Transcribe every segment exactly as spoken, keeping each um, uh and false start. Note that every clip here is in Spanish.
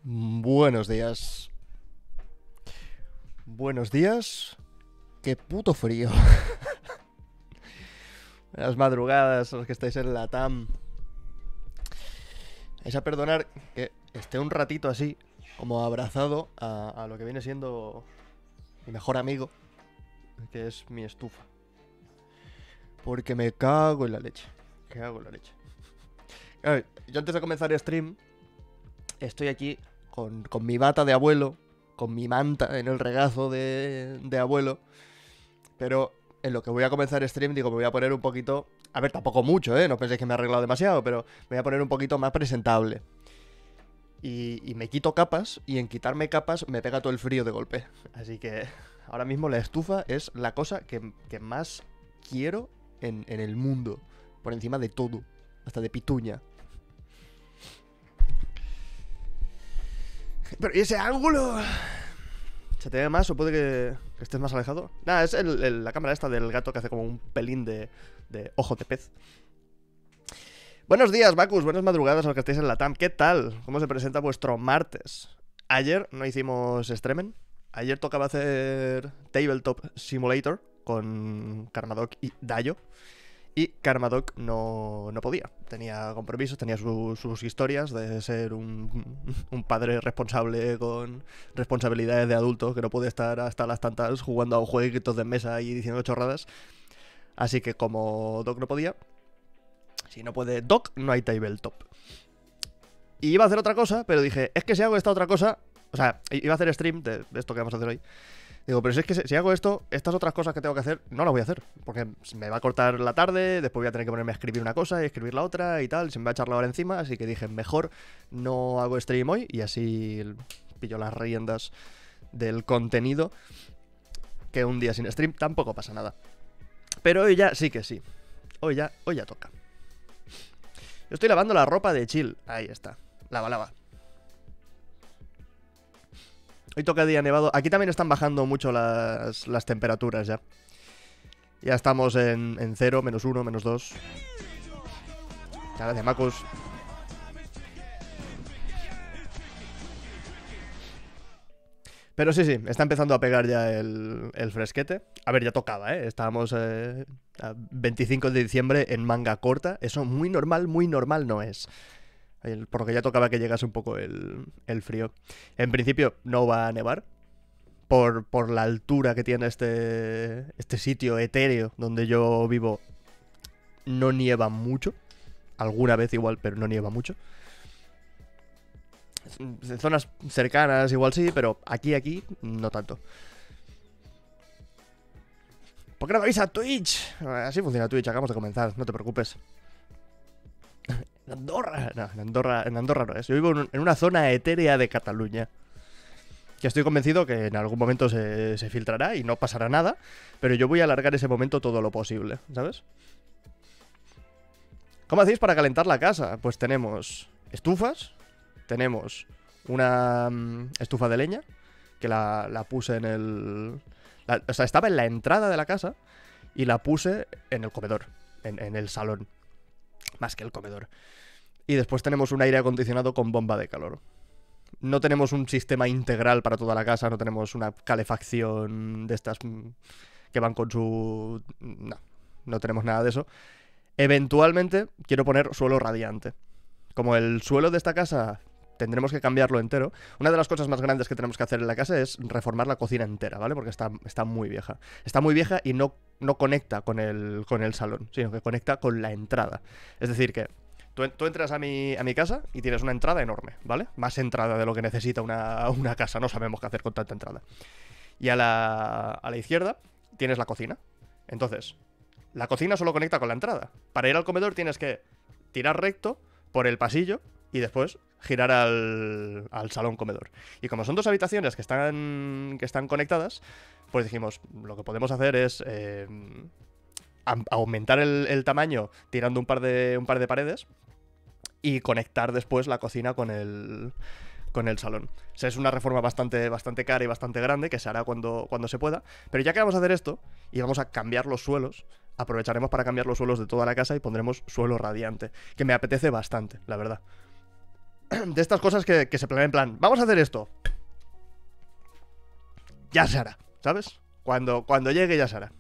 Buenos días. Buenos días. Qué puto frío. Las madrugadas, los que estáis en la T A M. Vais a perdonar que esté un ratito así, como abrazado a, a lo que viene siendo mi mejor amigo, que es mi estufa. Porque me cago en la leche. Me cago en la leche. A ver, yo antes de comenzar el stream, estoy aquí con, con mi bata de abuelo, con mi manta en el regazo de, de abuelo. Pero en lo que voy a comenzar el stream, digo, me voy a poner un poquito... A ver, tampoco mucho, ¿eh? No penséis que me he arreglado demasiado, pero me voy a poner un poquito más presentable. Y, y me quito capas, y en quitarme capas me pega todo el frío de golpe. Así que ahora mismo la estufa es la cosa que, que más quiero en, en el mundo. Por encima de todo. Hasta de pituña. Pero ¿y ese ángulo? ¿Se te ve más o puede que, que estés más alejado? Nada, es el, el, la cámara esta del gato que hace como un pelín de, de ojo de pez. Buenos días, Bacus, buenas madrugadas a los que estáis en la T A M. ¿Qué tal? ¿Cómo se presenta vuestro martes? Ayer no hicimos streamen. Ayer tocaba hacer Tabletop Simulator con Karmadoc y Dayo. Y Karmadoc no, no podía. Tenía compromisos, tenía su, sus historias de ser un, un padre responsable con responsabilidades de adulto que no puede estar hasta las tantas jugando a jueguitos de mesa y diciendo chorradas. Así que como Doc no podía, si no puede Doc, no hay Tabletop. Y iba a hacer otra cosa, pero dije, es que si hago esta otra cosa... O sea, iba a hacer stream de esto que vamos a hacer hoy. Digo, pero si es que si hago esto, estas otras cosas que tengo que hacer, no las voy a hacer. Porque me va a cortar la tarde, después voy a tener que ponerme a escribir una cosa y escribir la otra y tal. Se me va a echar la hora encima, así que dije, mejor no hago stream hoy y así pillo las riendas del contenido. Que un día sin stream tampoco pasa nada. Pero hoy ya sí que sí. Hoy ya, hoy ya toca. Yo estoy lavando la ropa de chill. Ahí está. Lava, lava. Hoy toca día nevado. Aquí también están bajando mucho las, las temperaturas ya. Ya estamos en, en cero, menos uno, menos dos. Gracias, Macus. Pero sí, sí, está empezando a pegar ya el, el fresquete. A ver, ya tocaba, ¿eh? Estábamos eh, a veinticinco de diciembre en manga corta. Eso muy normal, muy normal no es. El, por lo que ya tocaba que llegase un poco el, el frío. En principio no va a nevar. Por, por la altura que tiene este, este sitio etéreo donde yo vivo, no nieva mucho. Alguna vez igual, pero no nieva mucho. En zonas cercanas igual sí, pero aquí, aquí, no tanto. ¿Por qué no me avisa Twitch? Así funciona Twitch, acabamos de comenzar, no te preocupes. En Andorra, no, en Andorra, en Andorra no es. Yo vivo en una zona etérea de Cataluña. Que estoy convencido que en algún momento se, se filtrará y no pasará nada. Pero yo voy a alargar ese momento todo lo posible, ¿sabes? ¿Cómo hacéis para calentar la casa? Pues tenemos estufas. Tenemos una um, estufa de leña. Que la, la puse en el... La, o sea, estaba en la entrada de la casa. Y la puse en el comedor. En, en el salón. Más que el comedor. Y después tenemos un aire acondicionado con bomba de calor. No tenemos un sistema integral para toda la casa. No tenemos una calefacción de estas que van con su... No, no tenemos nada de eso. Eventualmente quiero poner suelo radiante. Como el suelo de esta casa tendremos que cambiarlo entero. Una de las cosas más grandes que tenemos que hacer en la casa es reformar la cocina entera, ¿vale? Porque está, está muy vieja. Está muy vieja y no, no conecta con el, con el salón, sino que conecta con la entrada. Es decir que tú, tú entras a mi, a mi casa y tienes una entrada enorme, ¿vale? Más entrada de lo que necesita una, una casa. No sabemos qué hacer con tanta entrada. Y a la, a la izquierda tienes la cocina. Entonces, la cocina solo conecta con la entrada. Para ir al comedor tienes que tirar recto por el pasillo y después girar al, al salón comedor. Y como son dos habitaciones que están, que están conectadas, pues dijimos, lo que podemos hacer es eh, aumentar el, el tamaño tirando un par de, un par de paredes y conectar después la cocina con el, con el salón. O sea, es una reforma bastante, bastante cara y bastante grande que se hará cuando, cuando se pueda. Pero ya que vamos a hacer esto y vamos a cambiar los suelos, aprovecharemos para cambiar los suelos de toda la casa y pondremos suelo radiante, que me apetece bastante, la verdad. de estas cosas que, que se planean en plan, vamos a hacer esto. Ya se hará, ¿sabes? Cuando, cuando llegue ya se hará.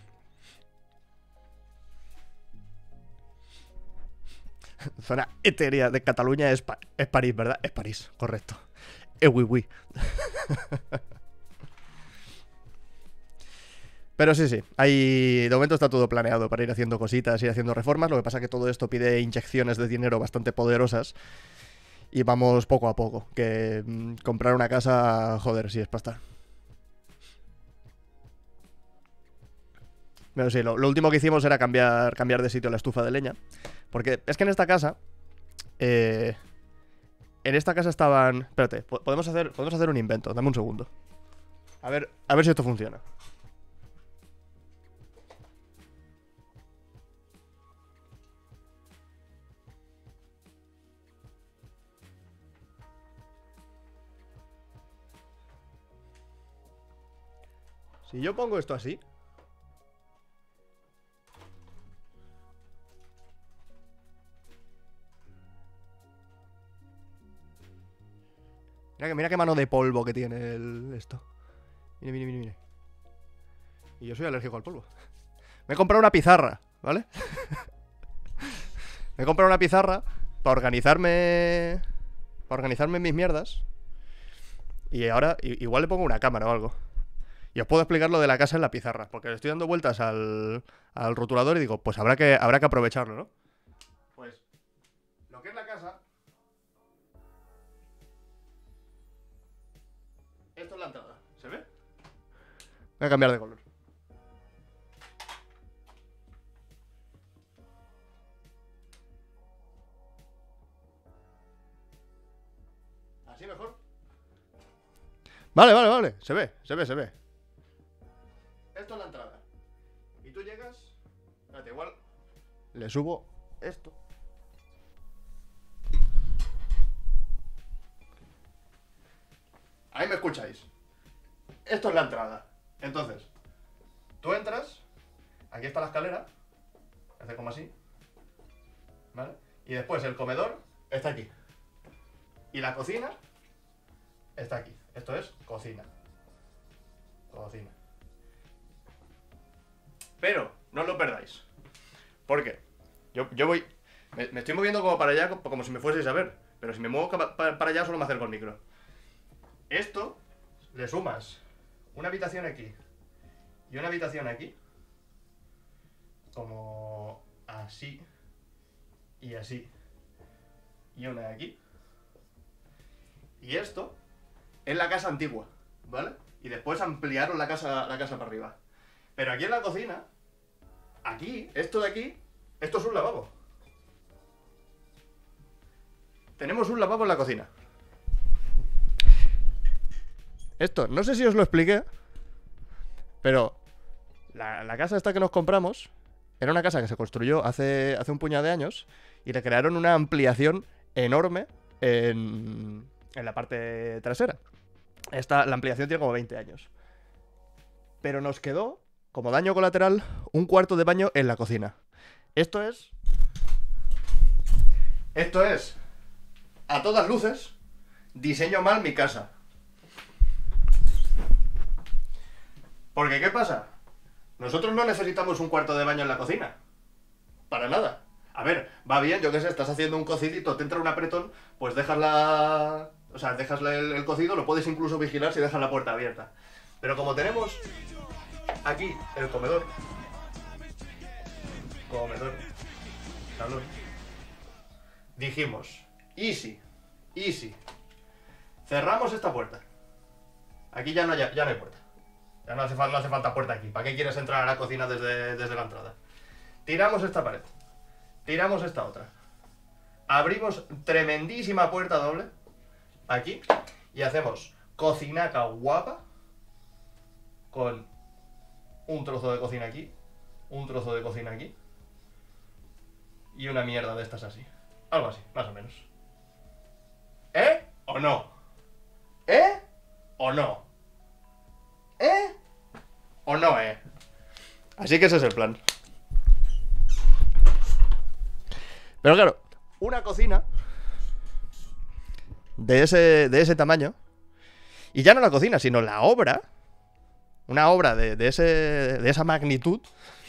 Zona etérea de Cataluña es, pa es París, ¿verdad? Es París, correcto. Eh, oui, oui. Pero sí, sí, hay... de momento está todo planeado para ir haciendo cositas, ir haciendo reformas. Lo que pasa es que todo esto pide inyecciones de dinero bastante poderosas. Y vamos poco a poco. Que mmm, comprar una casa, joder, sí es pasta. Pero sí, lo, lo último que hicimos era cambiar, cambiar de sitio la estufa de leña. Porque es que en esta casa... Eh, en esta casa estaban... Espérate, podemos hacer, podemos hacer un invento. Dame un segundo. A ver, a ver si esto funciona. Si yo pongo esto así... Mira, que, mira qué mano de polvo que tiene el, esto. Mire, mire, mire, mire. Y yo soy alérgico al polvo. Me he comprado una pizarra, ¿vale? Me he comprado una pizarra para organizarme... Para organizarme mis mierdas. Y ahora igual le pongo una cámara o algo. Y os puedo explicar lo de la casa en la pizarra. Porque le estoy dando vueltas al, al rotulador y digo, pues habrá que, habrá que aprovecharlo, ¿no? Pues lo que es la casa... Esto es la entrada, ¿se ve? Voy a cambiar de color. ¿Así mejor? Vale, vale, vale. Se ve, se ve, se ve. Esto es la entrada. Y tú llegas... Espérate, igual... Le subo esto. Ahí me escucháis. Esto es la entrada. Entonces, tú entras. Aquí está la escalera. Hace como así. ¿Vale? Y después el comedor está aquí. Y la cocina está aquí. Esto es cocina. Cocina. Pero, no os lo perdáis. ¿Por qué? Yo, yo voy... Me, me estoy moviendo como para allá, como si me fueseis a ver. Pero si me muevo para, para allá solo me acerco al micro. Esto le sumas una habitación aquí y una habitación aquí, como así y así, y una aquí. Y esto es la casa antigua, ¿vale? Y después ampliaron la casa, la casa para arriba. Pero aquí en la cocina, aquí, esto de aquí, esto es un lavabo. Tenemos un lavabo en la cocina. Esto, no sé si os lo expliqué, pero la, la casa esta que nos compramos era una casa que se construyó hace, hace un puñado de años y le crearon una ampliación enorme en, en la parte trasera. Esta, la ampliación tiene como veinte años. Pero nos quedó, como daño colateral, un cuarto de baño en la cocina. Esto es... Esto es, a todas luces, diseño mal mi casa. Porque, ¿qué pasa? Nosotros no necesitamos un cuarto de baño en la cocina. Para nada. A ver, va bien, yo qué sé, estás haciendo un cocidito, te entra un apretón, pues dejas la... O sea, dejas el, el cocido, lo puedes incluso vigilar si dejas la puerta abierta. Pero como tenemos aquí el comedor... Comedor... Salón... Dijimos, easy, easy. Cerramos esta puerta. Aquí ya no hay, ya no hay puerta. Ya no hace, no hace falta puerta aquí. ¿Para qué quieres entrar a la cocina desde, desde la entrada? Tiramos esta pared. Tiramos esta otra. Abrimos tremendísima puerta doble. Aquí. Y hacemos cocinaca guapa. Con un trozo de cocina aquí. Un trozo de cocina aquí. Y una mierda de estas así. Algo así, más o menos. ¿Eh? ¿O no? ¿Eh? ¿O no? ¿Eh? ¿O no, eh? Así que ese es el plan. Pero claro, una cocina de ese, de ese tamaño, y ya no la cocina, sino la obra, una obra de, de, ese, de esa magnitud,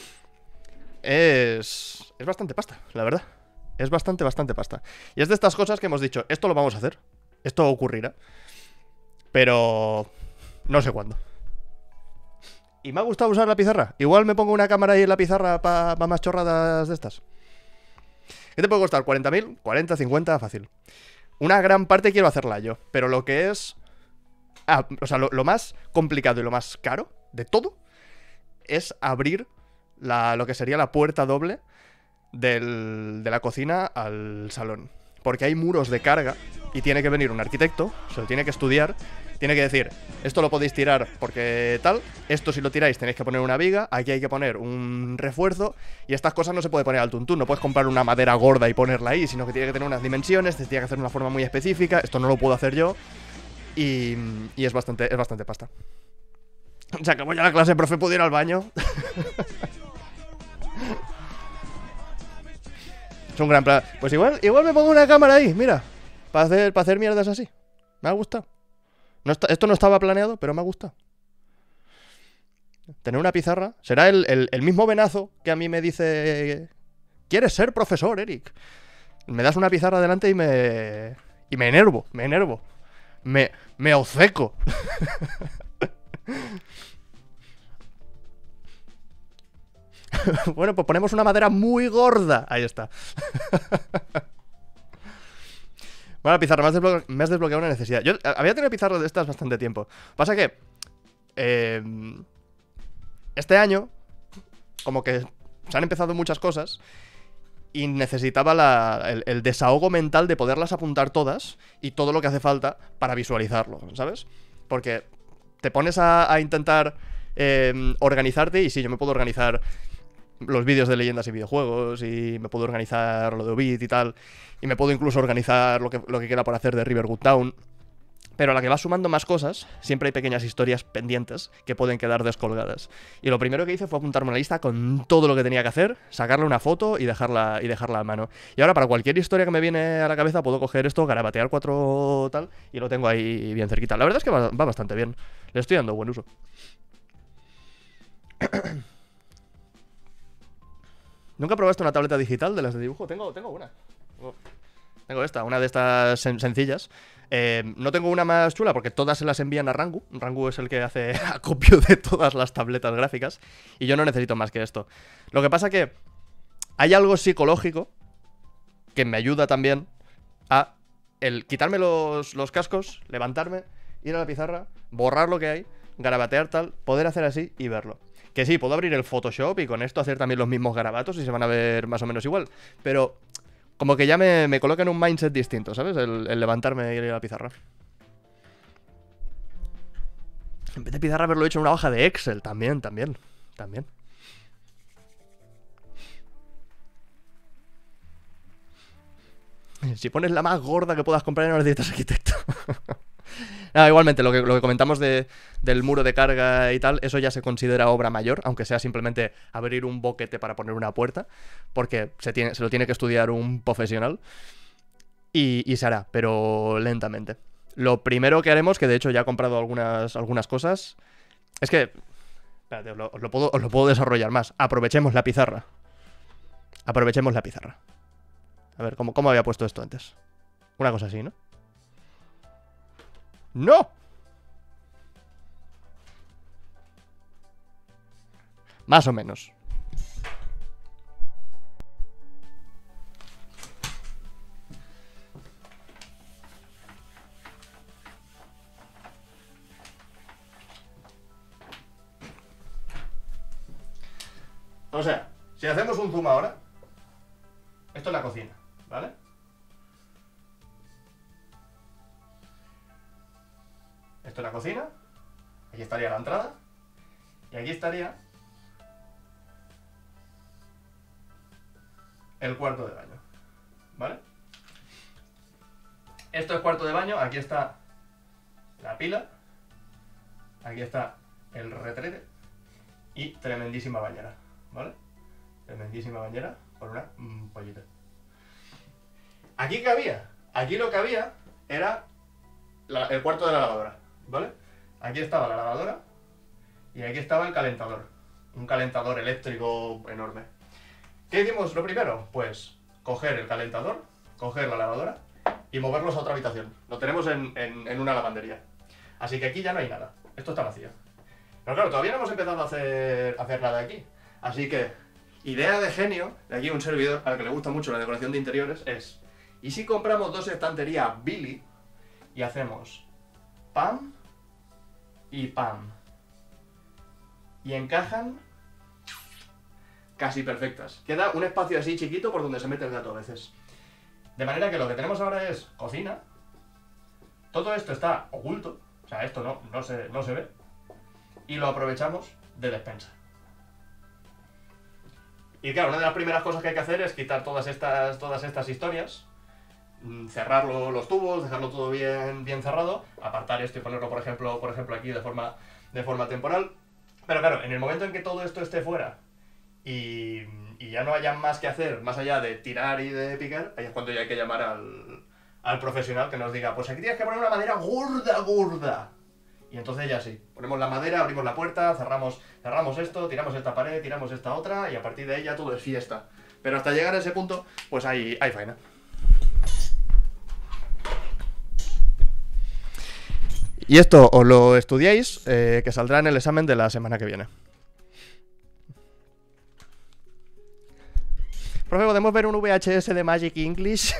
es, es bastante pasta, la verdad. Es bastante, bastante pasta. Y es de estas cosas que hemos dicho, esto lo vamos a hacer, esto ocurrirá, pero no sé cuándo. Y me ha gustado usar la pizarra. Igual me pongo una cámara ahí en la pizarra para pa más chorradas de estas. ¿Qué te puede costar? ¿cuarenta mil? cuarenta, cincuenta, fácil. Una gran parte quiero hacerla yo, pero lo que es... Ah, o sea, lo, lo más complicado y lo más caro de todo es abrir la, lo que sería la puerta doble del, de la cocina al salón. Porque hay muros de carga y tiene que venir un arquitecto, se lo tiene que estudiar, tiene que decir, esto lo podéis tirar porque tal, esto si lo tiráis tenéis que poner una viga, aquí hay que poner un refuerzo, y estas cosas no se puede poner al tuntún, no puedes comprar una madera gorda y ponerla ahí, sino que tiene que tener unas dimensiones, se tiene que hacer de una forma muy específica, esto no lo puedo hacer yo, y, y es bastante, es bastante pasta. O sea, que voy a la clase, profe, ¿puedo ir al baño? Es un gran plan. Pues igual, igual me pongo una cámara ahí, mira, para hacer, para hacer mierdas así. Me ha gustado. No está, esto no estaba planeado, pero me ha gustado. Tener una pizarra. Será el, el, el mismo venazo que a mí me dice: ¿quieres ser profesor, Eric? Me das una pizarra delante y me... Y me enervo, me enervo. Me, me obceco. Bueno, pues ponemos una madera muy gorda. Ahí está. Bueno, la pizarra, me has, desbloque me has desbloqueado una necesidad. Yo había tenido pizarras de estas bastante tiempo. Pasa que eh, este año como que se han empezado muchas cosas y necesitaba la, el, el desahogo mental de poderlas apuntar todas y todo lo que hace falta para visualizarlo, ¿sabes? Porque te pones a, a intentar eh, organizarte, y sí, yo me puedo organizar los vídeos de leyendas y videojuegos, y me puedo organizar lo de Obit y tal, y me puedo incluso organizar lo que, lo que queda por hacer de Riverwood Town, pero a la que vas sumando más cosas, siempre hay pequeñas historias pendientes que pueden quedar descolgadas. Y lo primero que hice fue apuntarme una lista con todo lo que tenía que hacer, sacarle una foto y dejarla, y dejarla a mano. Y ahora para cualquier historia que me viene a la cabeza puedo coger esto, garabatear cuatro tal, y lo tengo ahí bien cerquita. La verdad es que va, va bastante bien, le estoy dando buen uso. ¿Nunca probaste una tableta digital de las de dibujo? Tengo, tengo una. Tengo, tengo esta, una de estas sen sencillas. Eh, no tengo una más chula porque todas se las envían a Rangu. Rangu es el que hace acopio de todas las tabletas gráficas. Y yo no necesito más que esto. Lo que pasa que hay algo psicológico que me ayuda también a el quitarme los, los cascos, levantarme, ir a la pizarra, borrar lo que hay, garabatear tal, poder hacer así y verlo. Que sí, puedo abrir el Photoshop y con esto hacer también los mismos garabatos y se van a ver más o menos igual. Pero como que ya me, me coloca en un mindset distinto, ¿sabes? El, el levantarme y ir a la pizarra. En vez de pizarra haberlo hecho en una hoja de Excel. También, también, también. Si pones la más gorda que puedas comprar, no necesitas arquitecto. Ah, igualmente, lo que, lo que comentamos de, del muro de carga y tal, eso ya se considera obra mayor, aunque sea simplemente abrir un boquete para poner una puerta, porque se, tiene, se lo tiene que estudiar un profesional, y, y se hará, pero lentamente. Lo primero que haremos, que de hecho ya he comprado algunas, algunas cosas, es que... Espérate, os lo, os lo puedo, os lo puedo desarrollar más. Aprovechemos la pizarra. Aprovechemos la pizarra. A ver, ¿cómo, cómo había puesto esto antes? Una cosa así, ¿no? ¡No! Más o menos. O sea, si hacemos un zoom ahora, esto es la cocina, ¿vale? Esto es la cocina, aquí estaría la entrada, y aquí estaría el cuarto de baño, ¿vale? Esto es cuarto de baño, aquí está la pila, aquí está el retrete y tremendísima bañera, ¿vale? Tremendísima bañera con una mmm, pollita. ¿Aquí qué había? Aquí lo que había era la, el cuarto de la lavadora, ¿vale? Aquí estaba la lavadora y aquí estaba el calentador. Un calentador eléctrico enorme. ¿Qué hicimos lo primero? Pues coger el calentador, coger la lavadora y moverlos a otra habitación. Lo tenemos en, en, en una lavandería. Así que aquí ya no hay nada. Esto está vacío. Pero claro, todavía no hemos empezado a hacer, a hacer nada aquí. Así que, idea de genio, de aquí un servidor al que le gusta mucho la decoración de interiores, es... ¿y si compramos dos estanterías Billy y hacemos pam y pam? Y encajan casi perfectas. Queda un espacio así chiquito por donde se mete el gato a veces. De manera que lo que tenemos ahora es cocina. Todo esto está oculto. O sea, esto no, no, se, no se ve. Y lo aprovechamos de despensa. Y claro, una de las primeras cosas que hay que hacer es quitar todas estas, todas estas historias. Cerrar los tubos, dejarlo todo bien, bien cerrado. Apartar esto y ponerlo, por ejemplo, por ejemplo aquí de forma, de forma temporal. Pero claro, en el momento en que todo esto esté fuera y, y ya no haya más que hacer, más allá de tirar y de picar, ahí es cuando ya hay que llamar al, al profesional que nos diga, pues aquí tienes que poner una madera gorda, gorda. Y entonces ya sí, ponemos la madera, abrimos la puerta, cerramos, cerramos esto, tiramos esta pared, tiramos esta otra y a partir de ahí ya todo es fiesta. Pero hasta llegar a ese punto, pues hay, hay faena. Y esto os lo estudiáis, eh, que saldrá en el examen de la semana que viene. Profe, ¿podemos ver un V H S de Magic English?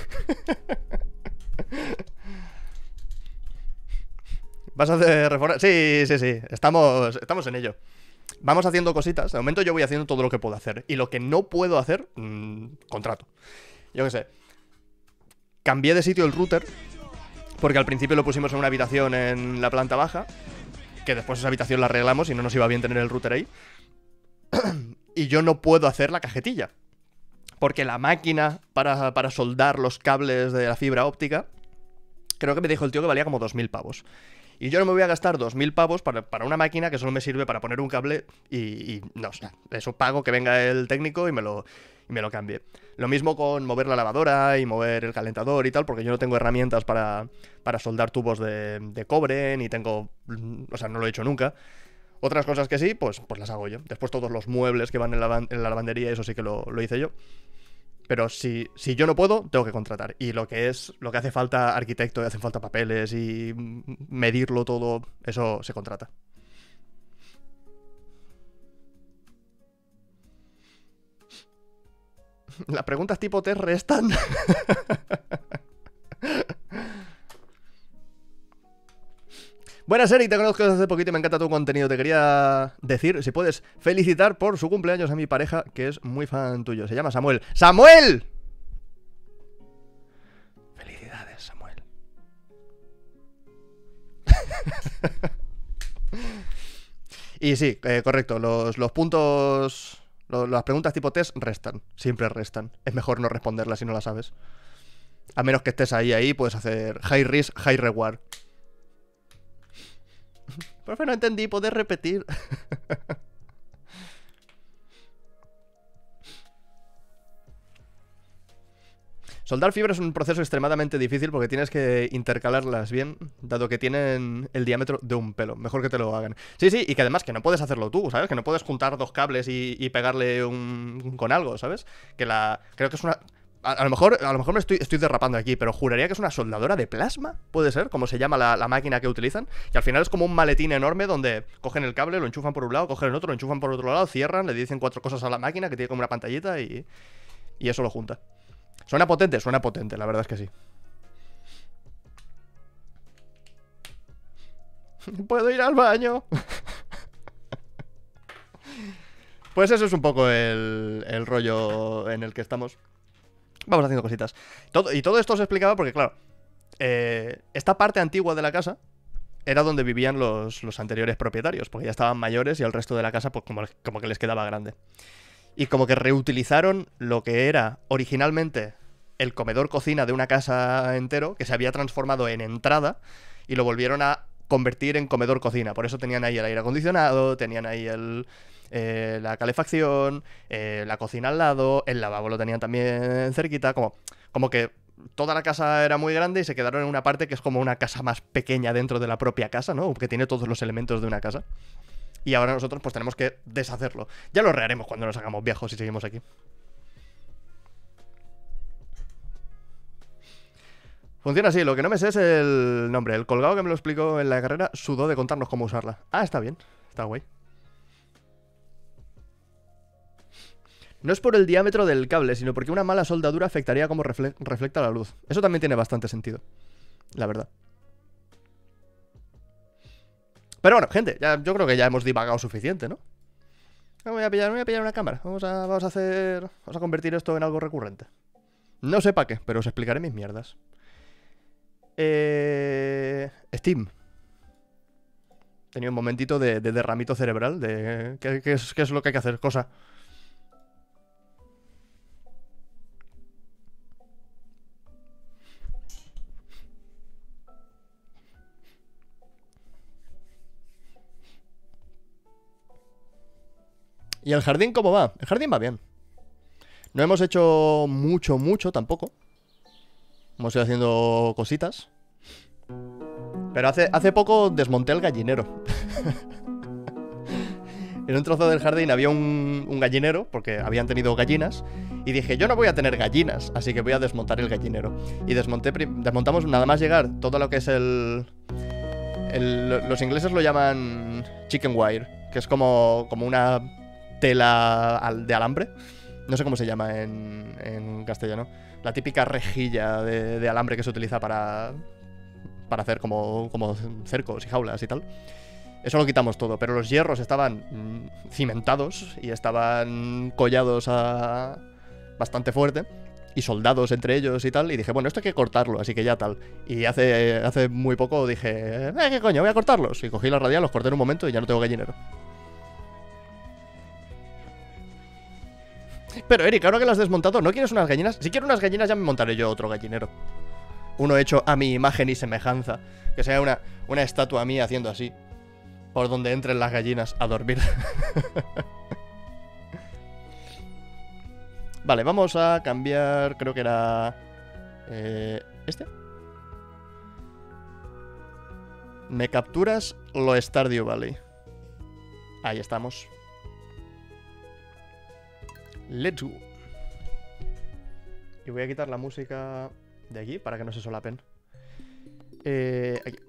¿Vas a hacer reforma? Sí, sí, sí. Estamos, estamos en ello. Vamos haciendo cositas. De momento yo voy haciendo todo lo que puedo hacer. Y lo que no puedo hacer, mmm, contrato. Yo qué sé. Cambié de sitio el router. Porque al principio lo pusimos en una habitación en la planta baja. Que después esa habitación la arreglamos y no nos iba bien tener el router ahí. Y yo no puedo hacer la cajetilla. Porque la máquina para, para soldar los cables de la fibra óptica, creo que me dijo el tío que valía como dos mil pavos. Y yo no me voy a gastar dos mil pavos para, para una máquina que solo me sirve para poner un cable y, y no, o sea, eso pago que venga el técnico y me lo, y me lo cambie. Lo mismo con mover la lavadora y mover el calentador y tal, porque yo no tengo herramientas para, para soldar tubos de, de cobre, ni tengo... O sea, no lo he hecho nunca. Otras cosas que sí, pues, pues las hago yo. Después todos los muebles que van en la, en la lavandería, eso sí que lo, lo hice yo. Pero si, si yo no puedo, tengo que contratar. Y lo que es, lo que hace falta arquitecto, y hacen falta papeles y medirlo todo, eso se contrata. Las preguntas tipo test restan. Buenas, Eric, te conozco desde hace poquito y me encanta tu contenido. Te quería decir, si puedes, felicitar por su cumpleaños a mi pareja, que es muy fan tuyo. Se llama Samuel. ¡Samuel! Felicidades, Samuel. Y sí, eh, correcto, los, los puntos... Lo, las preguntas tipo test restan, siempre restan. Es mejor no responderlas si no las sabes. A menos que estés ahí, ahí, puedes hacer high risk, high reward. Profe, no entendí, ¿puedes repetir? Soldar fibra es un proceso extremadamente difícil porque tienes que intercalarlas bien, dado que tienen el diámetro de un pelo. Mejor que te lo hagan. Sí, sí, y que además que no puedes hacerlo tú, ¿sabes? Que no puedes juntar dos cables y, y pegarle un, con algo, ¿sabes? Que la... Creo que es una... A, a lo mejor, a lo mejor me estoy, estoy derrapando aquí, pero juraría que es una soldadora de plasma, puede ser, como se llama la, la máquina que utilizan. Y al final es como un maletín enorme donde cogen el cable, lo enchufan por un lado, cogen el otro, lo enchufan por otro lado, cierran, le dicen cuatro cosas a la máquina que tiene como una pantallita y, y eso lo junta. ¿Suena potente? Suena potente, la verdad es que sí. ¿Puedo ir al baño? Pues eso es un poco el, el rollo en el que estamos. Vamos haciendo cositas. Todo, y todo esto os explicaba porque, claro, eh, esta parte antigua de la casa era donde vivían los, los anteriores propietarios, porque ya estaban mayores y el resto de la casa pues como, como que les quedaba grande. Y como que reutilizaron lo que era originalmente el comedor-cocina de una casa entero, que se había transformado en entrada, y lo volvieron a convertir en comedor-cocina. Por eso tenían ahí el aire acondicionado, tenían ahí el... Eh, la calefacción, eh, la cocina al lado, el lavabo lo tenían también cerquita, como, como que toda la casa era muy grande y se quedaron en una parte que es como una casa más pequeña dentro de la propia casa, ¿no? Que tiene todos los elementos de una casa. Y ahora nosotros pues tenemos que deshacerlo. Ya lo reharemos cuando nos hagamos viejos y seguimos aquí. Funciona así, lo que no me sé es el nombre. El colgado que me lo explicó en la carrera sudó de contarnos cómo usarla. Ah, está bien, está guay. No es por el diámetro del cable, sino porque una mala soldadura afectaría cómo refle reflecta la luz. Eso también tiene bastante sentido, la verdad. Pero bueno, gente, ya, yo creo que ya hemos divagado suficiente, ¿no? Me voy a pillar, me voy a pillar una cámara. Vamos a, vamos a hacer... Vamos a convertir esto en algo recurrente. No sé para qué, pero os explicaré mis mierdas. Eh... Steam. Tenía un momentito de, de derramito cerebral. De ¿qué, qué, es, ¿Qué es lo que hay que hacer? Cosa. ¿Y el jardín cómo va? El jardín va bien. No hemos hecho mucho, mucho tampoco. Hemos ido haciendo cositas. Pero hace, hace poco desmonté el gallinero. En un trozo del jardín había un, un gallinero, porque habían tenido gallinas. Y dije, yo no voy a tener gallinas, así que voy a desmontar el gallinero. Y desmonté, desmontamos nada más llegar todo lo que es el... el los ingleses lo llaman chicken wire, que es como, como una tela de alambre. No sé cómo se llama en, en castellano. La típica rejilla de, de alambre que se utiliza para, para hacer como, como cercos y jaulas y tal. Eso lo quitamos todo, pero los hierros estaban mm, cimentados y estaban collados a bastante fuerte y soldados entre ellos y tal. Y dije, bueno, esto hay que cortarlo, así que ya tal. Y hace, hace muy poco dije, eh, ¿qué coño? Voy a cortarlos. Y cogí la radial, los corté en un momento y ya no tengo gallinero. Pero Eric, ahora que lo has desmontado, ¿no quieres unas gallinas? Si quiero unas gallinas ya me montaré yo otro gallinero. Uno hecho a mi imagen y semejanza. Que sea una, una estatua mía haciendo así. Por donde entren las gallinas a dormir. Vale, vamos a cambiar. Creo que era... Eh, ¿Este? Me capturas lo Stardew Valley. Ahí estamos. Let's go. Y voy a quitar la música de aquí para que no se solapen. Eh, aquí.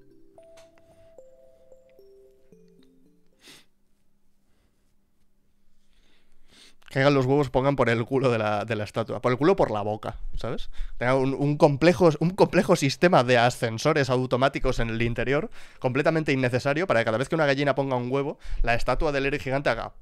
Que hagan los huevos, pongan por el culo de la, de la estatua. Por el culo o por la boca, ¿sabes? Tenga un, un, complejo, un complejo sistema de ascensores automáticos en el interior, completamente innecesario, para que cada vez que una gallina ponga un huevo, la estatua del Eric gigante haga...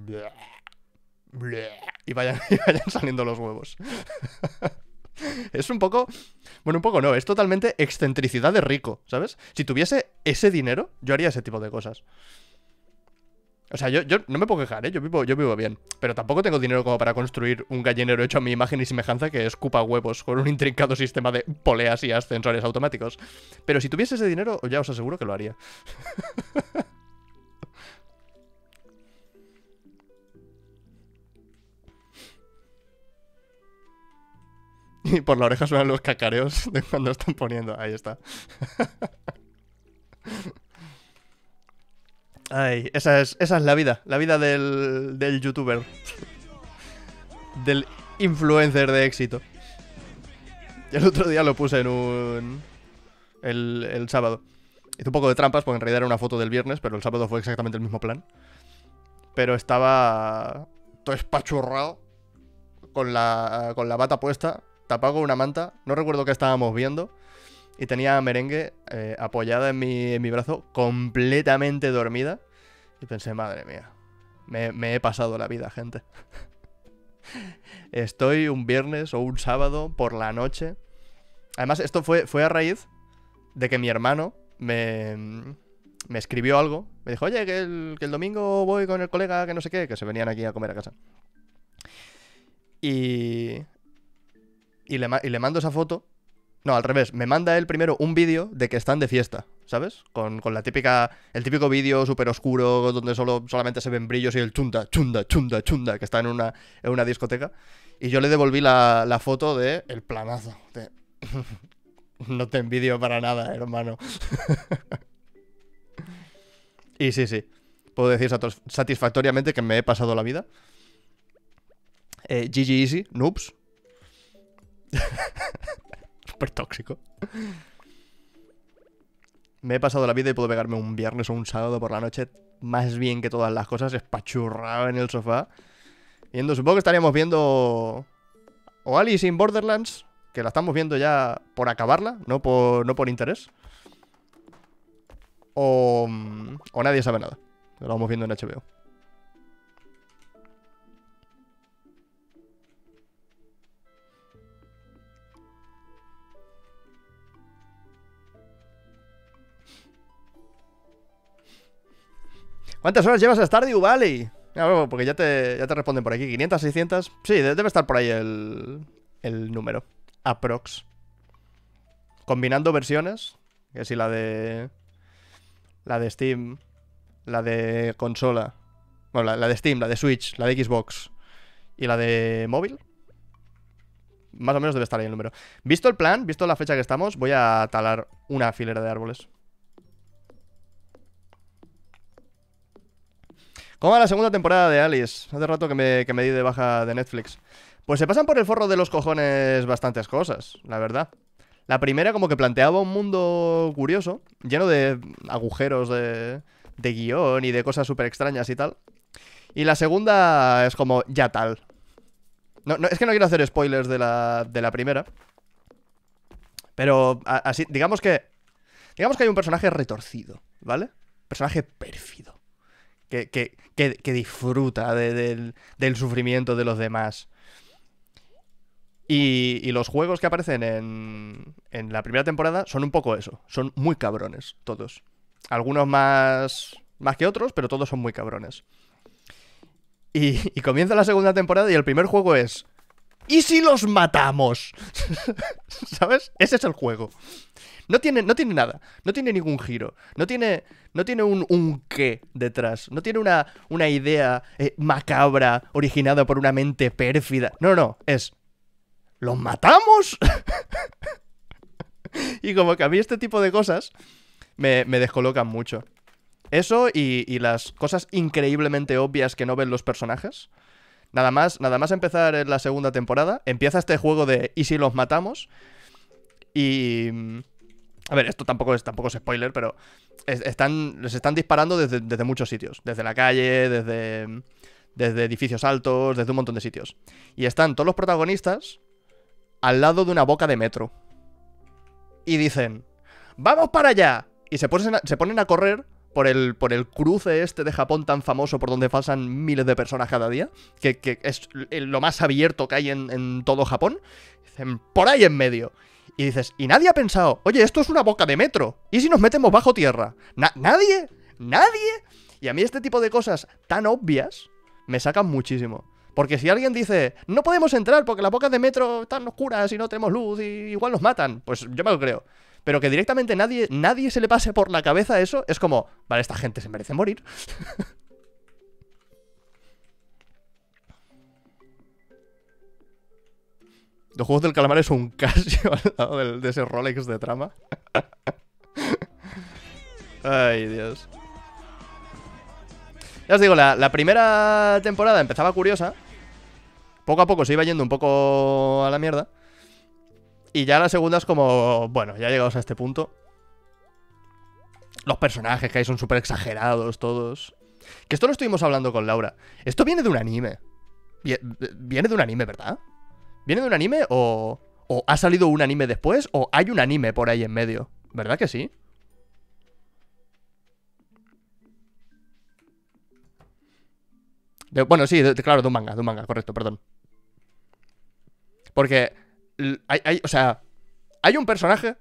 Y vayan, y vayan saliendo los huevos. Es un poco... Bueno, un poco no, es totalmente excentricidad de rico, ¿sabes? Si tuviese ese dinero, yo haría ese tipo de cosas. O sea, yo, yo no me puedo quejar, ¿eh? Yo vivo, yo vivo bien. Pero tampoco tengo dinero como para construir un gallinero hecho a mi imagen y semejanza que escupa huevos con un intrincado sistema de poleas y ascensores automáticos. Pero si tuviese ese dinero, ya os aseguro que lo haría. Y por la oreja suenan los cacareos de cuando están poniendo. Ahí está. Ay, esa es, esa es la vida. La vida del, del youtuber. Del influencer de éxito. Y el otro día lo puse en un... El, el sábado. Hice un poco de trampas porque en realidad era una foto del viernes, pero el sábado fue exactamente el mismo plan. Pero estaba todo espachurrado, con la, con la bata puesta, tapado con una manta. No recuerdo qué estábamos viendo. Y tenía a Merengue eh, apoyada en mi, en mi brazo, completamente dormida. Y pensé, madre mía, me, me he pasado la vida, gente. Estoy un viernes o un sábado por la noche. Además, esto fue, fue a raíz de que mi hermano me, me escribió algo. Me dijo, oye, que el, que el domingo voy con el colega, que no sé qué, que se venían aquí a comer a casa. Y, y, le, y le mando esa foto. No, al revés, me manda él primero un vídeo de que están de fiesta, ¿sabes? Con, con la típica, el típico vídeo súper oscuro donde solo, solamente se ven brillos y el chunda, chunda, chunda, chunda, que está en una, en una discoteca. Y yo le devolví la, la foto de el planazo, de No te envidio para nada, hermano. Y sí, sí. Puedo decir satos- satisfactoriamente que me he pasado la vida. Eh, G G Easy, noobs. Súper tóxico. Me he pasado la vida y puedo pegarme un viernes o un sábado por la noche más bien que todas las cosas, espachurrado en el sofá. Viendo, supongo que estaríamos viendo o Alice in Borderlands, que la estamos viendo ya por acabarla, no por, no por interés. O, o Nadie sabe nada, que lo vamos viendo en H B O. ¿Cuántas horas llevas a Stardew Valley? Ah, bueno, porque ya te, ya te responden por aquí. ¿quinientas, seiscientas? Sí, de- debe estar por ahí el, el número. Aprox. Combinando versiones. Que si la de... La de Steam. La de consola. Bueno, la, la de Steam, la de Switch, la de Xbox. Y la de móvil. Más o menos debe estar ahí el número. Visto el plan, visto la fecha que estamos, voy a talar una filera de árboles. ¿Cómo va la segunda temporada de Alice? Hace rato que me, que me di de baja de Netflix. Pues se pasan por el forro de los cojones bastantes cosas, la verdad. La primera como que planteaba un mundo curioso, lleno de agujeros de, de guión y de cosas súper extrañas y tal. Y la segunda es como, ya tal. No, no, es que no quiero hacer spoilers de la, de la primera. Pero a- así, digamos que... Digamos que hay un personaje retorcido, ¿vale? Personaje pérfido. Que, que, que, que disfruta de- del, del sufrimiento de los demás. Y, y los juegos que aparecen en, en la primera temporada son un poco eso. Son muy cabrones, todos. Algunos más, más que otros, pero todos son muy cabrones. Y, y comienza la segunda temporada y el primer juego es... ¿Y si los matamos? ¿Sabes? Ese es el juego. No tiene, no tiene nada, no tiene ningún giro, no tiene, no tiene un, un qué detrás, no tiene una, una idea eh, macabra originada por una mente pérfida. No, no, es... ¿Los matamos? Y como que a mí este tipo de cosas me, me descolocan mucho. Eso y, y las cosas increíblemente obvias que no ven los personajes. Nada más, nada más empezar en la segunda temporada, empieza este juego de ¿y si los matamos? Y... A ver, esto tampoco es, tampoco es spoiler, pero es- están, les están disparando desde, desde muchos sitios. Desde la calle, desde, desde edificios altos, desde un montón de sitios. Y están todos los protagonistas al lado de una boca de metro. Y dicen, ¡vamos para allá! Y se ponen a, se ponen a correr por el, por el cruce este de Japón tan famoso por donde pasan miles de personas cada día, que, que es lo más abierto que hay en, en todo Japón. Dicen, por ahí en medio. Y dices, y nadie ha pensado, oye, esto es una boca de metro. ¿Y si nos metemos bajo tierra? Na- ¿Nadie? ¿Nadie? Y a mí este tipo de cosas tan obvias me sacan muchísimo. Porque si alguien dice, no podemos entrar porque las bocas de metro están oscuras y no tenemos luz y igual nos matan, pues yo me lo creo. Pero que directamente nadie, nadie se le pase por la cabeza eso, es como, vale, esta gente se merece morir. Los juegos del calamar es un Casio al lado del- de ese Rolex de trama. Ay, Dios. Ya os digo, la, la primera temporada empezaba curiosa. Poco a poco se iba yendo un poco a la mierda. Y ya la segunda es como, bueno, ya llegados a este punto. Los personajes que hay son súper exagerados todos. Que esto lo estuvimos hablando con Laura. Esto viene de un anime. Vie- Viene de un anime, ¿verdad? ¿Viene de un anime o, o ha salido un anime después o hay un anime por ahí en medio? ¿Verdad que sí? De- bueno, sí, de- de- claro, de un manga, de un manga, correcto, perdón. Porque l- hay, hay- o sea, hay un personaje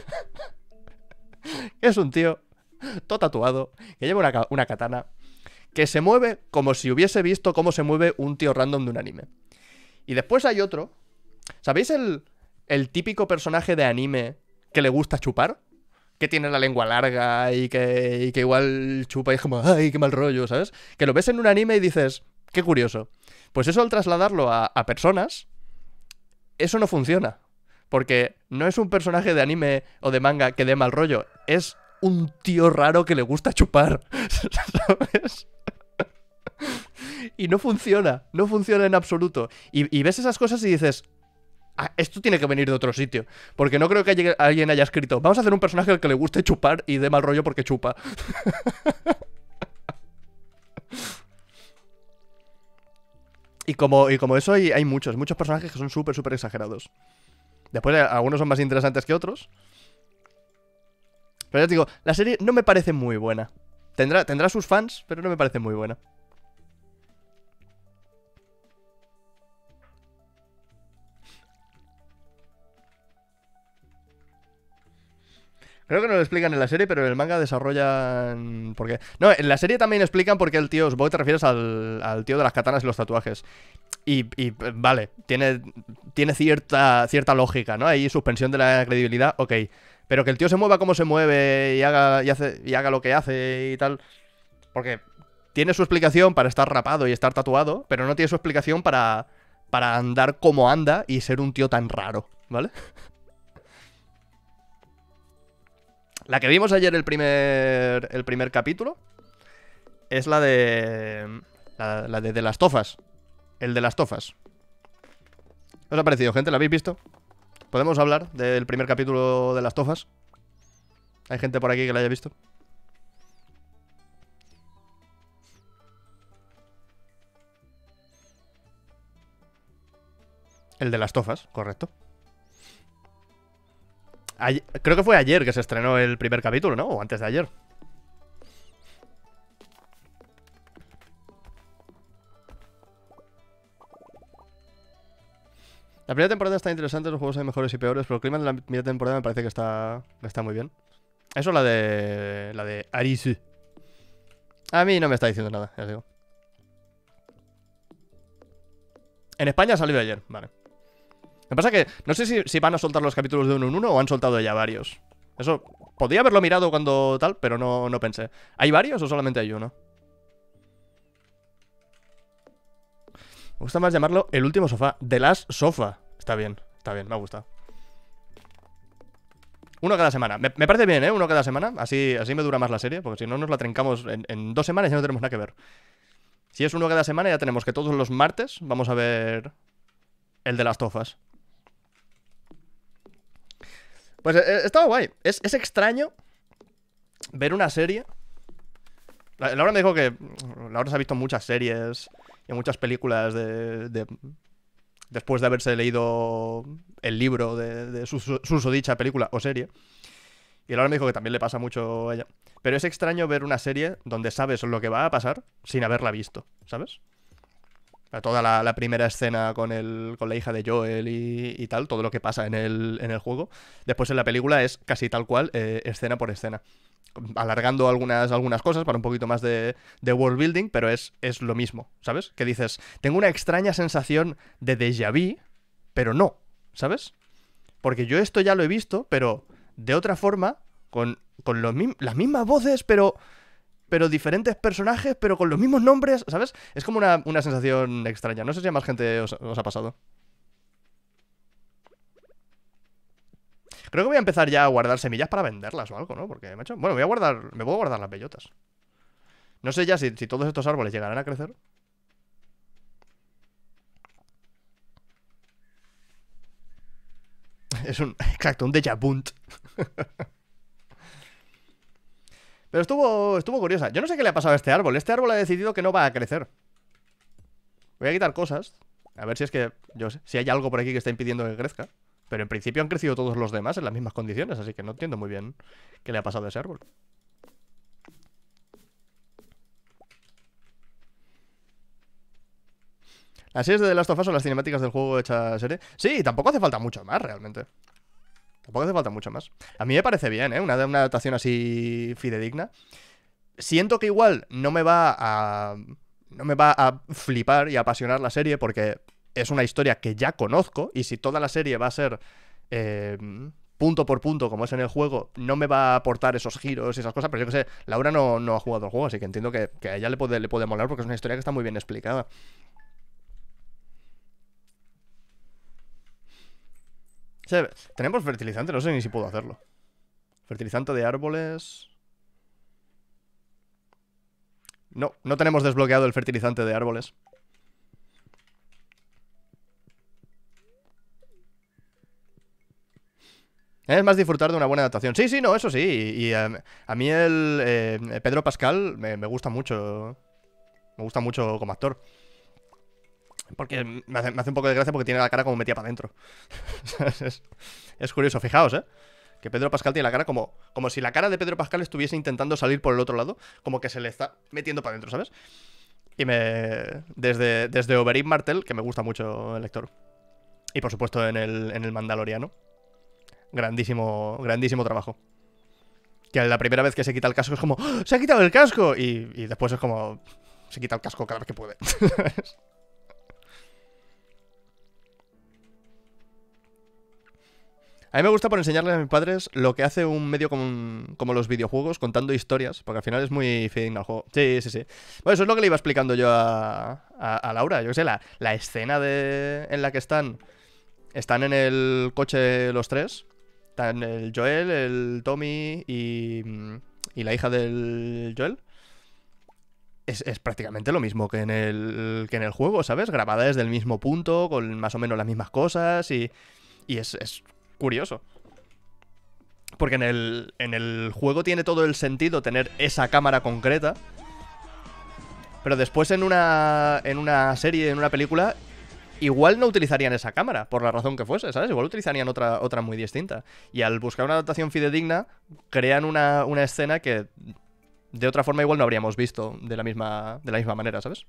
que es un tío todo tatuado, que lleva una, ca- una katana, que se mueve como si hubiese visto cómo se mueve un tío random de un anime. Y después hay otro. ¿Sabéis el, el típico personaje de anime que le gusta chupar? Que tiene la lengua larga y que, y que igual chupa y es como, ay, qué mal rollo, ¿sabes? Que lo ves en un anime y dices, qué curioso. Pues eso al trasladarlo a, a personas, eso no funciona. Porque no es un personaje de anime o de manga que dé mal rollo. Es un tío raro que le gusta chupar. ¿Sabes? Y no funciona. No funciona en absoluto. Y, y ves esas cosas y dices... Ah, esto tiene que venir de otro sitio. Porque no creo que haya- alguien haya escrito: vamos a hacer un personaje al que le guste chupar y dé mal rollo porque chupa. Y como, y como eso hay, hay muchos, muchos personajes que son súper, súper exagerados. Después eh, algunos son más interesantes que otros. Pero ya te digo, la serie no me parece muy buena. Tendrá, tendrá sus fans, pero no me parece muy buena. Creo que no lo explican en la serie, pero en el manga desarrollan... ¿Por qué? No, en la serie también explican por qué el tío... Supongo que te refieres al, al tío de las katanas y los tatuajes. Y, y, vale, tiene, tiene cierta, cierta lógica, ¿no? Ahí suspensión de la credibilidad, ok. Pero que el tío se mueva como se mueve y haga, y hace, y haga lo que hace y tal... Porque tiene su explicación para estar rapado y estar tatuado, pero no tiene su explicación para, para andar como anda y ser un tío tan raro, ¿vale? La que vimos ayer el primer, el primer capítulo es la de... La, la de, de las tofas. El de las tofas. ¿Qué os ha parecido, gente? ¿La habéis visto? ¿Podemos hablar del primer capítulo de las tofas? ¿Hay gente por aquí que la haya visto? El de las tofas, correcto. Ayer- creo que fue ayer que se estrenó el primer capítulo, ¿no? O antes de ayer. La primera temporada está interesante, los juegos hay mejores y peores, pero el clima de la primera temporada me parece que está, que está muy bien. Eso la de... La de Arisu. A mí no me está diciendo nada, ya os digo. En España salió ayer, vale. Me pasa que no sé si, si van a soltar los capítulos de uno en uno o han soltado ya varios. Eso, podría haberlo mirado cuando tal, pero no, no pensé. ¿Hay varios o solamente hay uno? Me gusta más llamarlo el último sofá. The Last Sofa. Está bien, está bien, me ha gustado. Uno cada semana. Me, me parece bien, ¿eh? Uno cada semana. Así, así me dura más la serie, porque si no nos la trencamos en, en dos semanas y no tenemos nada que ver. Si es uno cada semana, ya tenemos que todos los martes vamos a ver el de las tofas. Pues eh, estaba guay. Es, es extraño ver una serie. La- Laura me dijo que Laura se ha visto muchas series y muchas películas de, de- después de haberse leído el libro de, de su su- susodicha película o serie. Y Laura me dijo que también le pasa mucho a ella. Pero es extraño ver una serie donde sabes lo que va a pasar sin haberla visto, ¿sabes? Toda la, la primera escena con, el, con la hija de Joel y, y tal, todo lo que pasa en el, en el juego. Después en la película es casi tal cual, eh, escena por escena. Alargando algunas, algunas cosas para un poquito más de, de world building, pero es, es lo mismo, ¿sabes? Que dices, tengo una extraña sensación de déjà vu, pero no, ¿sabes? Porque yo esto ya lo he visto, pero de otra forma, con, con los mim- las mismas voces, pero pero diferentes personajes, pero con los mismos nombres, ¿sabes? Es como una, una sensación extraña. No sé si a más gente os, os ha pasado. Creo que voy a empezar ya a guardar semillas para venderlas o algo, ¿no? Porque, macho, bueno, voy a guardar, me puedo guardar las bellotas. No sé ya si, si todos estos árboles llegarán a crecer. Es un, exacto, un déjà vu. Pero estuvo, estuvo curiosa. Yo no sé qué le ha pasado a este árbol. Este árbol ha decidido que no va a crecer. Voy a quitar cosas. A ver si es que, yo sé, si hay algo por aquí que está impidiendo que crezca. Pero en principio han crecido todos los demás en las mismas condiciones, así que no entiendo muy bien qué le ha pasado a ese árbol. Las series de The Last of Us son las cinemáticas del juego hecha serie. Sí, tampoco hace falta mucho más, realmente. Tampoco hace falta mucho más. A mí me parece bien, ¿eh? Una, una adaptación así fidedigna. Siento que igual no me va a... No me va a flipar y a apasionar la serie porque es una historia que ya conozco y si toda la serie va a ser eh, punto por punto como es en el juego, no me va a aportar esos giros y esas cosas, pero yo que sé, Laura no, no ha jugado el juego, así que entiendo que, que a ella le puede, le puede molar porque es una historia que está muy bien explicada. sea, tenemos fertilizante, no sé ni si puedo hacerlo. Fertilizante de árboles... No, no tenemos desbloqueado el fertilizante de árboles. Es más disfrutar de una buena adaptación. Sí, sí, no, eso sí. Y, y, um, a mí el eh, Pedro Pascal me, me gusta mucho. Me gusta mucho como actor. Porque me hace, me hace un poco de gracia porque tiene la cara como metida para adentro. es, es curioso, fijaos, ¿eh? Que Pedro Pascal tiene la cara como, como si la cara de Pedro Pascal estuviese intentando salir por el otro lado. Como que se le está metiendo para adentro, ¿sabes? Y me... Desde, desde Oberyn Martell, que me gusta mucho el actor. Y por supuesto en el, en el Mandaloriano. Grandísimo, grandísimo trabajo. Que la primera vez que se quita el casco es como ¡oh! ¡Se ha quitado el casco! Y, y después es como se quita el casco cada vez que puede. A mí me gusta por enseñarles a mis padres lo que hace un medio como, como los videojuegos, contando historias, porque al final es muy fidedigno al juego. Sí, sí, sí. Bueno, eso es lo que le iba explicando yo a, a, a Laura. Yo qué sé, la, la escena de, en la que están Están en el coche los tres. Están el Joel, el Tommy y, y la hija del Joel. Es, es prácticamente lo mismo que en, el, que en el juego, ¿sabes? Grabada desde el mismo punto, con más o menos las mismas cosas y, y es, es curioso. Porque en el, en el juego tiene todo el sentido tener esa cámara concreta. Pero después en una, en una serie, en una película, igual no utilizarían esa cámara, por la razón que fuese, ¿sabes? Igual utilizarían otra, otra muy distinta. Y al buscar una adaptación fidedigna, crean una, una escena que de otra forma igual no habríamos visto de la misma, de la misma manera, ¿sabes?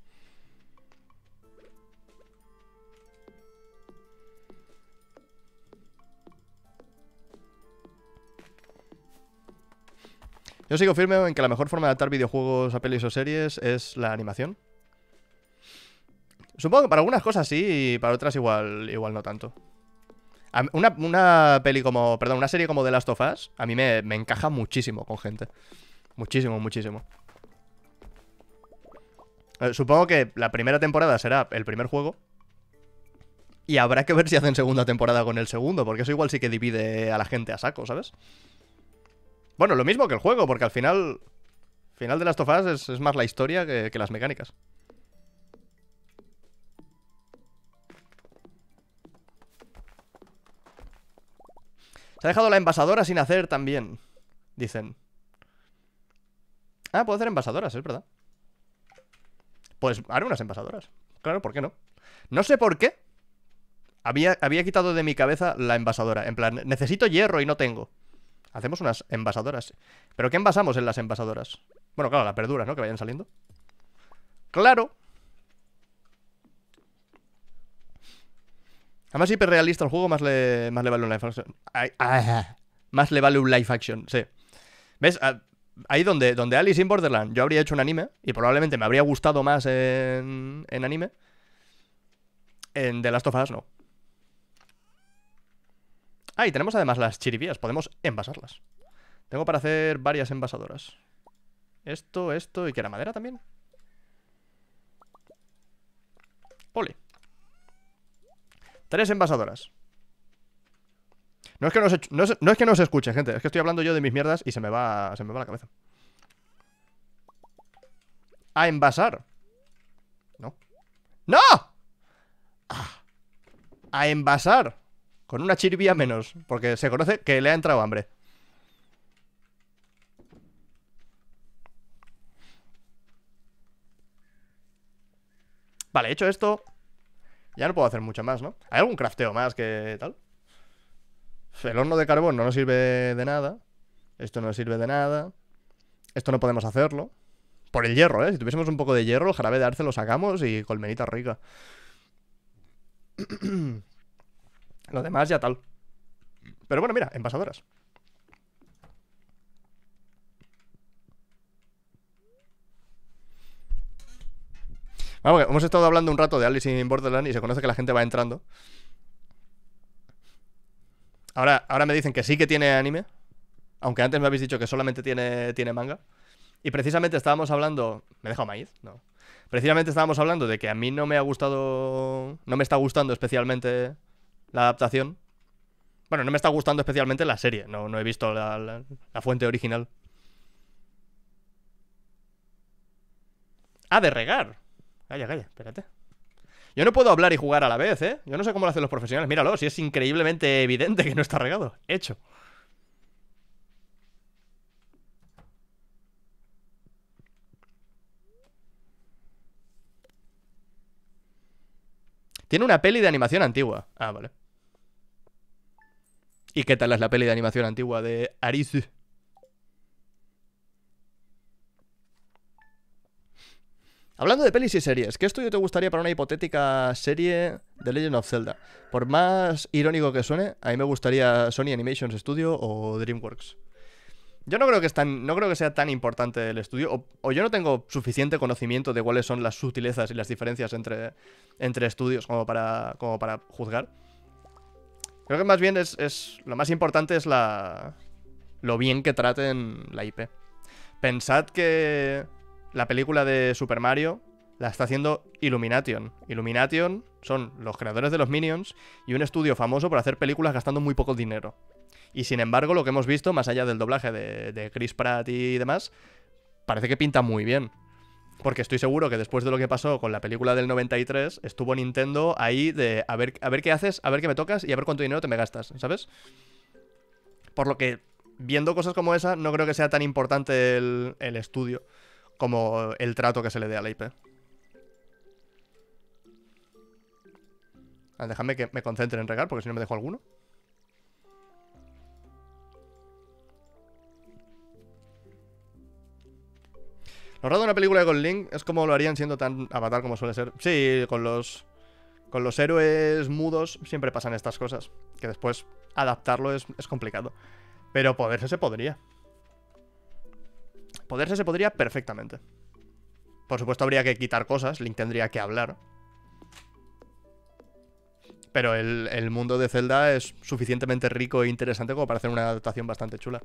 Yo sigo firme en que la mejor forma de adaptar videojuegos a pelis o series es la animación. Supongo que para algunas cosas sí y para otras igual, igual no tanto. Una, una peli como, perdón, una serie como The Last of Us a mí me, me encaja muchísimo con gente. Muchísimo, muchísimo. Eh, supongo que la primera temporada será el primer juego. Y habrá que ver si hacen segunda temporada con el segundo, porque eso igual sí que divide a la gente a saco, ¿sabes? Bueno, lo mismo que el juego, porque al final... Al final de Last of Us es, es más la historia que, que las mecánicas. Se ha dejado la envasadora sin hacer también, dicen. Ah, puedo hacer envasadoras, es verdad. Pues haré unas envasadoras. Claro, ¿por qué no? No sé por qué Había, había quitado de mi cabeza la envasadora. En plan, necesito hierro y no tengo. Hacemos unas envasadoras. ¿Pero qué envasamos en las envasadoras? Bueno, claro, las verduras, ¿no? Que vayan saliendo. ¡Claro! Además, hiperrealista el juego, más le, más le vale un live action. Ay, ah, más le vale un live action, sí. ¿Ves? Ahí donde, donde Alice in Borderland yo habría hecho un anime, y probablemente me habría gustado más en, en anime, en The Last of Us no. Ah, y tenemos además las chiribías, podemos envasarlas. Tengo para hacer varias envasadoras. Esto, esto, y que la madera también. Ole. Tres envasadoras. No es que no se, no, es, no es que no se escuche, gente. Es que estoy hablando yo de mis mierdas y se me va, se me va la cabeza. A envasar. No. ¡No! Ah. A envasar. Con una chiribía menos. Porque se conoce que le ha entrado hambre. Vale, hecho esto, ya no puedo hacer mucho más, ¿no? ¿Hay algún crafteo más que tal? El horno de carbón no nos sirve de nada. Esto no sirve de nada. Esto no podemos hacerlo. Por el hierro, ¿eh? Si tuviésemos un poco de hierro, el jarabe de arce lo sacamos y colmenita rica. Lo demás ya tal. Pero bueno, mira, envasadoras. Vamos, hemos estado hablando un rato de Alice in Borderland y se conoce que la gente va entrando. Ahora, ahora me dicen que sí que tiene anime. Aunque antes me habéis dicho que solamente tiene, tiene manga. Y precisamente estábamos hablando... ¿Me he dejado maíz? No. Precisamente estábamos hablando de que a mí no me ha gustado... No me está gustando especialmente la adaptación. Bueno, no me está gustando especialmente la serie. No, no he visto la, la, la fuente original. Ah, de regar. Calla, calla, espérate. Yo no puedo hablar y jugar a la vez, ¿eh? Yo no sé cómo lo hacen los profesionales. Míralo, si es increíblemente evidente que no está regado. Hecho. Tiene una peli de animación antigua. Ah, vale. ¿Y qué tal es la peli de animación antigua de Arisu? Hablando de pelis y series, ¿qué estudio te gustaría para una hipotética serie de Legend of Zelda? Por más irónico que suene, a mí me gustaría Sony Animations Studio o DreamWorks. Yo no creo que, es tan, no creo que sea tan importante el estudio, o, o yo no tengo suficiente conocimiento de cuáles son las sutilezas y las diferencias entre, entre estudios como para, como para juzgar. Creo que más bien es, es lo más importante es la, lo bien que traten la I P. Pensad que la película de Super Mario la está haciendo Illumination. Illumination son los creadores de los Minions y un estudio famoso por hacer películas gastando muy poco dinero. Y sin embargo, lo que hemos visto, más allá del doblaje de, de Chris Pratt y demás, parece que pinta muy bien. Porque estoy seguro que después de lo que pasó con la película del noventa y tres, estuvo Nintendo ahí de a ver, a ver qué haces, a ver qué me tocas y a ver cuánto dinero te me gastas, ¿sabes? Por lo que, viendo cosas como esa, no creo que sea tan importante el, el estudio como el trato que se le dé a la I P. Ah, déjame que me concentre en regar, porque si no me dejo alguno. Lo raro de una película de Gold Link es como lo harían siendo tan Avatar como suele ser. Sí, con los con los héroes mudos siempre pasan estas cosas, que después adaptarlo es, es complicado. Pero poderse se podría. Poderse se podría perfectamente. Por supuesto habría que quitar cosas, Link tendría que hablar. Pero el, el mundo de Zelda es suficientemente rico e interesante como para hacer una adaptación bastante chula.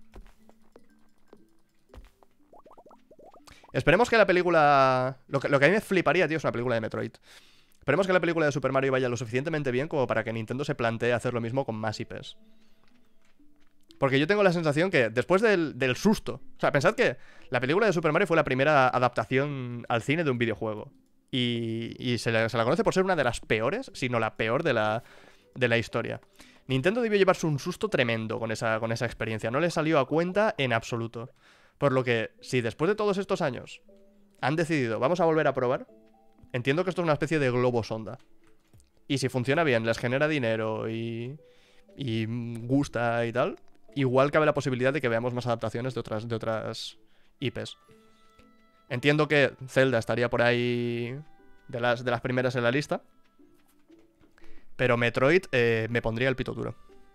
Esperemos que la película... Lo que, lo que a mí me fliparía, tío, es una película de Metroid. Esperemos que la película de Super Mario vaya lo suficientemente bien como para que Nintendo se plantee hacer lo mismo con más I Ps. Porque yo tengo la sensación que después del, del susto... O sea, pensad que la película de Super Mario fue la primera adaptación al cine de un videojuego. Y, y se, la, se la conoce por ser una de las peores, si no la peor de la, de la historia. Nintendo debió llevarse un susto tremendo con esa, con esa experiencia. No le salió a cuenta en absoluto. Por lo que, si después de todos estos años han decidido, vamos a volver a probar, entiendo que esto es una especie de globo sonda. Y si funciona bien, les genera dinero y, y gusta y tal, igual cabe la posibilidad de que veamos más adaptaciones de otras, de otras I Ps. Entiendo que Zelda estaría por ahí de las, de las primeras en la lista, pero Metroid eh, me pondría el pito duro.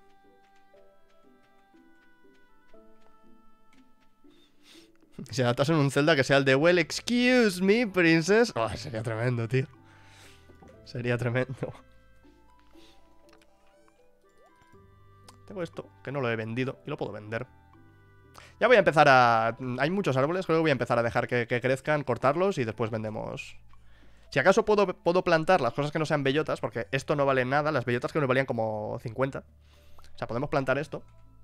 Si adaptasen un Zelda que sea el de Well, excuse me, princess. Oh, sería tremendo, tío. Sería tremendo. Tengo esto, que no lo he vendido y lo puedo vender. Ya voy a empezar a... Hay muchos árboles, creo que voy a empezar a dejar que, que crezcan, cortarlos y después vendemos. Si acaso puedo, puedo plantar las cosas que no sean bellotas, porque esto no vale nada, las bellotas que nos valían como cincuenta. O sea, podemos plantar esto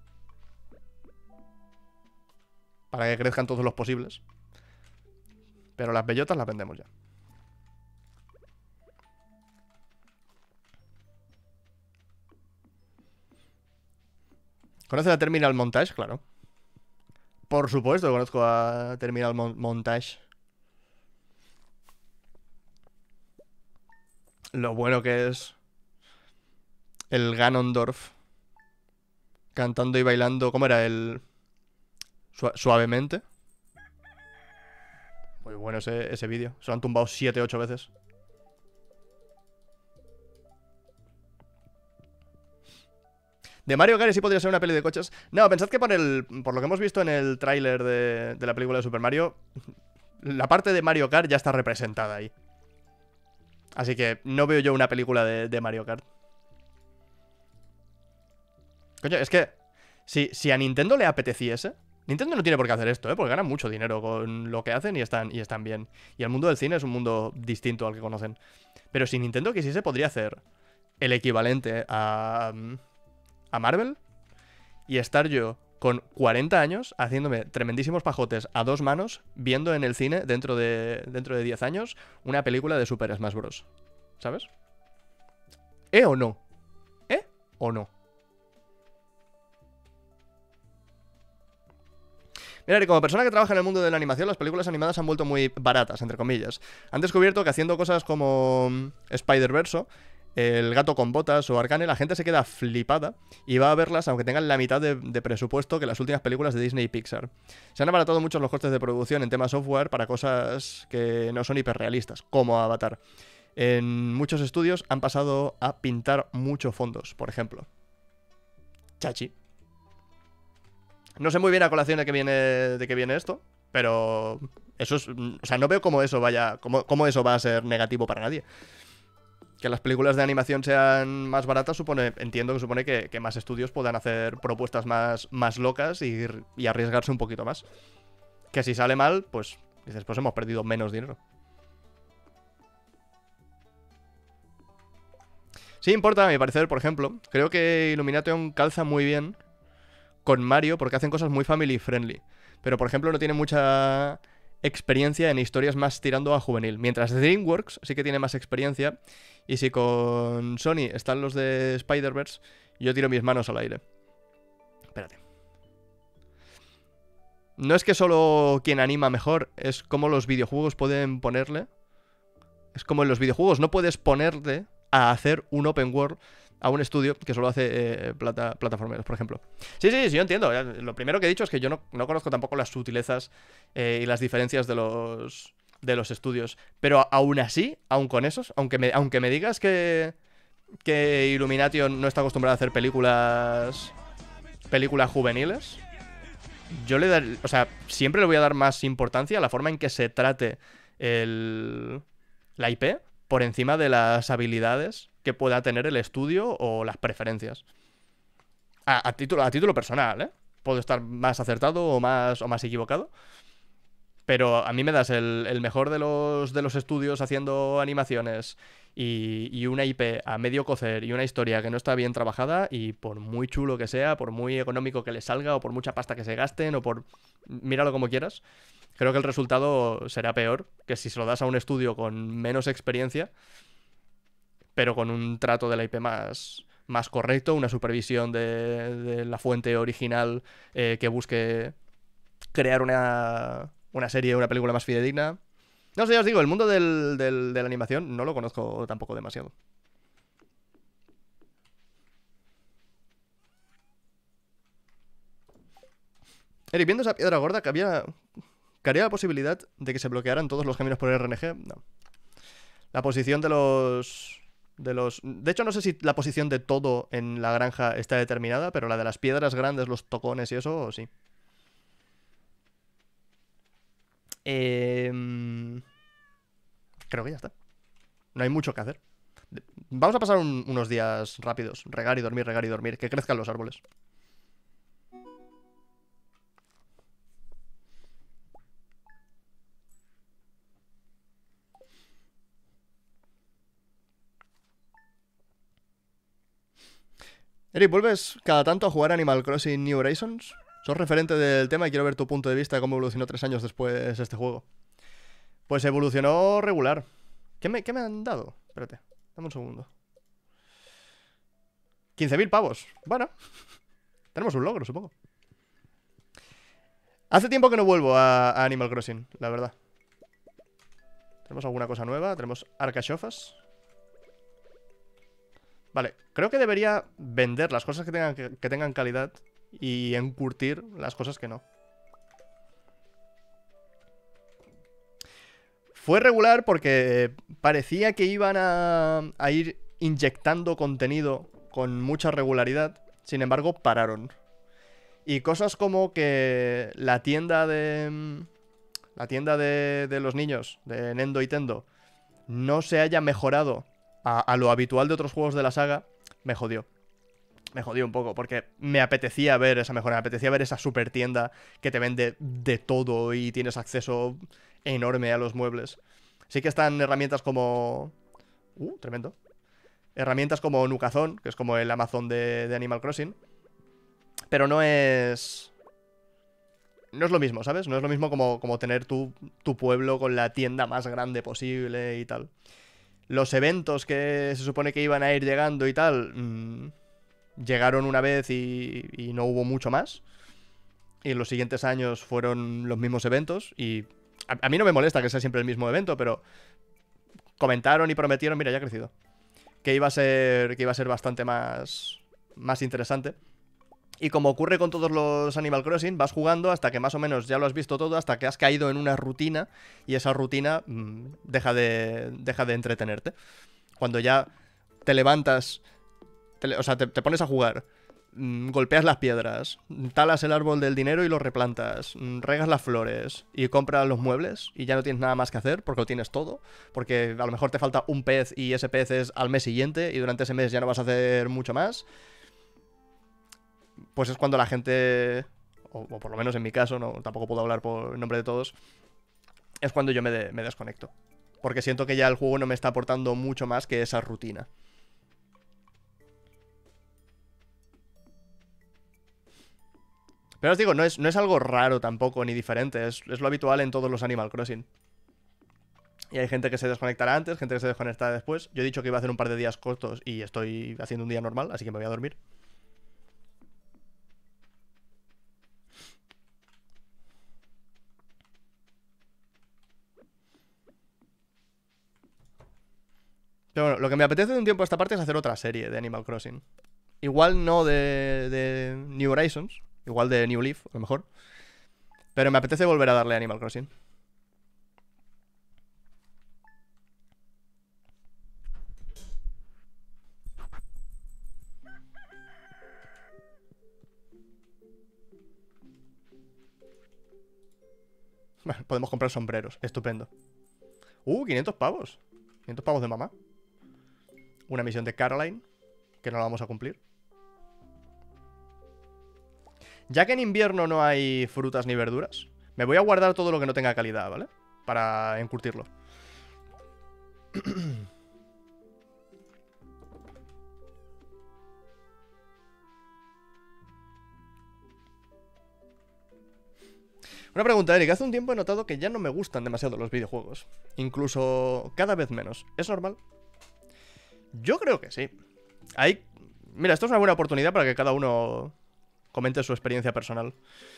para que crezcan todos los posibles. Pero las bellotas las vendemos ya. ¿Conoces a Terminal Montage? Claro. Por supuesto que conozco a Terminal Mon Montage. Lo bueno que es el Ganondorf cantando y bailando. ¿Cómo era? El... Su suavemente. Muy bueno ese, ese vídeo. Se lo han tumbado siete ocho veces. De Mario Kart sí podría ser una peli de coches. No, pensad que por, el, por lo que hemos visto en el tráiler de, de la película de Super Mario, la parte de Mario Kart ya está representada ahí. Así que no veo yo una película de, de Mario Kart. Coño, es que si, si a Nintendo le apeteciese... Nintendo no tiene por qué hacer esto, ¿eh? Porque ganan mucho dinero con lo que hacen y están, y están bien. Y el mundo del cine es un mundo distinto al que conocen. Pero si Nintendo quisiese, podría hacer el equivalente a... a Marvel y estar yo con cuarenta años haciéndome tremendísimos pajotes a dos manos viendo en el cine dentro de, dentro de diez años una película de Super Smash Bros. ¿Sabes? ¿Eh o no? ¿Eh o no? Mira, y como persona que trabaja en el mundo de la animación, las películas animadas se han vuelto muy baratas, entre comillas. Han descubierto que haciendo cosas como Spider-Verse, El gato con botas o Arcane, la gente se queda flipada y va a verlas aunque tengan la mitad de, de presupuesto que las últimas películas de Disney y Pixar. Se han abaratado mucho los costes de producción en temas software para cosas que no son hiperrealistas, como Avatar. En muchos estudios han pasado a pintar muchos fondos, por ejemplo. Chachi. No sé muy bien a colación de qué viene, de qué viene esto, pero eso es, o sea, no veo cómo eso vaya, cómo, cómo eso va a ser negativo para nadie. Que las películas de animación sean más baratas supone, entiendo que supone que, que más estudios puedan hacer propuestas más, más locas y, y arriesgarse un poquito más. Que si sale mal, pues dices, pues hemos perdido menos dinero. Sí importa, a mi parecer, por ejemplo, creo que Illumination calza muy bien con Mario porque hacen cosas muy family friendly. Pero, por ejemplo, no tiene mucha experiencia en historias más tirando a juvenil. Mientras DreamWorks sí que tiene más experiencia. Y si con Sony están los de Spider-Verse, yo tiro mis manos al aire. Espérate. No es que solo quien anima mejor, es como los videojuegos pueden ponerle. Es como en los videojuegos no puedes ponerte a hacer un open world a un estudio que solo hace eh, plata, plataformeros, por ejemplo. Sí, sí, sí, yo entiendo. Lo primero que he dicho es que yo no, no conozco tampoco las sutilezas eh, y las diferencias de los, de los estudios. Pero aún así, aún con esos, aunque me, aunque me digas que, que Illumination no está acostumbrada a hacer películas películas juveniles, yo le daré, o sea, siempre le voy a dar más importancia a la forma en que se trate el, la I P por encima de las habilidades que pueda tener el estudio o las preferencias. A, a, título, a título personal, ¿eh? Puedo estar más acertado o más, o más equivocado. Pero a mí me das el, el mejor de los, de los estudios haciendo animaciones y, y una I P a medio cocer y una historia que no está bien trabajada y por muy chulo que sea, por muy económico que le salga o por mucha pasta que se gasten o por... míralo como quieras. Creo que el resultado será peor que si se lo das a un estudio con menos experiencia, pero con un trato de la I P más, más correcto, una supervisión de, de la fuente original eh, que busque crear una, una serie, una película más fidedigna. No sé, ya os digo, el mundo del, del, de la animación no lo conozco tampoco demasiado. Eric, viendo esa piedra gorda, que había... ¿Cabría la posibilidad de que se bloquearan todos los caminos por R N G? No. La posición de los... De los... De hecho, no sé si la posición de todo en la granja está determinada, pero la de las piedras grandes, los tocones y eso, sí. Eh... Creo que ya está. No hay mucho que hacer. Vamos a pasar un, unos días rápidos. Regar y dormir, regar y dormir. Que crezcan los árboles. Eric, ¿vuelves cada tanto a jugar Animal Crossing New Horizons? Sos referente del tema y quiero ver tu punto de vista de cómo evolucionó tres años después este juego. Pues evolucionó regular. ¿Qué me, qué me han dado? Espérate, dame un segundo. quince mil pavos. Bueno, tenemos un logro, supongo. Hace tiempo que no vuelvo a, a Animal Crossing, la verdad. Tenemos alguna cosa nueva. Tenemos arcachofas. Vale, creo que debería vender las cosas que tengan, que, que tengan calidad y encurtir las cosas que no. Fue regular porque parecía que iban a, a ir inyectando contenido con mucha regularidad. Sin embargo, pararon. Y cosas como que la tienda de... La tienda de, de los niños, de Nendo y Tendo, no se haya mejorado a, a lo habitual de otros juegos de la saga, me jodió. Me jodió un poco, porque me apetecía ver esa mejora, me apetecía ver esa super tienda que te vende de todo y tienes acceso enorme a los muebles. Sí que están herramientas como... Uh, tremendo. Herramientas como Nukazon, que es como el Amazon de, de Animal Crossing, Pero no es... No es lo mismo, ¿sabes? No es lo mismo como, como tener tu, tu pueblo con la tienda más grande posible y tal. Los eventos que se supone que iban a ir llegando y tal, mmm, llegaron una vez y, y no hubo mucho más. Y en los siguientes años fueron los mismos eventos. Y a, a mí no me molesta que sea siempre el mismo evento, pero comentaron y prometieron, mira, ya ha crecido, que iba a ser, que iba a ser bastante más, más interesante. Y como ocurre con todos los Animal Crossing, vas jugando hasta que más o menos ya lo has visto todo, hasta que has caído en una rutina y esa rutina mmm, deja, de, deja de entretenerte. Cuando ya te levantas, te, o sea, te, te pones a jugar, mmm, golpeas las piedras, talas el árbol del dinero y lo replantas, mmm, regas las flores y compras los muebles y ya no tienes nada más que hacer porque lo tienes todo, porque a lo mejor te falta un pez y ese pez es al mes siguiente y durante ese mes ya no vas a hacer mucho más. Pues es cuando la gente, o, o por lo menos en mi caso, no, tampoco puedo hablar por el nombre de todos, es cuando yo me, de, me desconecto. Porque siento que ya el juego no me está aportando mucho más que esa rutina. Pero os digo, no es, no es algo raro tampoco, ni diferente, es, es lo habitual en todos los Animal Crossing. Y hay gente que se desconectará antes, gente que se desconectará después. Yo he dicho que iba a hacer un par de días cortos y estoy haciendo un día normal, así que me voy a dormir. Pero bueno, lo que me apetece de un tiempo a esta parte es hacer otra serie de Animal Crossing. Igual no de, de New Horizons, igual de New Leaf, a lo mejor. Pero me apetece volver a darle a Animal Crossing. Bueno, podemos comprar sombreros, estupendo. Uh, quinientos pavos. quinientos pavos de mamá. Una misión de Caroline, que no la vamos a cumplir. Ya que en invierno no hay frutas ni verduras, me voy a guardar todo lo que no tenga calidad, ¿vale? Para encurtirlo. Una pregunta, Eric. Hace un tiempo he notado que ya no me gustan demasiado los videojuegos. Incluso cada vez menos. ¿Es normal? Yo creo que sí. Hay... Mira, esto es una buena oportunidad para que cada uno comente su experiencia personal.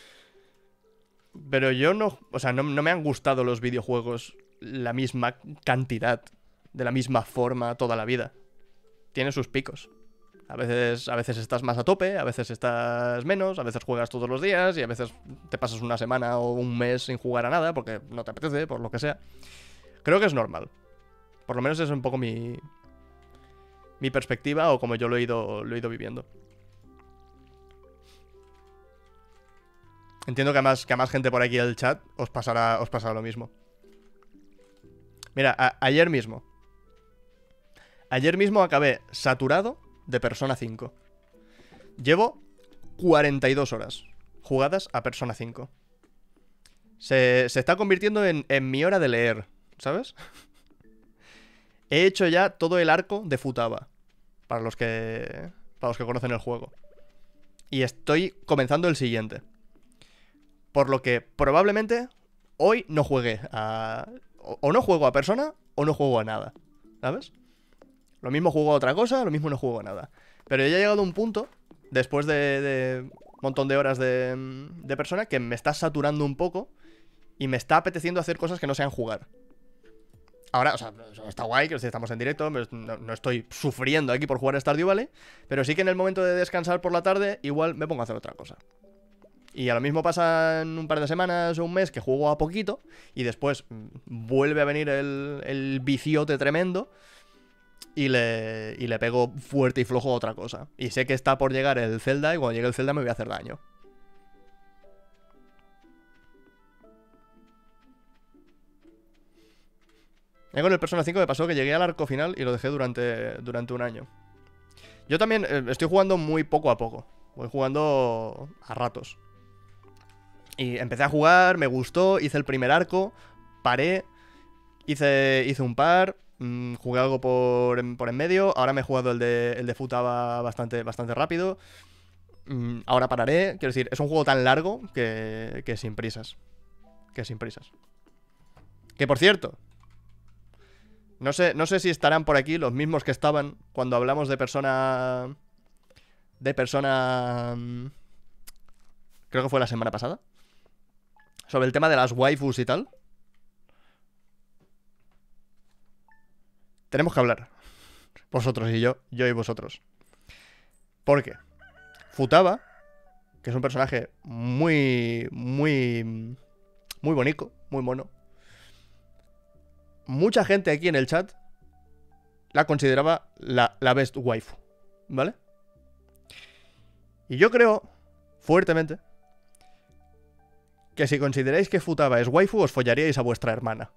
Pero yo no... O sea, no, no me han gustado los videojuegos la misma cantidad, de la misma forma toda la vida. Tiene sus picos. A veces, a veces estás más a tope, a veces estás menos, a veces juegas todos los días y a veces te pasas una semana o un mes sin jugar a nada porque no te apetece, por lo que sea. Creo que es normal. Por lo menos es un poco mi... mi perspectiva o como yo lo he ido, lo he ido viviendo. Entiendo que a, más, que a más gente por aquí en el chat os pasará, os pasará lo mismo. Mira, a, ayer mismo. Ayer mismo acabé saturado de Persona cinco. Llevo cuarenta y dos horas jugadas a Persona cinco. Se, se está convirtiendo en, en mi hora de leer, ¿sabes? He hecho ya todo el arco de Futaba, para los que para los que conocen el juego. Y estoy comenzando el siguiente. Por lo que probablemente hoy no juegue a... O, o no juego a Persona o no juego a nada, ¿sabes? Lo mismo juego a otra cosa, lo mismo no juego a nada. Pero ya he llegado a un punto, después de, de un montón de horas de, de Persona, que me está saturando un poco y me está apeteciendo hacer cosas que no sean jugar. Ahora, o sea, está guay que estamos en directo, no, no estoy sufriendo aquí por jugar a Stardew Valley, pero sí que en el momento de descansar por la tarde, igual me pongo a hacer otra cosa. Y a lo mismo pasa en un par de semanas o un mes que juego a poquito y después vuelve a venir el, el viciote tremendo y le, y le pego fuerte y flojo a otra cosa. Y sé que está por llegar el Zelda y cuando llegue el Zelda me voy a hacer daño. Y con el Persona cinco me pasó que llegué al arco final y lo dejé durante, durante un año. Yo también eh, estoy jugando muy poco a poco. Voy jugando a ratos. Y empecé a jugar, me gustó, hice el primer arco, paré, hice, hice un par, mmm, jugué algo por en, por en medio, ahora me he jugado el de, el de Futaba bastante, bastante rápido. Mm, ahora pararé. Quiero decir, es un juego tan largo que, que sin prisas. Que sin prisas. Que por cierto, no sé, no sé si estarán por aquí los mismos que estaban cuando hablamos de persona... De persona... Creo que fue la semana pasada. Sobre el tema de las waifus y tal. Tenemos que hablar. Vosotros y yo, yo y vosotros. ¿Por qué? Futaba, que es un personaje muy, muy, muy bonito, muy mono. Mucha gente aquí en el chat la consideraba la, la best waifu, ¿vale? Y yo creo, fuertemente, que si consideráis que Futaba es waifu, os follaríais a vuestra hermana.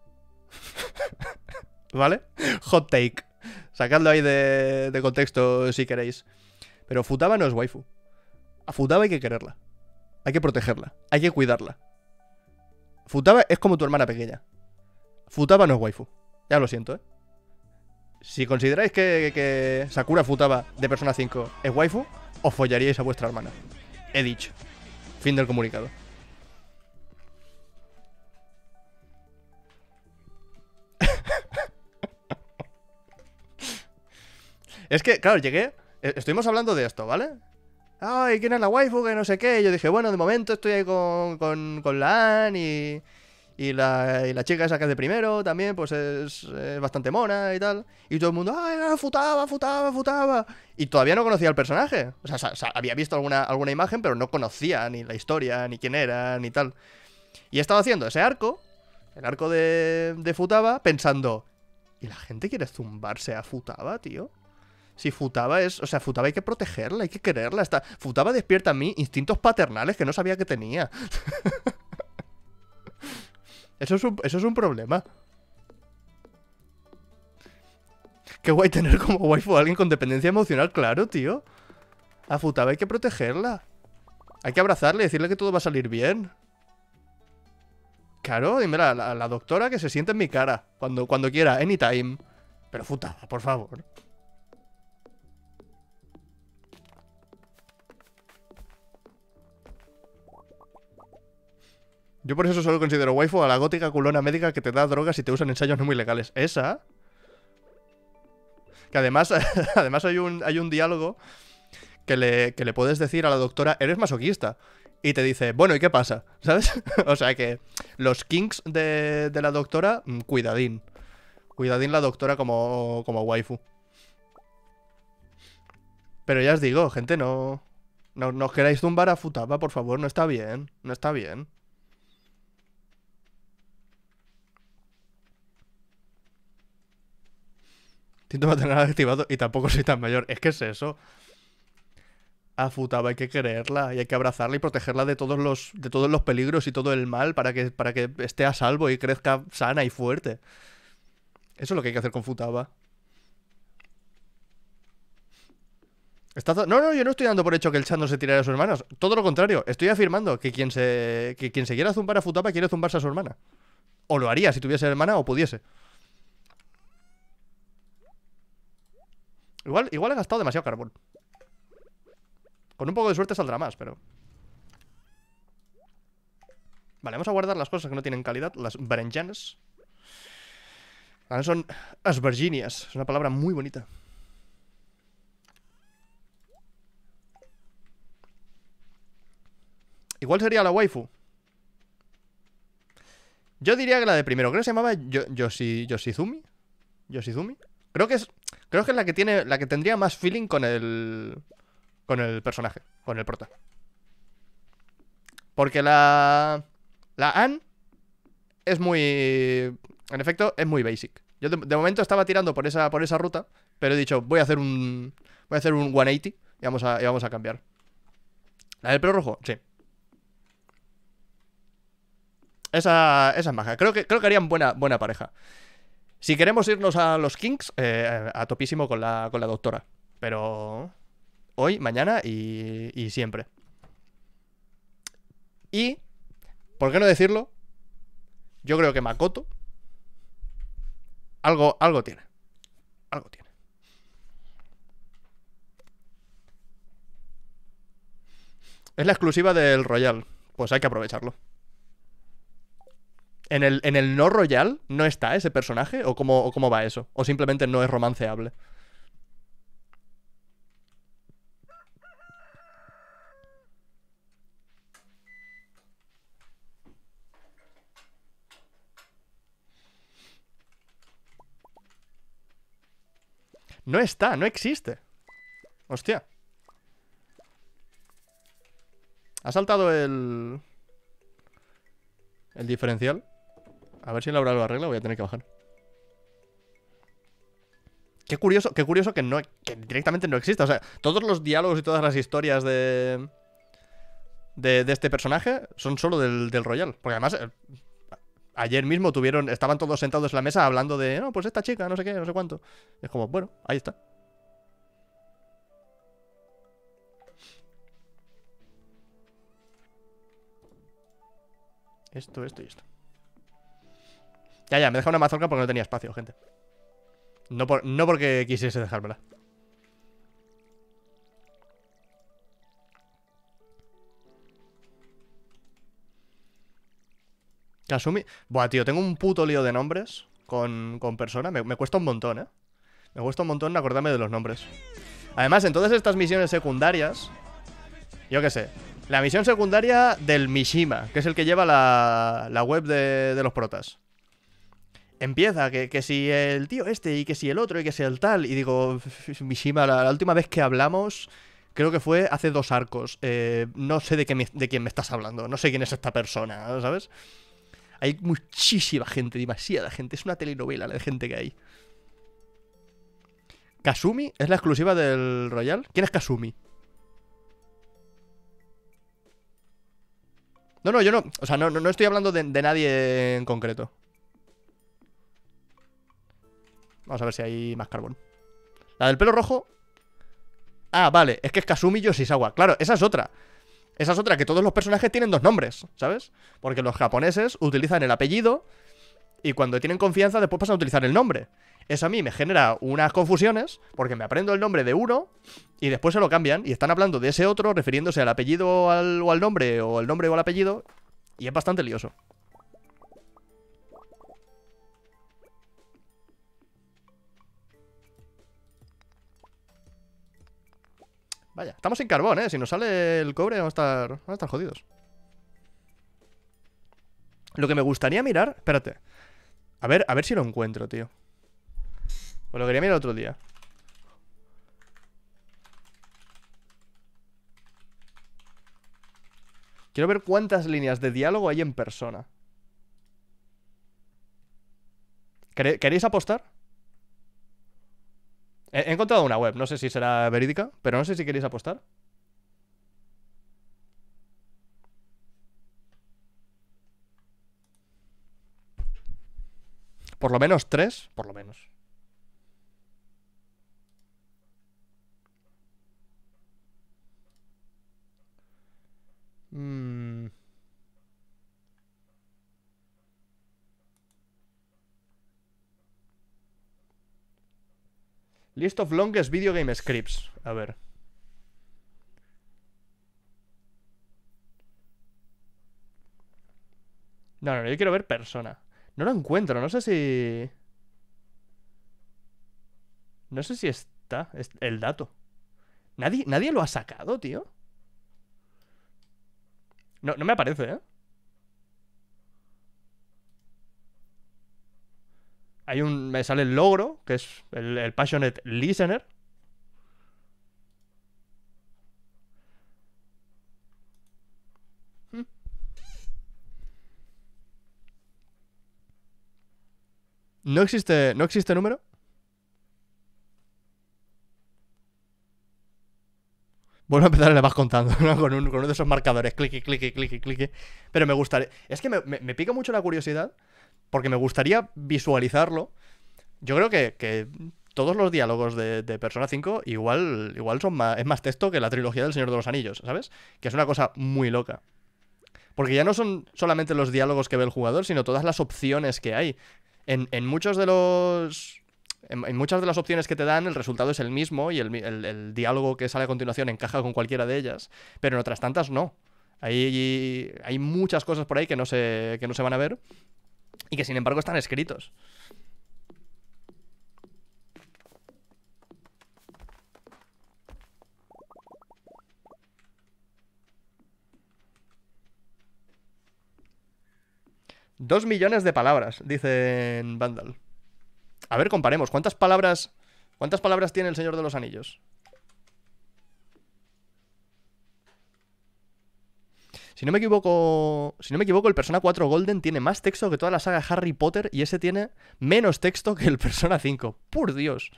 ¿Vale? Hot take. Sacadlo ahí de, de contexto si queréis. Pero Futaba no es waifu. A Futaba hay que quererla. Hay que protegerla. Hay que cuidarla. Futaba es como tu hermana pequeña. Futaba no es waifu. Ya lo siento, ¿eh? Si consideráis que, que Sakura Futaba de Persona cinco es waifu, os follaríais a vuestra hermana. He dicho. Fin del comunicado. Es que, claro, llegué... Estuvimos hablando de esto, ¿vale? Ay, ¿quién es la waifu? Que no sé qué. Y yo dije, bueno, de momento estoy ahí con, con, con la Ann y... Y la, y la chica esa que es de primero también, pues es, es bastante mona y tal. Y todo el mundo, ¡ay, Futaba, Futaba, Futaba! Y todavía no conocía al personaje. O sea, o sea, había visto alguna, alguna imagen, pero no conocía ni la historia, ni quién era, ni tal. Y he estado haciendo ese arco, el arco de, de Futaba, pensando, ¿y la gente quiere zumbarse a Futaba, tío? Si Futaba es... O sea, Futaba hay que protegerla, hay que quererla. Está, Futaba despierta en mí instintos paternales que no sabía que tenía. Eso es, un, eso es un problema. Qué guay tener como waifu a alguien con dependencia emocional, claro, tío. A Futaba hay que protegerla. Hay que abrazarle y decirle que todo va a salir bien. Claro, dime la, la, la doctora que se siente en mi cara. Cuando, cuando quiera, anytime. Pero Futaba, por favor. Yo por eso solo considero waifu a la gótica culona médica que te da drogas y te usan ensayos no muy legales. ¿Esa? Que además, además hay un, hay un diálogo que le, que le puedes decir a la doctora, eres masoquista. Y te dice, bueno, ¿y qué pasa? ¿Sabes? O sea que los kinks de, de la doctora, cuidadín. Cuidadín la doctora como, como waifu. Pero ya os digo, gente, no... No, no os queráis zumbar a Futaba, por favor, no está bien. No está bien. Tinto maternal activado y tampoco soy tan mayor. Es que es eso. A Futaba hay que quererla y hay que abrazarla y protegerla de todos los, de todos los peligros y todo el mal para que, para que esté a salvo y crezca sana y fuerte. Eso es lo que hay que hacer con Futaba. ¿Estás... No, no, yo no estoy dando por hecho que el chat no se tirara a sus hermanos. Todo lo contrario, estoy afirmando que quien se, que quien se quiera zumbar a Futaba quiere zumbarse a su hermana. O lo haría si tuviese hermana o pudiese. Igual, igual he gastado demasiado carbón. Con un poco de suerte saldrá más, pero... Vale, vamos a guardar las cosas que no tienen calidad. Las berenjenas. También son asperginias. Es una palabra muy bonita. Igual sería la waifu. Yo diría que la de primero. Creo que se llamaba Yo- Yoshi... Yoshizumi. Yoshizumi. Creo que es... Creo que es la que tiene... La que tendría más feeling con el... Con el personaje. Con el prota. Porque la... La Ann es muy... En efecto, es muy basic. Yo de, de momento estaba tirando por esa, por esa ruta, pero he dicho, voy a hacer un... Voy a hacer un ciento ochenta y vamos a, y vamos a cambiar. ¿La del pelo rojo? Sí. Esa, esa es maja. Creo que, creo que harían buena, buena pareja. Si queremos irnos a los Kings, eh, a topísimo con la, con la doctora. Pero... Hoy, mañana y, y siempre. Y... ¿Por qué no decirlo? Yo creo que Makoto Algo, algo tiene. Algo tiene. Es la exclusiva del Royal. Pues hay que aprovecharlo. ¿En el, en el no Royal no está ese personaje? ¿O cómo, o cómo va eso? ¿O simplemente no es romanceable? No está, no existe. Hostia. Ha saltado el... El diferencial. A ver si Laura lo arregla, voy a tener que bajar. Qué curioso, qué curioso que no, que directamente no exista. O sea, todos los diálogos y todas las historias de... De, de este personaje son solo del, del Royal. Porque además... eh, ayer mismo tuvieron... Estaban todos sentados en la mesa hablando de... No, pues esta chica, no sé qué, no sé cuánto. Y es como, bueno, ahí está. Esto, esto y esto. Ya, ya, me deja una mazorca porque no tenía espacio, gente. No, por, no porque quisiese dejármela. Kasumi... Buah, tío, tengo un puto lío de nombres con, con persona. Me, me cuesta un montón, ¿eh? Me cuesta un montón acordarme de los nombres. Además, en todas estas misiones secundarias... Yo qué sé. La misión secundaria del Mishima, que es el que lleva la, la web de, de los protas. Empieza que, que si el tío este y que si el otro y que si el tal. Y digo, Mishima, la, la última vez que hablamos, creo que fue hace dos arcos. Eh, no sé de, qué me, de quién me estás hablando. No sé quién es esta persona, ¿sabes? Hay muchísima gente, demasiada gente. Es una telenovela la de gente que hay. ¿Kasumi es la exclusiva del Royal? ¿Quién es Kasumi? No, no, yo no. O sea, no, no estoy hablando de, de nadie en concreto. Vamos a ver si hay más carbón. La del pelo rojo. Ah, vale, es que es Kasumi Yoshizawa. Claro, esa es otra. Esa es otra, que todos los personajes tienen dos nombres, ¿sabes? Porque los japoneses utilizan el apellido y cuando tienen confianza después pasan a utilizar el nombre. Eso a mí me genera unas confusiones porque me aprendo el nombre de uno y después se lo cambian y están hablando de ese otro refiriéndose al apellido o al, o al nombre o el nombre o al apellido y es bastante lioso. Vaya, estamos sin carbón, ¿eh? Si nos sale el cobre vamos a estar, vamos a estar jodidos. Lo que me gustaría mirar... Espérate. A ver, a ver si lo encuentro, tío. Pues lo quería mirar otro día. Quiero ver cuántas líneas de diálogo hay en persona. ¿Quere- ¿Queréis apostar? He, he encontrado una web, no sé si será verídica, pero no sé si queréis apostar. Por lo menos tres, por lo menos. Mm. List of longest video game scripts. A ver. No, no, no, yo quiero ver persona. No lo encuentro, no sé si... No sé si está es- el dato. ¿Nadie, nadie lo ha sacado, tío? No, no me aparece, ¿eh? Hay un... Me sale el logro, que es el, el Passionate Listener. Mm. No existe... ¿No existe número? Vuelvo a empezar y le vas contando, ¿no? Con, un- con uno de esos marcadores. Clique, clique, clique, clique. Pero me gustaría... Es que me, me- me pica mucho la curiosidad. Porque me gustaría visualizarlo. Yo creo que, que todos los diálogos de, de Persona cinco igual, igual son más, es más texto que la trilogía del Señor de los Anillos, ¿sabes? Que es una cosa muy loca. Porque ya no son solamente los diálogos que ve el jugador, sino todas las opciones que hay. En, en muchos de los... En, en muchas de las opciones que te dan, el resultado es el mismo y el, el, el diálogo que sale a continuación encaja con cualquiera de ellas. Pero en otras tantas no. Hay, hay muchas cosas por ahí que no se, que no se van a ver y que sin embargo están escritos. Dos millones de palabras, dice en Vandal. A ver, comparemos. ¿Cuántas palabras, cuántas palabras tiene el Señor de los Anillos? Si no me equivoco, si no me equivoco, el Persona cuatro Golden tiene más texto que toda la saga de Harry Potter y ese tiene menos texto que el Persona cinco. ¡Por Dios!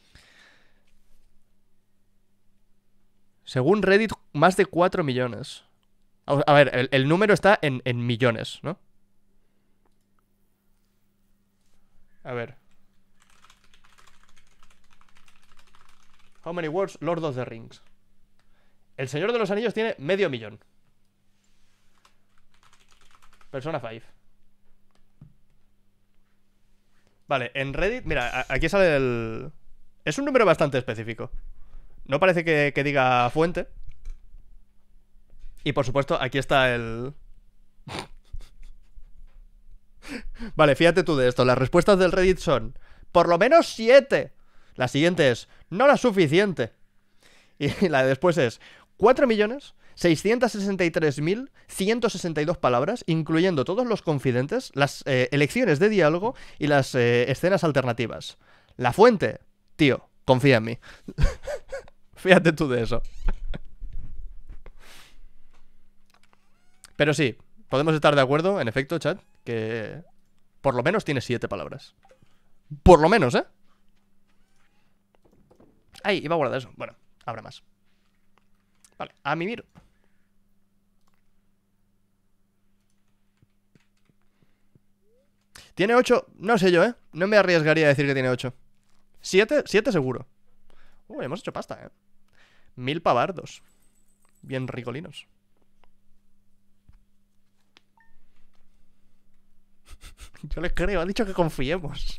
Según Reddit, más de cuatro millones. A ver, el, el número está en, en millones, ¿no? A ver. How many words? Lord of the Rings. El Señor de los Anillos tiene medio millón. Persona cinco. Vale, en Reddit, mira, aquí sale el... Es un número bastante específico. No parece que, que diga fuente. Y por supuesto, aquí está el... Vale, fíjate tú de esto. Las respuestas del Reddit son por lo menos siete. La siguiente es no la suficiente. Y la de después es cuatro millones seiscientos sesenta y tres mil ciento sesenta y dos palabras, incluyendo todos los confidentes, las eh, elecciones de diálogo y las eh, escenas alternativas. La fuente, tío, confía en mí. Fíjate tú de eso. Pero sí, podemos estar de acuerdo, en efecto, chat, que por lo menos tiene siete palabras. Por lo menos, ¿eh? Ay, iba a guardar eso. Bueno, habrá más. Vale, a mimir. Tiene ocho, no sé yo, ¿eh? No me arriesgaría a decir que tiene ocho. siete, siete seguro. Uy, hemos hecho pasta, ¿eh? Mil pavardos. Bien ricolinos. Yo le creo, ha dicho que confiemos.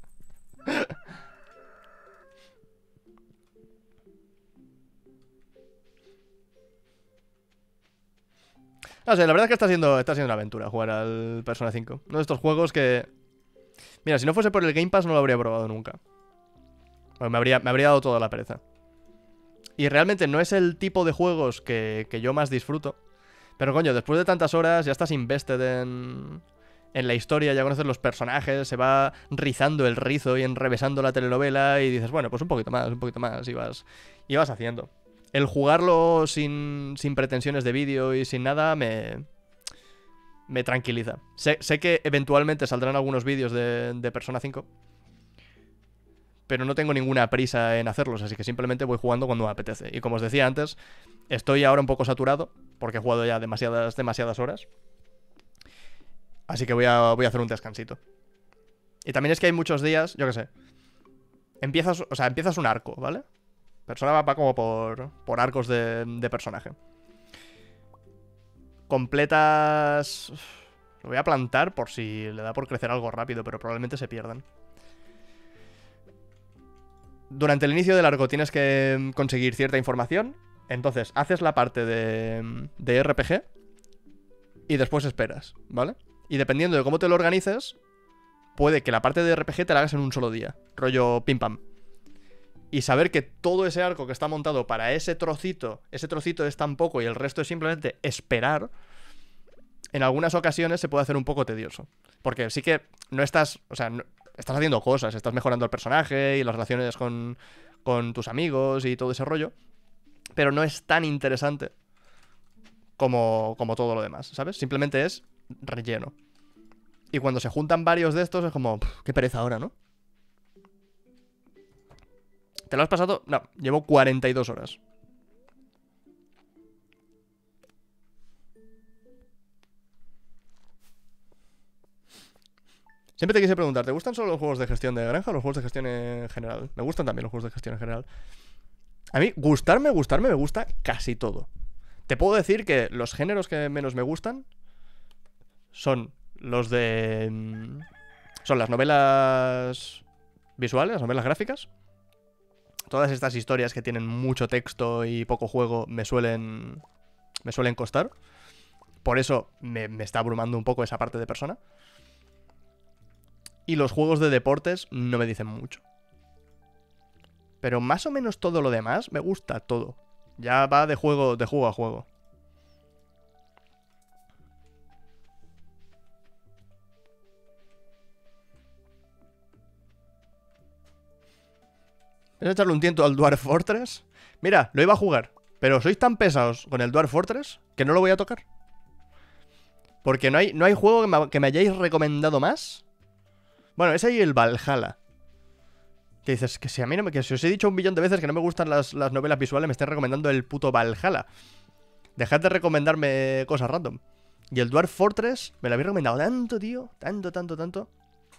No sé, la verdad es que está siendo, está siendo una aventura jugar al Persona cinco. Uno de estos juegos que... Mira, si no fuese por el Game Pass no lo habría probado nunca. Bueno, me habría, me habría dado toda la pereza. Y realmente no es el tipo de juegos que, que yo más disfruto. Pero coño, después de tantas horas ya estás invested en... En la historia, ya conoces los personajes, se va rizando el rizo y enrevesando la telenovela y dices, bueno, pues un poquito más, un poquito más, y vas, y vas haciendo. El jugarlo sin, sin pretensiones de vídeo y sin nada me, me tranquiliza. Sé, sé que eventualmente saldrán algunos vídeos de, de Persona cinco, pero no tengo ninguna prisa en hacerlos, así que simplemente voy jugando cuando me apetece. Y como os decía antes, estoy ahora un poco saturado, porque he jugado ya demasiadas, demasiadas horas. Así que voy a, voy a hacer un descansito. Y también es que hay muchos días, yo qué sé. Empiezas, o sea, empiezas un arco, ¿vale? Persona va, va como por, por arcos de, de personaje. Completas... Lo voy a plantar por si le da por crecer algo rápido, pero probablemente se pierdan. Durante el inicio del arco tienes que conseguir cierta información. Entonces, haces la parte de, de R P G y después esperas, ¿vale? Y dependiendo de cómo te lo organices, puede que la parte de R P G te la hagas en un solo día. Rollo pim pam. Y saber que todo ese arco que está montado para ese trocito, ese trocito es tan poco y el resto es simplemente esperar, en algunas ocasiones se puede hacer un poco tedioso. Porque sí que no estás, o sea, no, estás haciendo cosas, estás mejorando el personaje y las relaciones con, con tus amigos y todo ese rollo, pero no es tan interesante como, como todo lo demás, ¿sabes? Simplemente es relleno. Y cuando se juntan varios de estos es como, pff, qué pereza ahora, ¿no? ¿Te lo has pasado? No, llevo cuarenta y dos horas. Siempre te quise preguntar, ¿te gustan solo los juegos de gestión de granja o los juegos de gestión en general? Me gustan también los juegos de gestión en general. A mí, gustarme, gustarme, me gusta casi todo. Te puedo decir que los géneros que menos me gustan son los de... Son las novelas visuales, las novelas gráficas. Todas estas historias que tienen mucho texto y poco juego me suelen, me suelen costar. Por eso me, me está abrumando un poco esa parte de Persona. Y los juegos de deportes no me dicen mucho. Pero más o menos todo lo demás me gusta todo. Ya va de juego, de juego a juego. ¿Vas a echarle un tiento al Dwarf Fortress? Mira, lo iba a jugar, pero sois tan pesados con el Dwarf Fortress que no lo voy a tocar. Porque no hay, no hay juego que me, que me hayáis recomendado más. Bueno, ese y el Valhalla. Que dices, que si a mí no me... Que si os he dicho un billón de veces que no me gustan las, las novelas visuales, me estáis recomendando el puto Valhalla. Dejad de recomendarme cosas random. Y el Dwarf Fortress me lo habéis recomendado tanto, tío. Tanto, tanto, tanto.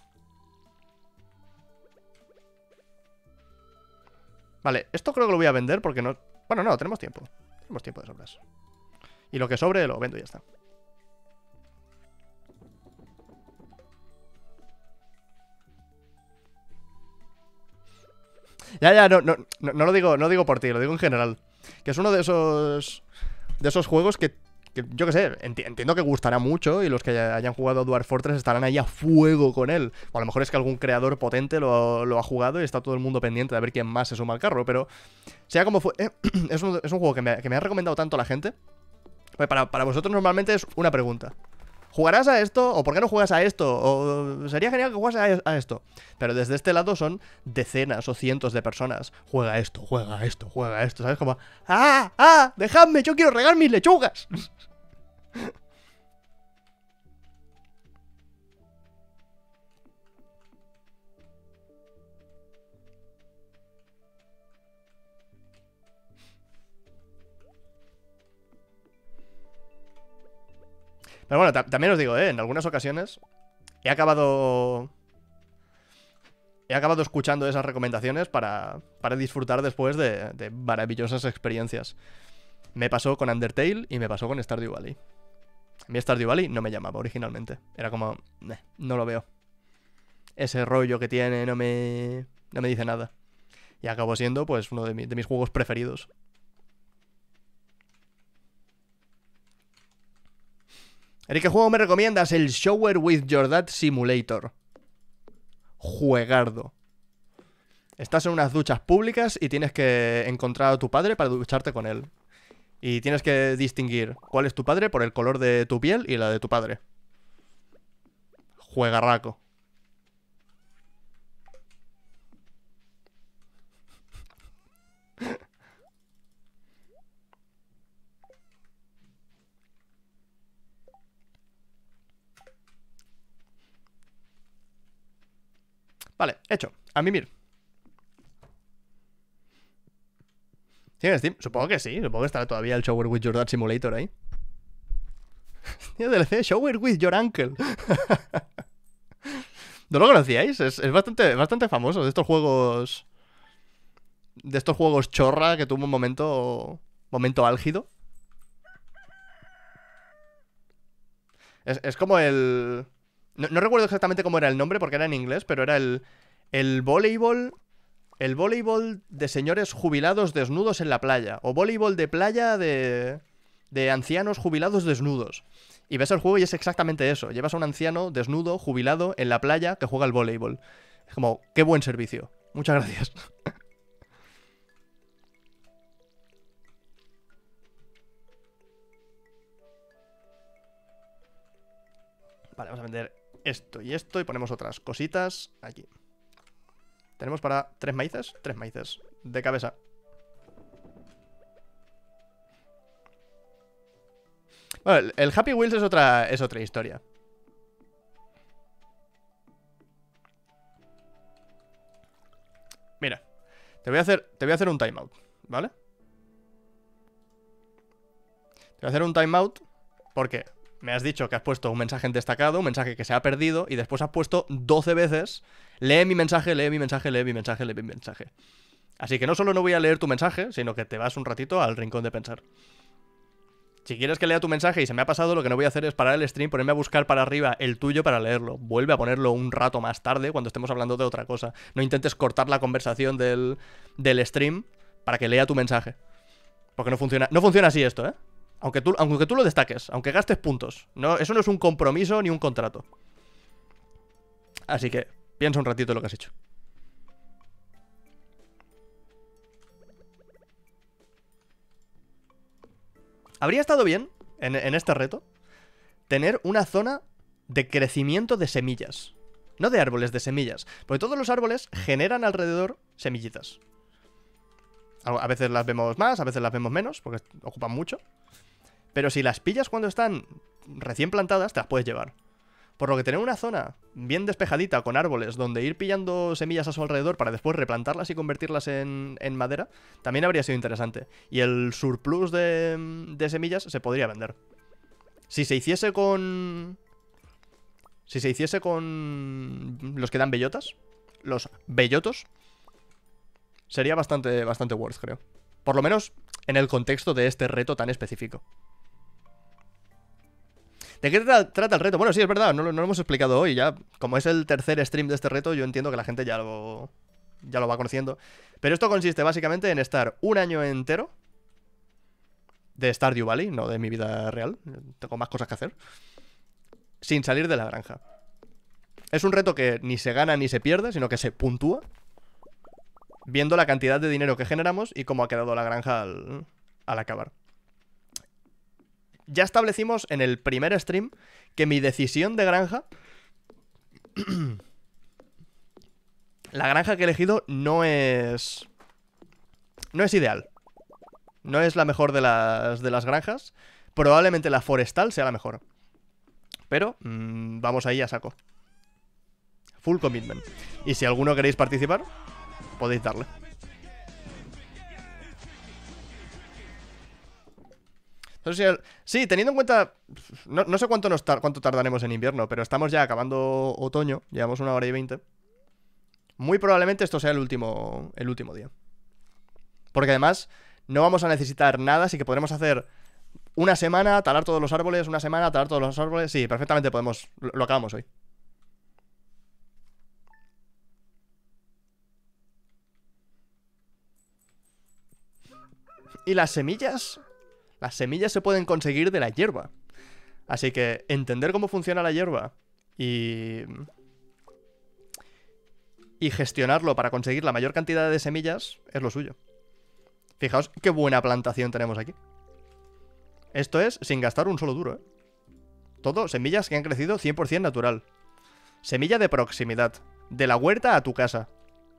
Vale, esto creo que lo voy a vender porque no... Bueno, no, tenemos tiempo. Tenemos tiempo de sobras. Y lo que sobre lo vendo y ya está. Ya, ya, no, no, no, no lo digo, no lo digo por ti, lo digo en general. Que es uno de esos... De esos juegos que, que yo qué sé, enti entiendo que gustará mucho y los que hayan jugado Dwarf Fortress estarán ahí a fuego con él. O a lo mejor es que algún creador potente lo, lo ha jugado y está todo el mundo pendiente de ver quién más se suma al carro. Pero sea como fue, eh, es, un, es un juego que me, que me ha recomendado tanto la gente. Pues para, para vosotros normalmente es una pregunta. ¿Jugarás a esto? ¿O por qué no juegas a esto? ¿O sería genial que juegas a, a esto? Pero desde este lado son decenas o cientos de personas. Juega a esto, juega a esto, juega a esto. ¿Sabes? Como... ¡Ah! ¡Ah! ¡Dejadme! ¡Yo quiero regar mis lechugas! Pero bueno, también os digo, ¿eh? En algunas ocasiones he acabado... He acabado escuchando esas recomendaciones para, para disfrutar después de, de maravillosas experiencias. Me pasó con Undertale y me pasó con Stardew Valley. A mí Stardew Valley no me llamaba originalmente. Era como... Eh, no lo veo. Ese rollo que tiene no me... No me dice nada. Y acabó siendo, pues, uno de, mi, de mis juegos preferidos. Eric, ¿qué juego me recomiendas? El Shower with Your Dad Simulator. Juegardo. Estás en unas duchas públicas y tienes que encontrar a tu padre para ducharte con él. Y tienes que distinguir cuál es tu padre por el color de tu piel y la de tu padre. Juegarraco. Vale, hecho. A mimir. ¿Tiene Steam? Supongo que sí. Supongo que estará todavía el Shower with Your Dad Simulator ahí. Tiene D L C Shower with Your Uncle. ¿No lo conocíais? Es, es bastante, bastante famoso. De estos juegos... De estos juegos chorra que tuvo un momento... Momento álgido. Es, es como el... No, no recuerdo exactamente cómo era el nombre porque era en inglés, pero era el... El voleibol... El voleibol de señores jubilados desnudos en la playa. O voleibol de playa de... De ancianos jubilados desnudos. Y ves el juego y es exactamente eso. Llevas a un anciano desnudo, jubilado, en la playa que juega al voleibol. Es como, qué buen servicio. Muchas gracias. Vale, vamos a vender esto y esto y ponemos otras cositas aquí. Tenemos para tres maíces, tres maíces de cabeza. Bueno, el Happy Wheels es otra, es otra historia. Mira, te voy a hacer, te voy a hacer un timeout, ¿vale? Te voy a hacer un timeout porque me has dicho que has puesto un mensaje en destacado, un mensaje que se ha perdido, y después has puesto doce veces: lee mi mensaje, lee mi mensaje, lee mi mensaje, lee mi mensaje. Así que no solo no voy a leer tu mensaje, sino que te vas un ratito al rincón de pensar. Si quieres que lea tu mensaje y se me ha pasado, lo que no voy a hacer es parar el stream, ponerme a buscar para arriba el tuyo para leerlo. Vuelve a ponerlo un rato más tarde cuando estemos hablando de otra cosa. No intentes cortar la conversación del, del stream para que lea tu mensaje. Porque no funciona, no funciona así esto, ¿eh? Aunque tú, aunque tú lo destaques, aunque gastes puntos. No, eso no es un compromiso ni un contrato. Así que piensa un ratito en lo que has hecho. Habría estado bien, en, en este reto, tener una zona de crecimiento de semillas. No de árboles, de semillas. Porque todos los árboles generan alrededor semillitas. A veces las vemos más, a veces las vemos menos, porque ocupan mucho. Pero si las pillas cuando están recién plantadas, te las puedes llevar. Por lo que tener una zona bien despejadita con árboles donde ir pillando semillas a su alrededor para después replantarlas y convertirlas en, en madera, también habría sido interesante. Y el surplus de, de semillas se podría vender. Si se hiciese con... Si se hiciese con los que dan bellotas, los bellotos, sería bastante, bastante worth, creo. Por lo menos en el contexto de este reto tan específico. ¿De qué tra trata el reto? Bueno, sí, es verdad, no, no lo hemos explicado hoy ya. Como es el tercer stream de este reto, yo entiendo que la gente ya lo, ya lo va conociendo. Pero esto consiste básicamente en estar un año entero de Stardew Valley, no de mi vida real, tengo más cosas que hacer, sin salir de la granja. Es un reto que ni se gana ni se pierde, sino que se puntúa viendo la cantidad de dinero que generamos y cómo ha quedado la granja al, al acabar. Ya establecimos en el primer stream que mi decisión de granja... la granja que he elegido no es... No es ideal. No es la mejor de las, de las granjas. Probablemente la forestal sea la mejor. Pero mmm, vamos ahí a saco. Full commitment. Y si alguno queréis participar, podéis darle. Entonces, sí, teniendo en cuenta... No, no sé cuánto, nos tar cuánto tardaremos en invierno, pero estamos ya acabando otoño. Llevamos una hora y veinte. Muy probablemente esto sea el último, el último día. Porque además no vamos a necesitar nada, así que podremos hacer una semana, talar todos los árboles, una semana, talar todos los árboles. Sí, perfectamente podemos... Lo, lo acabamos hoy. Y las semillas... Las semillas se pueden conseguir de la hierba. Así que entender cómo funciona la hierba y... y gestionarlo para conseguir la mayor cantidad de semillas es lo suyo. Fijaos qué buena plantación tenemos aquí. Esto es sin gastar un solo duro, ¿eh? Todo semillas que han crecido cien por cien natural. Semilla de proximidad. De la huerta a tu casa.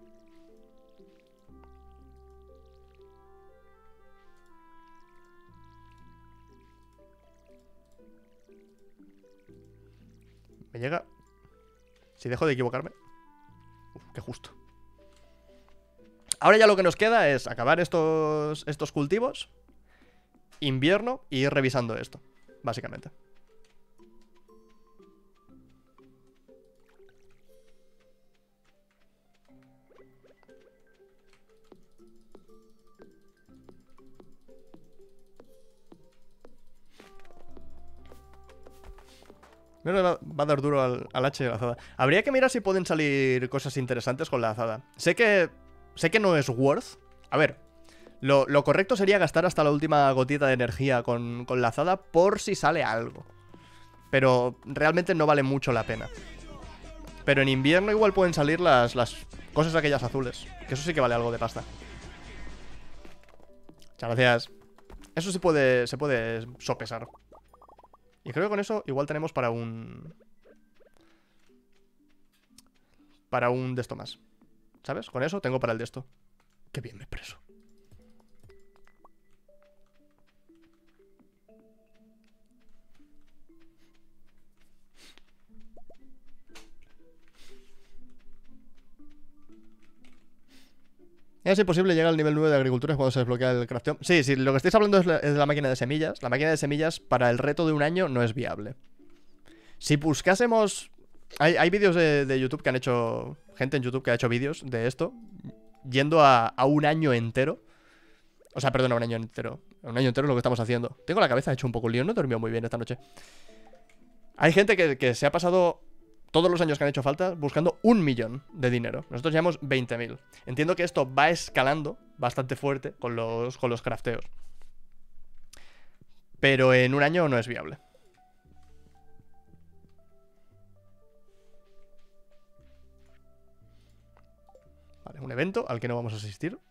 Me llega... Si dejo de equivocarme. Uf, qué justo. Ahora ya lo que nos queda es acabar estos, estos cultivos. Invierno y ir revisando esto, básicamente. Va a dar duro al, al hacha de la azada. Habría que mirar si pueden salir cosas interesantes con la azada. Sé que... Sé que no es worth. A ver, lo, lo correcto sería gastar hasta la última gotita de energía con, con la azada por si sale algo. Pero realmente no vale mucho la pena. Pero en invierno igual pueden salir las, las cosas aquellas azules. Que eso sí que vale algo de pasta. Muchas gracias. Eso se puede, se puede sopesar. Y creo que con eso igual tenemos para un... Para un de esto más. ¿Sabes? Con eso tengo para el de esto. Qué bien me expreso. ¿Es imposible llegar al nivel nueve de agricultura cuando se desbloquea el crafteo? Sí, sí, lo que estáis hablando es, la, es de la máquina de semillas. La máquina de semillas para el reto de un año no es viable. Si buscásemos... Hay, hay vídeos de, de YouTube que han hecho... Gente en YouTube que ha hecho vídeos de esto. Yendo a, a un año entero. O sea, perdón, a un año entero. Un año entero es lo que estamos haciendo. Tengo la cabeza hecho un poco un lío. No he dormido muy bien esta noche. Hay gente que, que se ha pasado todos los años que han hecho falta buscando un millón de dinero. Nosotros llevamos veinte mil. Entiendo que esto va escalando bastante fuerte con los, con los crafteos. Pero en un año no es viable. Vale, un evento al que no vamos a asistir.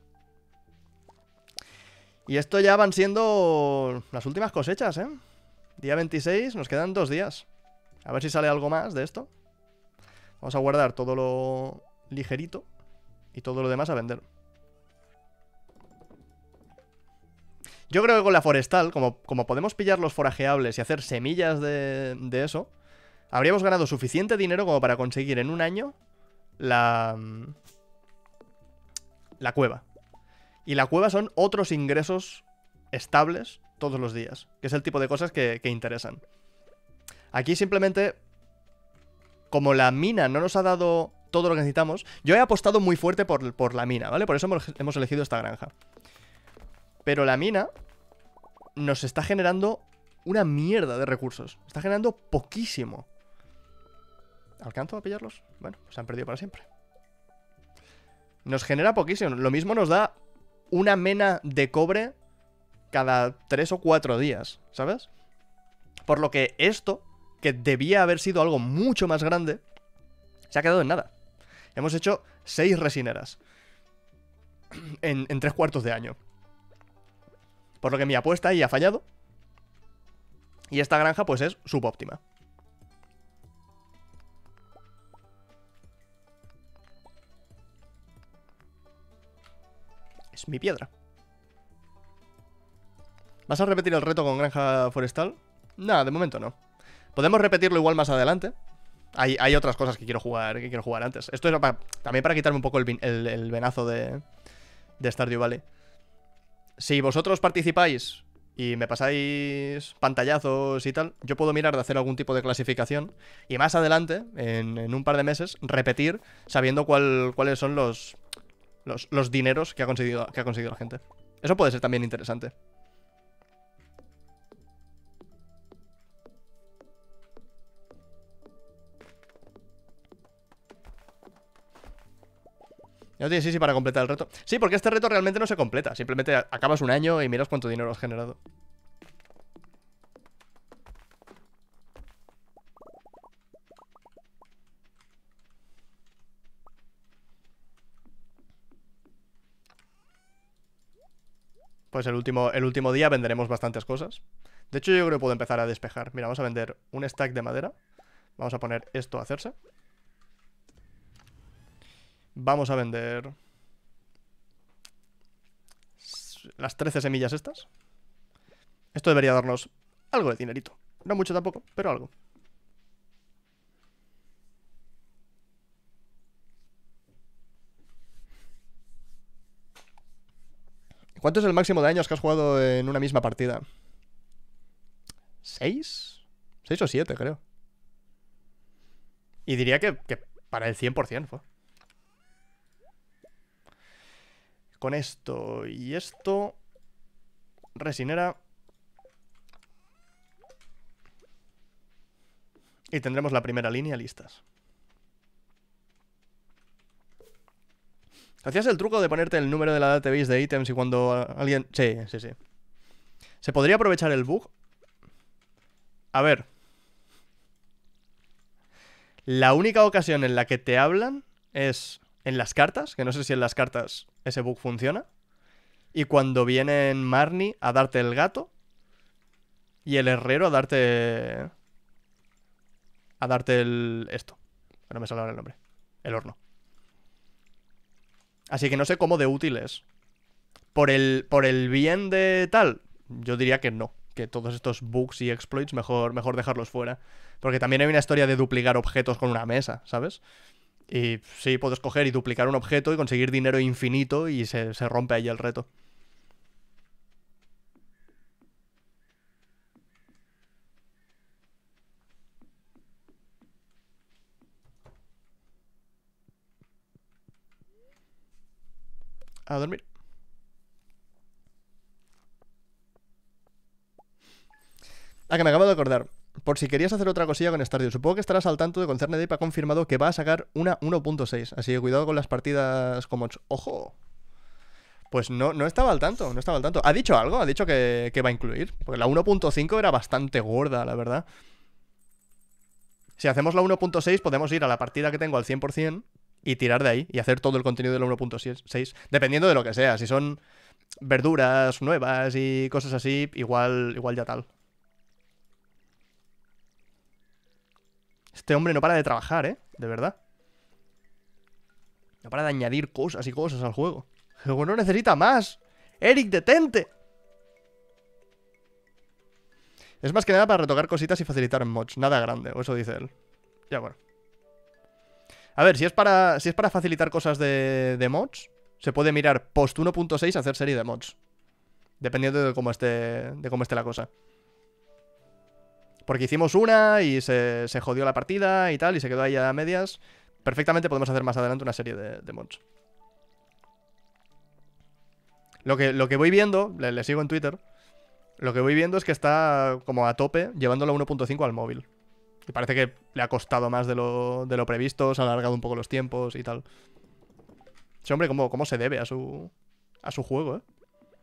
Y esto ya van siendo las últimas cosechas, ¿eh? Día veintiséis, nos quedan dos días. A ver si sale algo más de esto. Vamos a guardar todo lo ligerito y todo lo demás a vender. Yo creo que con la forestal, como, como podemos pillar los forajeables y hacer semillas de, de eso, habríamos ganado suficiente dinero como para conseguir en un año la, la cueva. Y la cueva son otros ingresos estables todos los días, que es el tipo de cosas que, que interesan. Aquí simplemente, como la mina no nos ha dado todo lo que necesitamos, yo he apostado muy fuerte por, por la mina, ¿vale? Por eso hemos, hemos elegido esta granja. Pero la mina nos está generando una mierda de recursos. Está generando poquísimo. ¿Alcanzo a pillarlos? Bueno, se han perdido para siempre. Nos genera poquísimo. Lo mismo nos da una mena de cobre cada tres o cuatro días, ¿sabes? Por lo que esto, que debía haber sido algo mucho más grande, se ha quedado en nada. Hemos hecho seis resineras en, en tres cuartos de año. Por lo que mi apuesta ahí ha fallado. Y esta granja pues es subóptima. Es mi piedra. ¿Vas a repetir el reto con granja forestal? No, de momento no. Podemos repetirlo igual más adelante. Hay, hay otras cosas que quiero jugar que quiero jugar antes. Esto es para, también para quitarme un poco el, el, el venazo de, de Stardew Valley. Si vosotros participáis y me pasáis pantallazos y tal, yo puedo mirar de hacer algún tipo de clasificación y más adelante, en, en un par de meses, repetir sabiendo cuál, cuáles son los, los, los dineros que ha, conseguido, que ha conseguido la gente. Eso puede ser también interesante. Ya tienes, sí, sí, para completar el reto. Sí, porque este reto realmente no se completa. Simplemente acabas un año y miras cuánto dinero has generado. Pues el último, el último día venderemos bastantes cosas. De hecho, yo creo que puedo empezar a despejar. Mira, vamos a vender un stack de madera. Vamos a poner esto a hacerse. Vamos a vender las trece semillas estas. Esto debería darnos algo de dinerito. No mucho tampoco, pero algo. ¿Cuánto es el máximo de años que has jugado en una misma partida? ¿Seis? ¿Seis o siete, creo? Y diría que, que para el cien por cien fue. Con esto y esto... Resinera. Y tendremos la primera línea listas. ¿Hacías el truco de ponerte el número de la database de ítems y cuando alguien... Sí, sí, sí. ¿Se podría aprovechar el bug? A ver. La única ocasión en la que te hablan es en las cartas, que no sé si en las cartas ese bug funciona. Y cuando vienen Marnie a darte el gato y el herrero a darte... A darte el... Esto. No me sale ahora el nombre. El horno. Así que no sé cómo de útil es. Por el, por el bien de tal, yo diría que no. Que todos estos bugs y exploits mejor, mejor dejarlos fuera. Porque también hay una historia de duplicar objetos con una mesa, ¿sabes? Y sí, puedes coger y duplicar un objeto y conseguir dinero infinito y se, se rompe ahí el reto. A dormir. Ah, que me acabo de acordar. Por si querías hacer otra cosilla con Stardew, supongo que estarás al tanto de que ConcernedApe ha confirmado que va a sacar una uno punto seis. Así que cuidado con las partidas como... ¡Ojo! Pues no, no estaba al tanto, no estaba al tanto. ¿Ha dicho algo? ¿Ha dicho que, que va a incluir? Porque la uno punto cinco era bastante gorda, la verdad. Si hacemos la uno punto seis podemos ir a la partida que tengo al cien por cien y tirar de ahí y hacer todo el contenido de la uno punto seis. Dependiendo de lo que sea. Si son verduras nuevas y cosas así, igual, igual ya tal. Este hombre no para de trabajar, ¿eh? De verdad. No para de añadir cosas y cosas al juego. El juego no necesita más. Eric, detente. Es más que nada para retocar cositas y facilitar mods. Nada grande, o eso dice él. Ya bueno. A ver, si es para, si es para facilitar cosas de, de mods, se puede mirar post uno punto seis hacer serie de mods. Dependiendo de cómo esté, de cómo esté la cosa. Porque hicimos una y se, se jodió la partida y tal, y se quedó ahí a medias. Perfectamente podemos hacer más adelante una serie de, de mods. Lo que, lo que voy viendo, le, le sigo en Twitter, lo que voy viendo es que está como a tope llevando la uno punto cinco al móvil. Y parece que le ha costado más de lo, de lo previsto, se han alargado un poco los tiempos y tal. Ese hombre, ¿cómo, cómo se debe a su, a su juego, eh?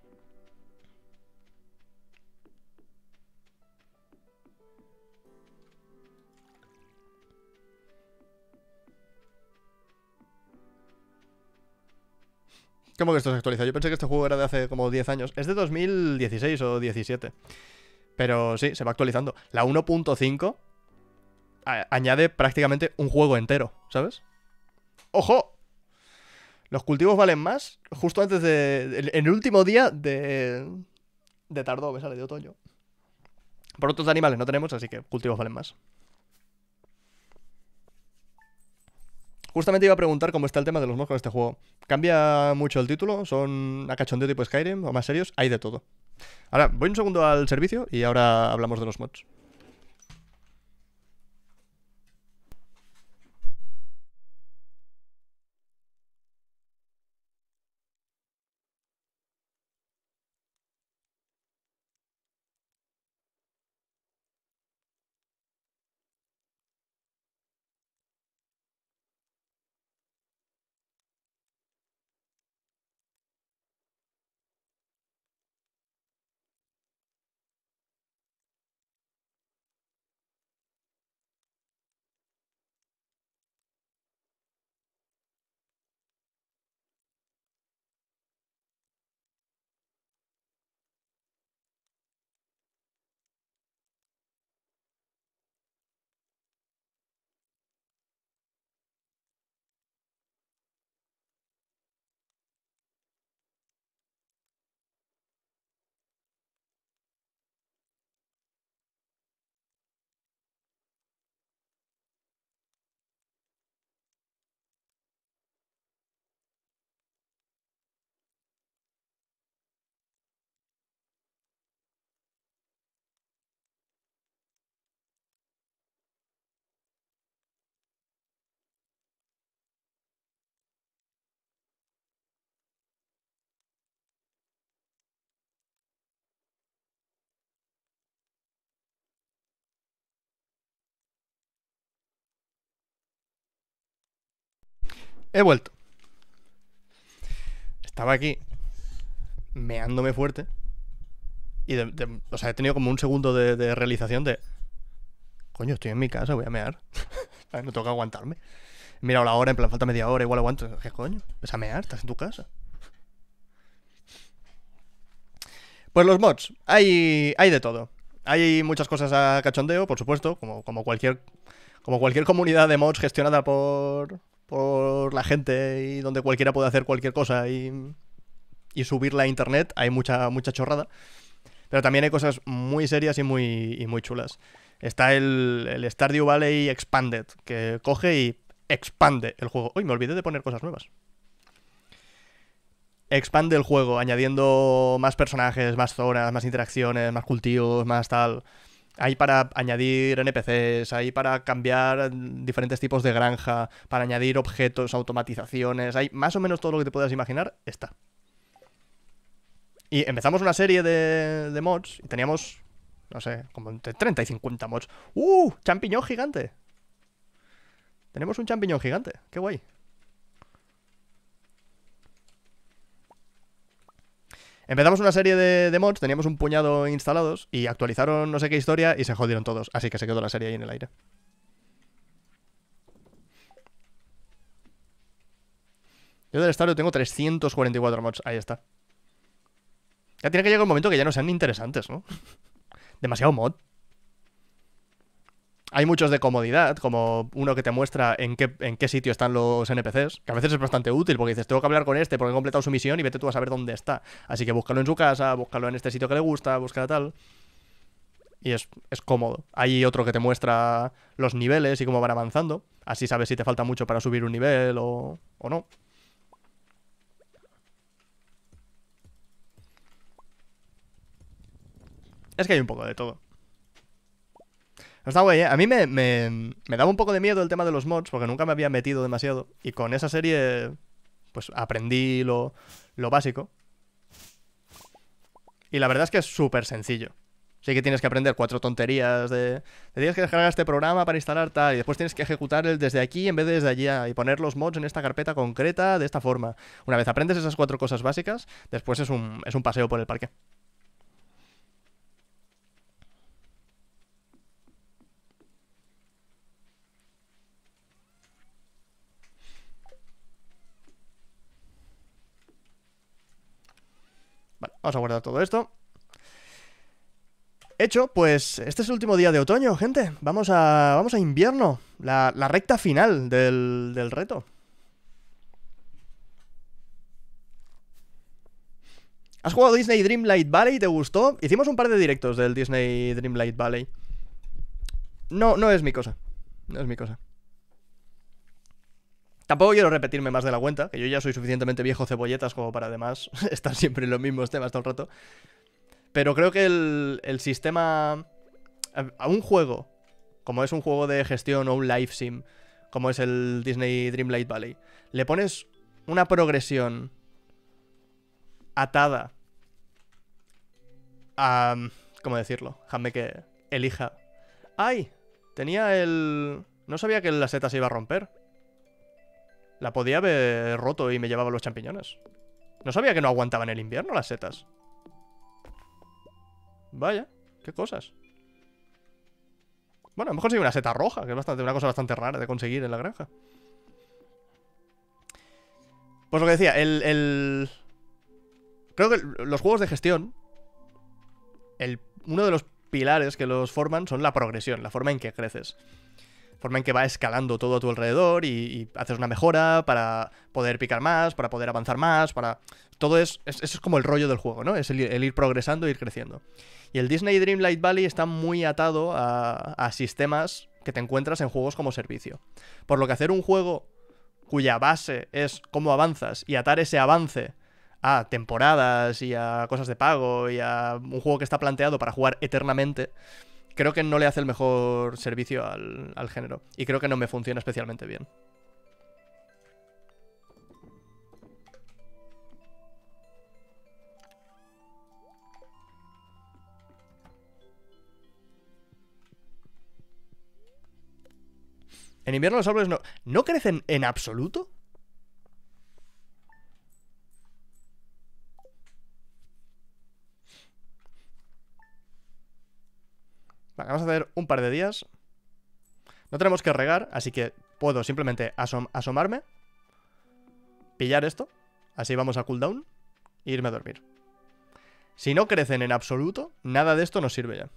¿Cómo que esto se actualiza? Yo pensé que este juego era de hace como diez años. Es de dos mil dieciséis o diecisiete. Pero sí, se va actualizando. La uno punto cinco añade prácticamente un juego entero, ¿sabes? ¡Ojo! Los cultivos valen más justo antes de... En el último día de... De tardó, que sale de otoño. Productos de animales no tenemos, así que cultivos valen más. Justamente iba a preguntar cómo está el tema de los mods con este juego. ¿Cambia mucho el título? ¿Son a cachondeo tipo Skyrim o más serios? Hay de todo. Ahora, voy un segundo al servicio y ahora hablamos de los mods. He vuelto. Estaba aquí meándome fuerte. Y de, de, o sea, he tenido como un segundo de, de realización de... Coño, estoy en mi casa, voy a mear. No tengo que aguantarme. He mirado la hora, en plan, falta media hora, igual aguanto. ¿Qué coño? ¿Ves a mear? Estás en tu casa. Pues los mods. Hay, hay de todo. Hay muchas cosas a cachondeo, por supuesto, como, como cualquier como cualquier comunidad de mods gestionada por, por la gente y donde cualquiera puede hacer cualquier cosa y, y subirla a internet. Hay mucha, mucha chorrada. Pero también hay cosas muy serias y muy, y muy chulas. Está el, el Stardew Valley Expanded, que coge y expande el juego. Uy, me olvidé de poner cosas nuevas. Expande el juego, añadiendo más personajes, más zonas, más interacciones, más cultivos, más tal. Hay para añadir N P Cs, hay para cambiar diferentes tipos de granja, para añadir objetos, automatizaciones. Hay más o menos todo lo que te puedas imaginar, está. Y empezamos una serie de, de mods y teníamos no sé, como entre treinta y cincuenta mods. ¡Uh! ¡Champiñón gigante! Tenemos un champiñón gigante, qué guay. Empezamos una serie de, de mods, teníamos un puñado instalados y actualizaron no sé qué historia y se jodieron todos, así que se quedó la serie ahí en el aire. Yo del Stadio tengo trescientos cuarenta y cuatro mods, ahí está. Ya tiene que llegar un momento que ya no sean interesantes, ¿no? Demasiado mod. Hay muchos de comodidad, como uno que te muestra en qué, en qué sitio están los N P Cs, que a veces es bastante útil porque dices, tengo que hablar con este porque he completado su misión y vete tú a saber dónde está. Así que búscalo en su casa, búscalo en este sitio que le gusta, búscalo tal. Y es, es cómodo. Hay otro que te muestra los niveles y cómo van avanzando. Así sabes si te falta mucho para subir un nivel o, o no. Es que hay un poco de todo. Está guay, ¿eh? A mí me, me, me daba un poco de miedo el tema de los mods, porque nunca me había metido demasiado. Y con esa serie, pues aprendí lo, lo básico. Y la verdad es que es súper sencillo. Sí que tienes que aprender cuatro tonterías de... Te tienes que descargar este programa para instalar tal, y después tienes que ejecutar el desde aquí en vez de desde allá, y poner los mods en esta carpeta concreta de esta forma. Una vez aprendes esas cuatro cosas básicas, después es un, es un paseo por el parque. Vale, vamos a guardar todo esto. Hecho, pues este es el último día de otoño, gente. Vamos a, vamos a invierno. La, la recta final del, del reto. ¿Has jugado Disney Dreamlight Valley? ¿Te gustó? Hicimos un par de directos del Disney Dreamlight Valley. No, no es mi cosa. No es mi cosa. Tampoco quiero repetirme más de la cuenta, que yo ya soy suficientemente viejo cebolletas como para además estar siempre en los mismos temas todo el rato. Pero creo que el, el sistema... A un juego, como es un juego de gestión o un live sim, como es el Disney Dreamlight Valley, le pones una progresión atada a... ¿Cómo decirlo? Déjame que elija. ¡Ay! Tenía el... No sabía que la seta se iba a romper. La podía haber roto y me llevaba los champiñones. No sabía que no aguantaban el invierno las setas. Vaya, qué cosas. Bueno, a lo mejor soy una seta roja, que es bastante, una cosa bastante rara de conseguir en la granja. Pues lo que decía, el... el... Creo que los juegos de gestión, el, uno de los pilares que los forman son la progresión, la forma en que creces. Forma en que va escalando todo a tu alrededor y, y haces una mejora para poder picar más, para poder avanzar más, para... Todo es... es eso es como el rollo del juego, ¿no? Es el, el ir progresando e ir creciendo. Y el Disney Dreamlight Valley está muy atado a, a sistemas que te encuentras en juegos como servicio. Por lo que hacer un juego cuya base es cómo avanzas y atar ese avance a temporadas y a cosas de pago y a un juego que está planteado para jugar eternamente, creo que no le hace el mejor servicio al, al género. Y creo que no me funciona especialmente bien. En invierno los árboles no... ¿No crecen en absoluto? Vale, vamos a hacer un par de días. No tenemos que regar, así que puedo simplemente asom asomarme, pillar esto, así vamos a cooldown e irme a dormir. Si no crecen en absoluto, nada de esto nos sirve ya.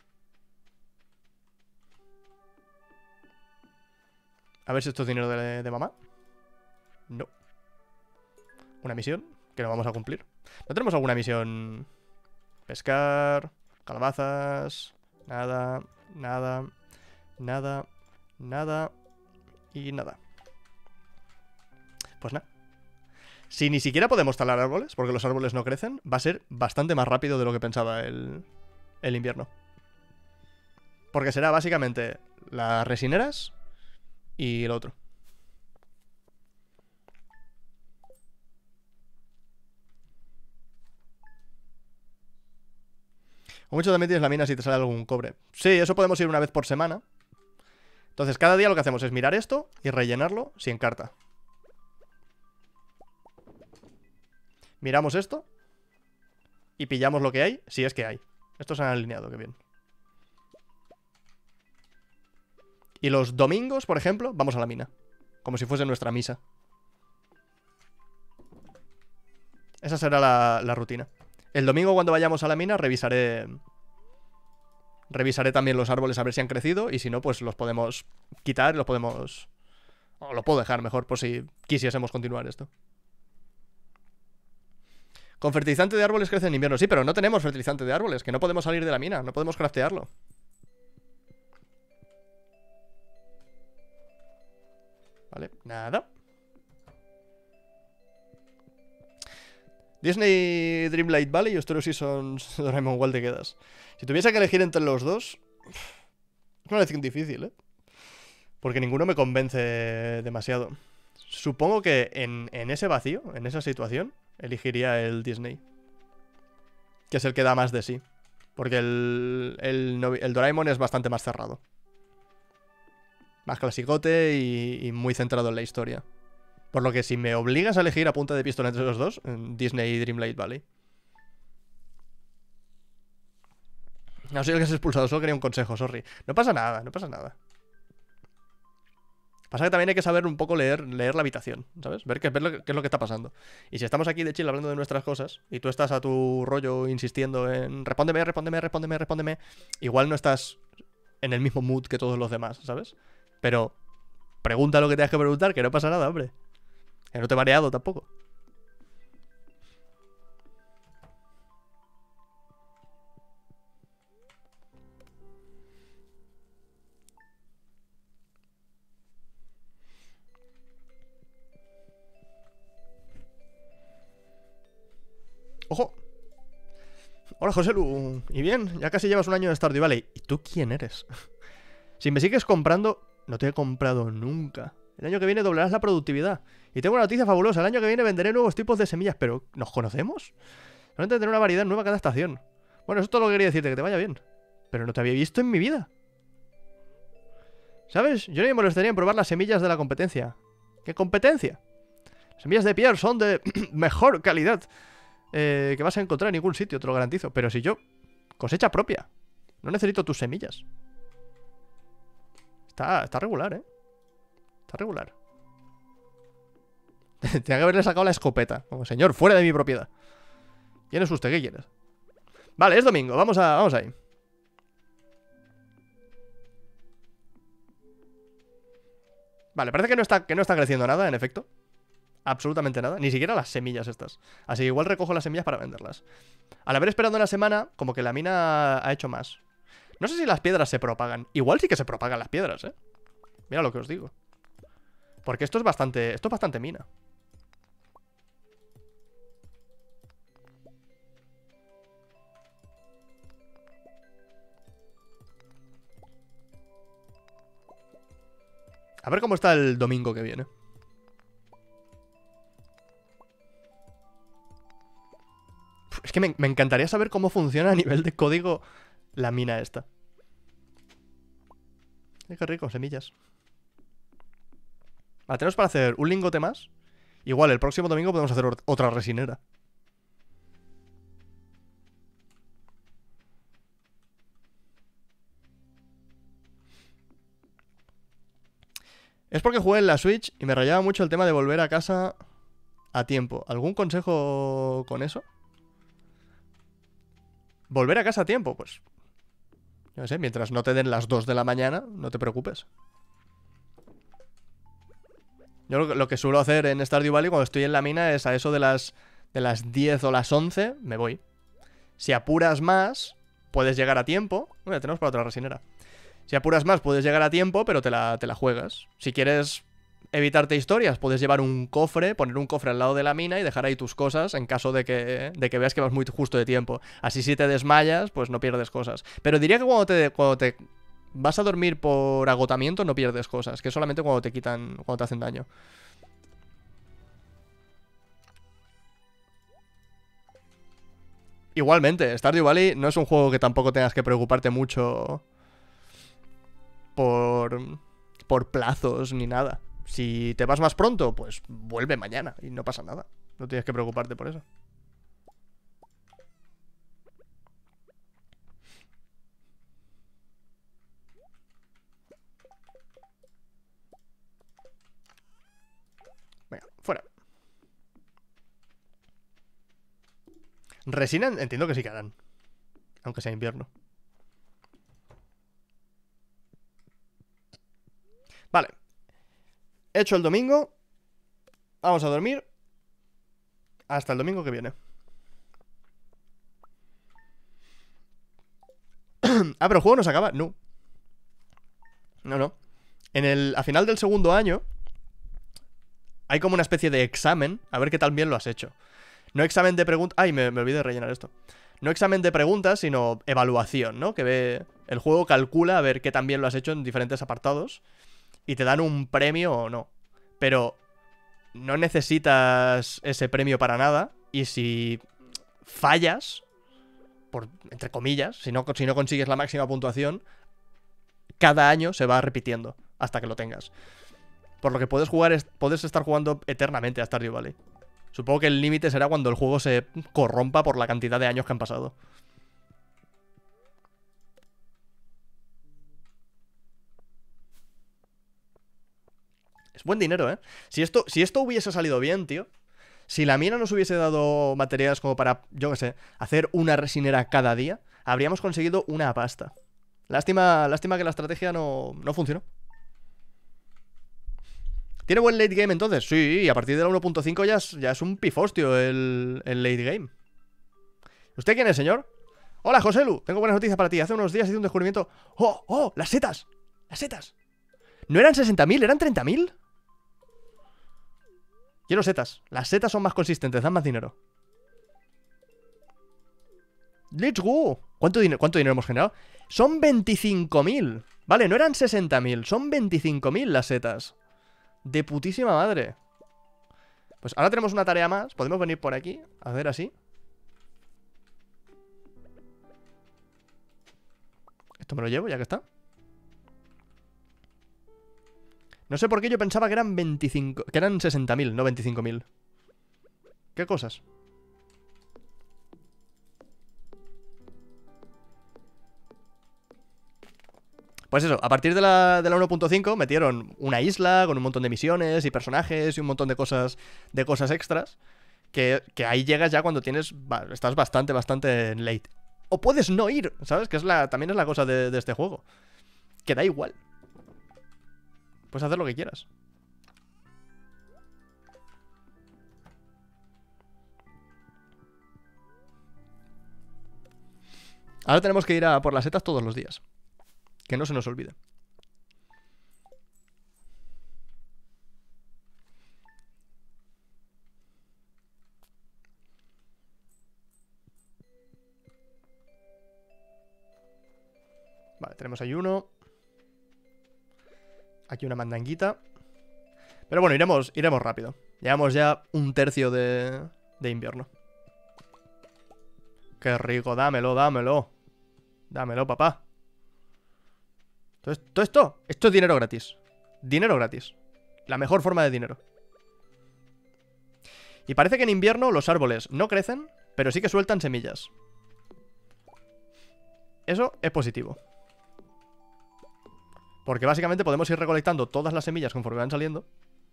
A ver si esto es dinero de, de mamá. No. Una misión que no vamos a cumplir. ¿No tenemos alguna misión? Pescar, calabazas, nada, nada, nada, nada y nada. Pues nada. Si ni siquiera podemos talar árboles, porque los árboles no crecen, va a ser bastante más rápido de lo que pensaba el, el invierno. Porque será básicamente las resineras y el otro. O mucho también tienes la mina si te sale algún cobre. Sí, eso podemos ir una vez por semana. Entonces, cada día lo que hacemos es mirar esto y rellenarlo si encarta. Miramos esto y pillamos lo que hay, si es que hay. Estos se han alineado, qué bien. Y los domingos, por ejemplo, vamos a la mina. Como si fuese nuestra misa. Esa será la, la rutina. El domingo cuando vayamos a la mina revisaré... Revisaré también los árboles a ver si han crecido. Y si no, pues los podemos quitar y los podemos... O lo puedo dejar mejor por si quisiésemos continuar esto. Con fertilizante de árboles crece en invierno. Sí, pero no tenemos fertilizante de árboles. Que no podemos salir de la mina. No podemos craftearlo. Vale, nada. Disney Dreamlight Valley y Story Seasons Doraemon World te quedas. Si tuviese que elegir entre los dos, es una elección difícil, ¿eh? Porque ninguno me convence demasiado. Supongo que en, en ese vacío, en esa situación, elegiría el Disney. Que es el que da más de sí. Porque el, el, el Doraemon es bastante más cerrado. Más clasicote y, y muy centrado en la historia. Por lo que si me obligas a elegir a punta de pistola entre los dos, Disney y Dreamlight Valley. No soy el que has expulsado, solo quería un consejo, sorry. No pasa nada, no pasa nada. Pasa que también hay que saber un poco leer, leer la habitación, ¿sabes? Ver qué, ver lo, qué es lo que está pasando. Y si estamos aquí de chill hablando de nuestras cosas y tú estás a tu rollo insistiendo en respóndeme, respóndeme, respóndeme, respóndeme, igual no estás en el mismo mood que todos los demás, ¿sabes? Pero pregunta lo que tengas que preguntar, que no pasa nada, hombre. Que no te he mareado tampoco. ¡Ojo! Hola, Joselu. ¿Y bien? Ya casi llevas un año en Stardew Valley. ¿Y tú quién eres? Si me sigues comprando... No te he comprado nunca. El año que viene doblarás la productividad. Y tengo una noticia fabulosa. El año que viene venderé nuevos tipos de semillas. ¿Pero nos conocemos? Solamente tener una variedad nueva cada estación. Bueno, eso es todo lo que quería decirte. Que te vaya bien. Pero no te había visto en mi vida. ¿Sabes? Yo no me molestaría en probar las semillas de la competencia. ¿Qué competencia? Las semillas de Pierre son de mejor calidad eh, que vas a encontrar en ningún sitio, te lo garantizo. Pero si yo... Cosecha propia. No necesito tus semillas. Está, está regular, ¿eh? Está regular. Tenía que haberle sacado la escopeta. Como, señor, fuera de mi propiedad. ¿Quién es usted? ¿Qué quieres? Vale, es domingo. Vamos, a, vamos ahí. Vale, parece que no, está, que no está creciendo nada, en efecto. Absolutamente nada. Ni siquiera las semillas estas. Así que igual recojo las semillas para venderlas. Al haber esperado una semana, como que la mina ha hecho más. No sé si las piedras se propagan. Igual sí que se propagan las piedras, ¿eh? Mira lo que os digo. Porque esto es bastante... Esto es bastante mina. A ver cómo está el domingo que viene. Es que me, me encantaría saber cómo funciona a nivel de código la mina esta. Ay, qué rico, semillas. Vale, tenemos para hacer un lingote más. Igual, el próximo domingo podemos hacer otra resinera. Es porque jugué en la Switch y me rayaba mucho el tema de volver a casa a tiempo. ¿Algún consejo con eso? ¿Volver a casa a tiempo? Pues... yo no sé, mientras no te den las dos de la mañana, no te preocupes. Yo lo, lo que suelo hacer en Stardew Valley cuando estoy en la mina es a eso de las, de las diez o las once, me voy. Si apuras más, puedes llegar a tiempo. Bueno, tenemos para otra resinera. Si apuras más, puedes llegar a tiempo, pero te la, te la juegas. Si quieres evitarte historias, puedes llevar un cofre, poner un cofre al lado de la mina y dejar ahí tus cosas en caso de que, de que veas que vas muy justo de tiempo. Así si te desmayas, pues no pierdes cosas. Pero diría que cuando te, cuando te vas a dormir por agotamiento no pierdes cosas, que es solamente cuando te quitan, cuando te hacen daño. Igualmente, Stardew Valley no es un juego que tampoco tengas que preocuparte mucho por, por plazos ni nada. Si te vas más pronto, pues vuelve mañana y no pasa nada. No tienes que preocuparte por eso. Venga, fuera. Resina entiendo que sí que harán. Aunque sea invierno. Vale. Hecho el domingo. Vamos a dormir. Hasta el domingo que viene. Ah, pero el juego no se acaba. No. No, no. En el, a final del segundo año hay como una especie de examen. A ver qué tal bien lo has hecho. No examen de preguntas. Ay, me, me olvidé de rellenar esto. No examen de preguntas, sino evaluación, ¿no? Que ve. El juego calcula a ver qué tan bien lo has hecho en diferentes apartados. Y te dan un premio o no. Pero no necesitas ese premio para nada. Y si fallas, por, entre comillas, si no, si no consigues la máxima puntuación, cada año se va repitiendo hasta que lo tengas. Por lo que puedes jugar, puedes estar jugando eternamente a Stardew Valley. Supongo que el límite será cuando el juego se corrompa por la cantidad de años que han pasado. Es buen dinero, ¿eh? Si esto, si esto hubiese salido bien, tío. Si la mina nos hubiese dado materiales como para, yo qué sé, hacer una resinera cada día, habríamos conseguido una pasta. Lástima, lástima que la estrategia no, no funcionó. ¿Tiene buen late game entonces? Sí, y a partir de la uno punto cinco ya es, ya es un pifostio el, el late game. ¿Usted quién es, señor? Hola, Joselu, tengo buenas noticias para ti. Hace unos días hice un descubrimiento. ¡Oh, oh! ¡Las setas! ¡Las setas! ¿No eran sesenta mil? ¿Eran treinta mil? Quiero setas. Las setas son más consistentes, dan más dinero. ¡Let's go! ¿Cuánto, din ¿Cuánto dinero hemos generado? Son veinticinco mil. Vale, no eran sesenta mil, son veinticinco mil las setas. De putísima madre. Pues ahora tenemos una tarea más. Podemos venir por aquí, a hacer así. Esto me lo llevo, ya que está. No sé por qué yo pensaba que eran veinticinco... Que eran sesenta mil, no veinticinco mil. ¿Qué cosas? Pues eso, a partir de la, de la uno punto cinco metieron una isla con un montón de misiones y personajes y un montón de cosas de cosas extras que, que ahí llegas ya cuando tienes estás bastante, bastante late. O puedes no ir, ¿sabes? Que es la, también es la cosa de, de este juego. Que da igual. Puedes hacer lo que quieras. Ahora tenemos que ir a por las setas todos los días. Que no se nos olvide. Vale, tenemos ahí uno. Aquí una mandanguita. Pero bueno, iremos, iremos rápido. Llevamos ya un tercio de, de invierno. Qué rico, dámelo, dámelo. Dámelo, papá. Todo esto, todo esto, esto es dinero gratis. Dinero gratis. La mejor forma de dinero. Y parece que en invierno los árboles no crecen, pero sí que sueltan semillas. Eso es positivo. Porque básicamente podemos ir recolectando todas las semillas conforme van saliendo.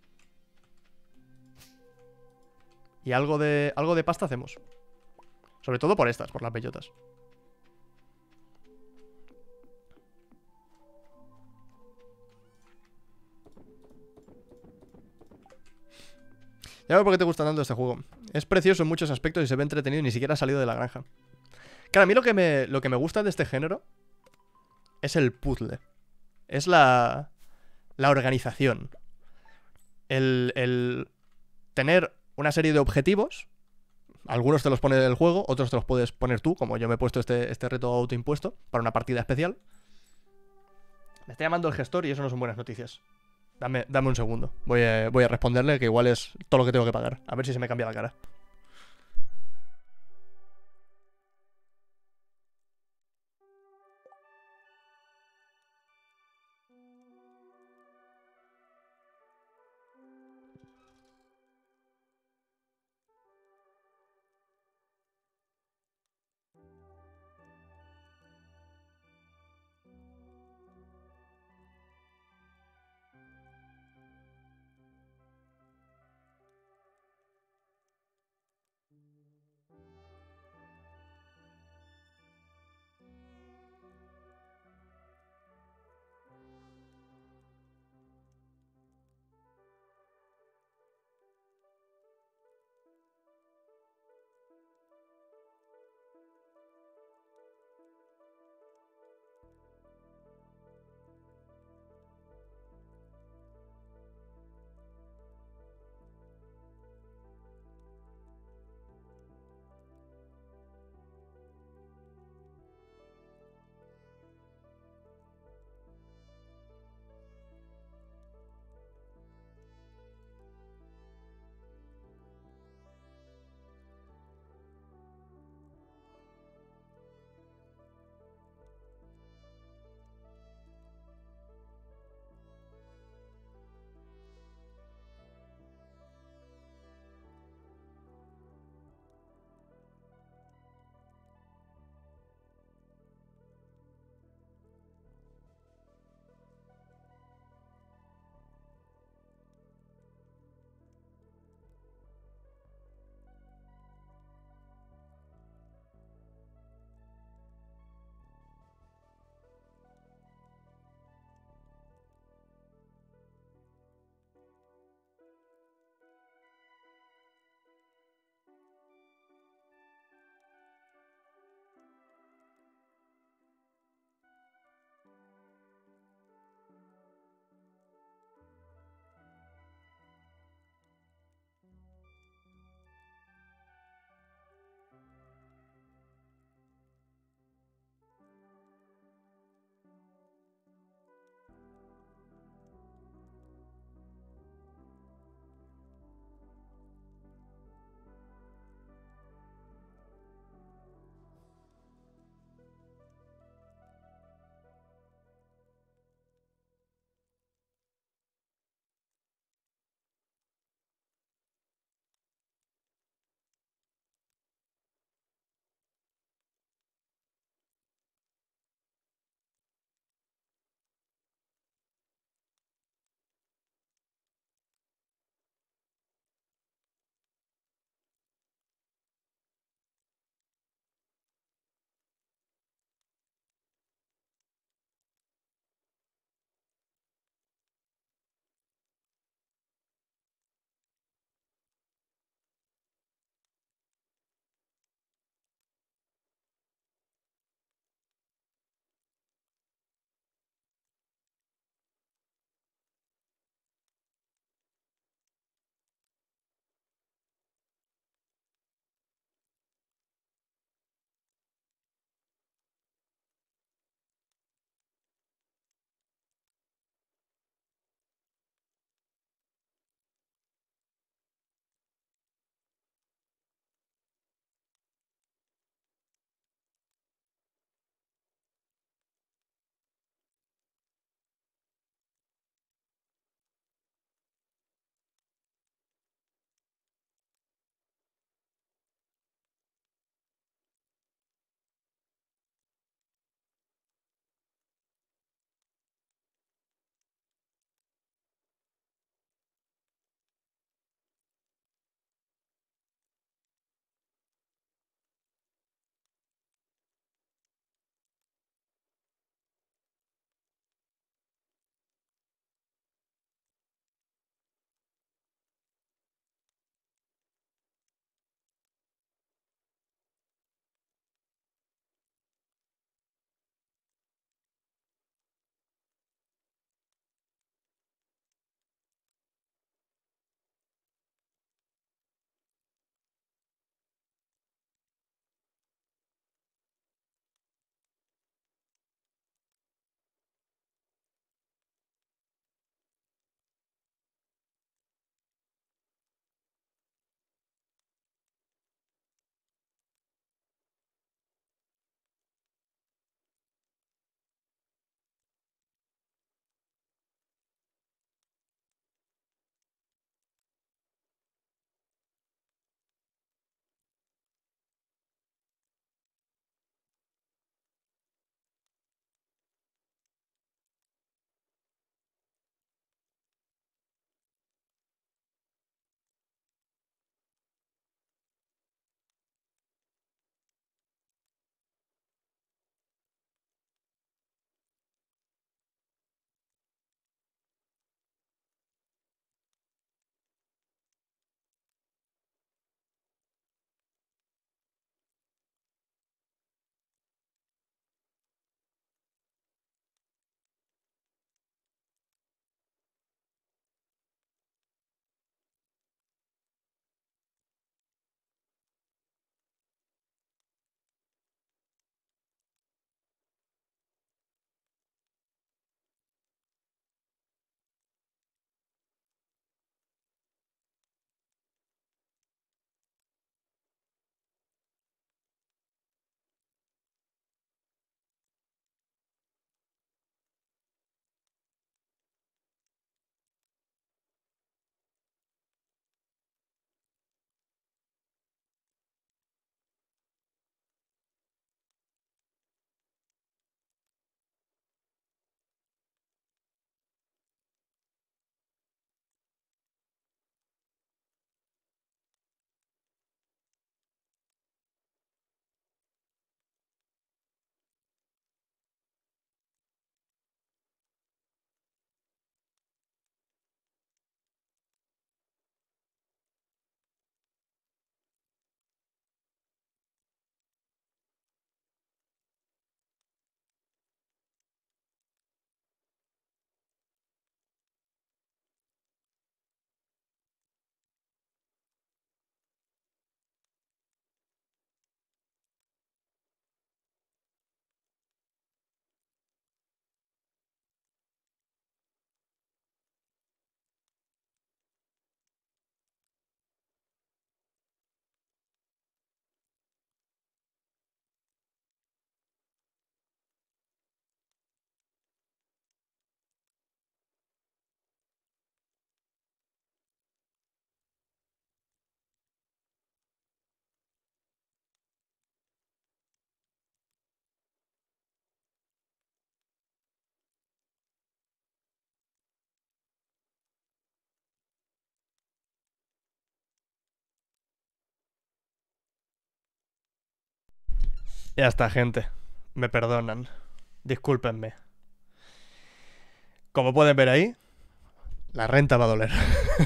Y algo de, algo de pasta hacemos. Sobre todo por estas, por las bellotas. Ya veo por qué te gusta tanto este juego. Es precioso en muchos aspectos y se ve entretenido y ni siquiera ha salido de la granja. Claro, a mí lo que me, lo que me gusta de este género es el puzzle. Es la, la organización. El, el tener una serie de objetivos. Algunos te los pone el juego, otros te los puedes poner tú, como yo me he puesto este, este reto autoimpuesto para una partida especial. Me está llamando el gestor y eso no son buenas noticias. Dame, dame un segundo. Voy a, voy a responderle, que igual es todo lo que tengo que pagar. A ver si se me cambia la cara. Ya está, gente. Me perdonan. Discúlpenme. Como pueden ver ahí, la renta va a doler.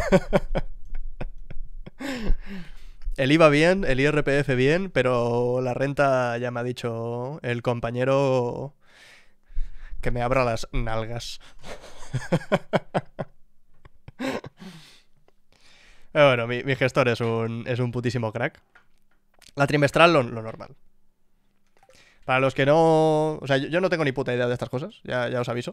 El I V A bien, el I R P F bien, pero la renta ya me ha dicho el compañero que me abra las nalgas. Pero bueno, mi, mi gestor es un, es un putísimo crack. La trimestral, lo, lo normal. Para los que no... O sea, yo, yo no tengo ni puta idea de estas cosas, ya, ya os aviso.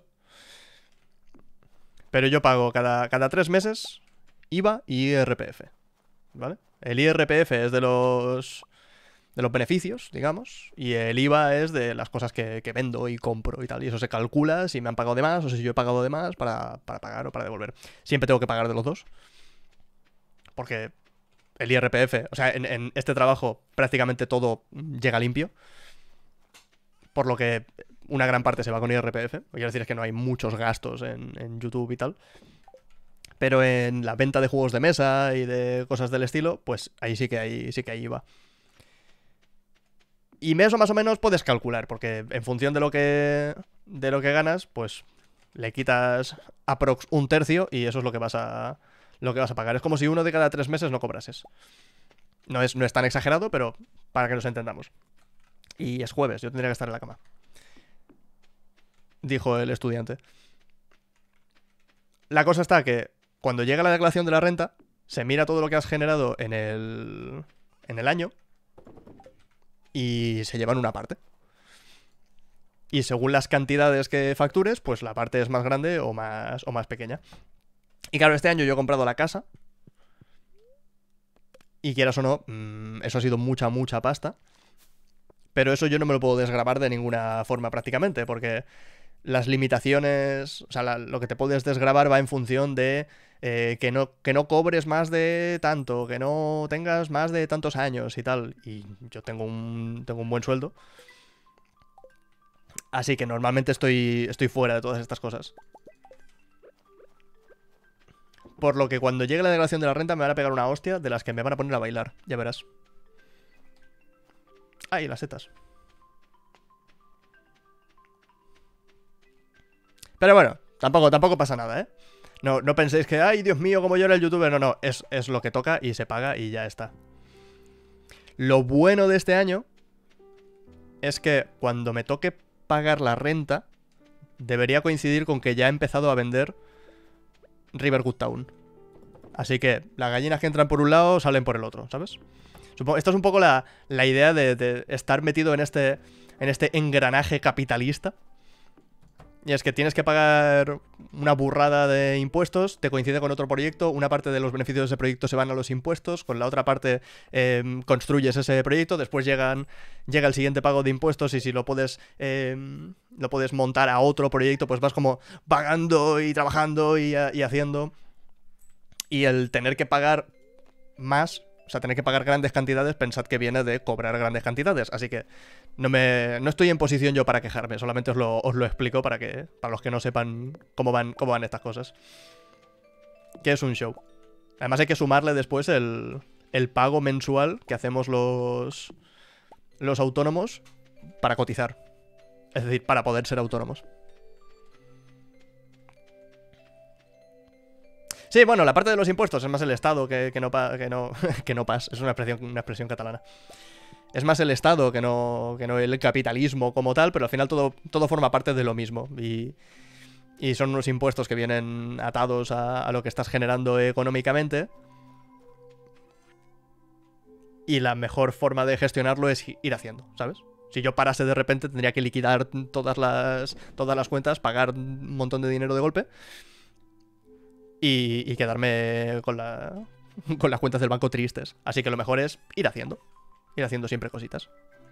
Pero yo pago cada, cada tres meses I V A y I R P F, ¿vale? El I R P F es de los... de los beneficios, digamos, y el I V A es de las cosas que, que vendo y compro y tal. Y eso se calcula si me han pagado de más o si yo he pagado de más para, para pagar o para devolver. Siempre tengo que pagar de los dos. Porque el I R P F, o sea, en, en este trabajo prácticamente todo llega limpio. Por lo que una gran parte se va con I R P F. Lo que quiero decir es que no hay muchos gastos en, en YouTube y tal. Pero en la venta de juegos de mesa y de cosas del estilo, pues ahí sí que hay, sí que hay I V A. Y eso más o menos puedes calcular, porque en función de lo que de lo que ganas, pues le quitas aprox un tercio y eso es lo que vas a lo que vas a pagar. Es como si uno de cada tres meses no cobrases. No es, no es tan exagerado, pero para que nos entendamos. Y es jueves, yo tendría que estar en la cama, dijo el estudiante. La cosa está que cuando llega la declaración de la renta, se mira todo lo que has generado en el en el año y se llevan una parte. Y según las cantidades que factures, pues la parte es más grande o más, o más pequeña. Y claro, este año yo he comprado la casa. Y quieras o no, mmm, eso ha sido mucha, mucha pasta. Pero eso yo no me lo puedo desgravar de ninguna forma prácticamente, porque las limitaciones, o sea, la, lo que te puedes desgravar va en función de eh, que, no, que no cobres más de tanto, que no tengas más de tantos años y tal. Y yo tengo un, tengo un buen sueldo. Así que normalmente estoy, estoy fuera de todas estas cosas. Por lo que cuando llegue la declaración de la renta me van a pegar una hostia de las que me van a poner a bailar, ya verás. Ay, las setas. Pero bueno, tampoco, tampoco pasa nada, ¿eh? No, no penséis que, ay, Dios mío, como yo era el youtuber. No, no, es, es lo que toca y se paga y ya está. Lo bueno de este año es que cuando me toque pagar la renta, debería coincidir con que ya he empezado a vender Riverwood Town. Así que las gallinas que entran por un lado salen por el otro, ¿sabes? Supongo, esto es un poco la, la idea de, de estar metido en este, en este engranaje capitalista. Y es que tienes que pagar una burrada de impuestos, te coincide con otro proyecto, una parte de los beneficios de ese proyecto se van a los impuestos, con la otra parte eh, construyes ese proyecto, después llegan, llega el siguiente pago de impuestos y si lo puedes, eh, lo puedes montar a otro proyecto, pues vas como pagando y trabajando y, y haciendo. Y el tener que pagar más, o sea, tener que pagar grandes cantidades, pensad que viene de cobrar grandes cantidades. Así que no me no estoy en posición yo para quejarme, solamente os lo, os lo explico para que para los que no sepan cómo van, cómo van estas cosas. Que es un show. Además hay que sumarle después el, el pago mensual que hacemos los, los autónomos para cotizar. Es decir, para poder ser autónomos. Sí, bueno, la parte de los impuestos es más el Estado que, que no pa, que no que no pas, es una expresión, una expresión catalana. Es más el Estado que no, que no el capitalismo como tal, pero al final todo, todo forma parte de lo mismo. Y, y son unos impuestos que vienen atados a, a lo que estás generando económicamente. Y la mejor forma de gestionarlo es ir haciendo, ¿sabes? Si yo parase de repente tendría que liquidar todas las, todas las cuentas, pagar un montón de dinero de golpe. Y, y quedarme con, la, con las cuentas del banco tristes. Así que lo mejor es ir haciendo. Ir haciendo siempre cositas.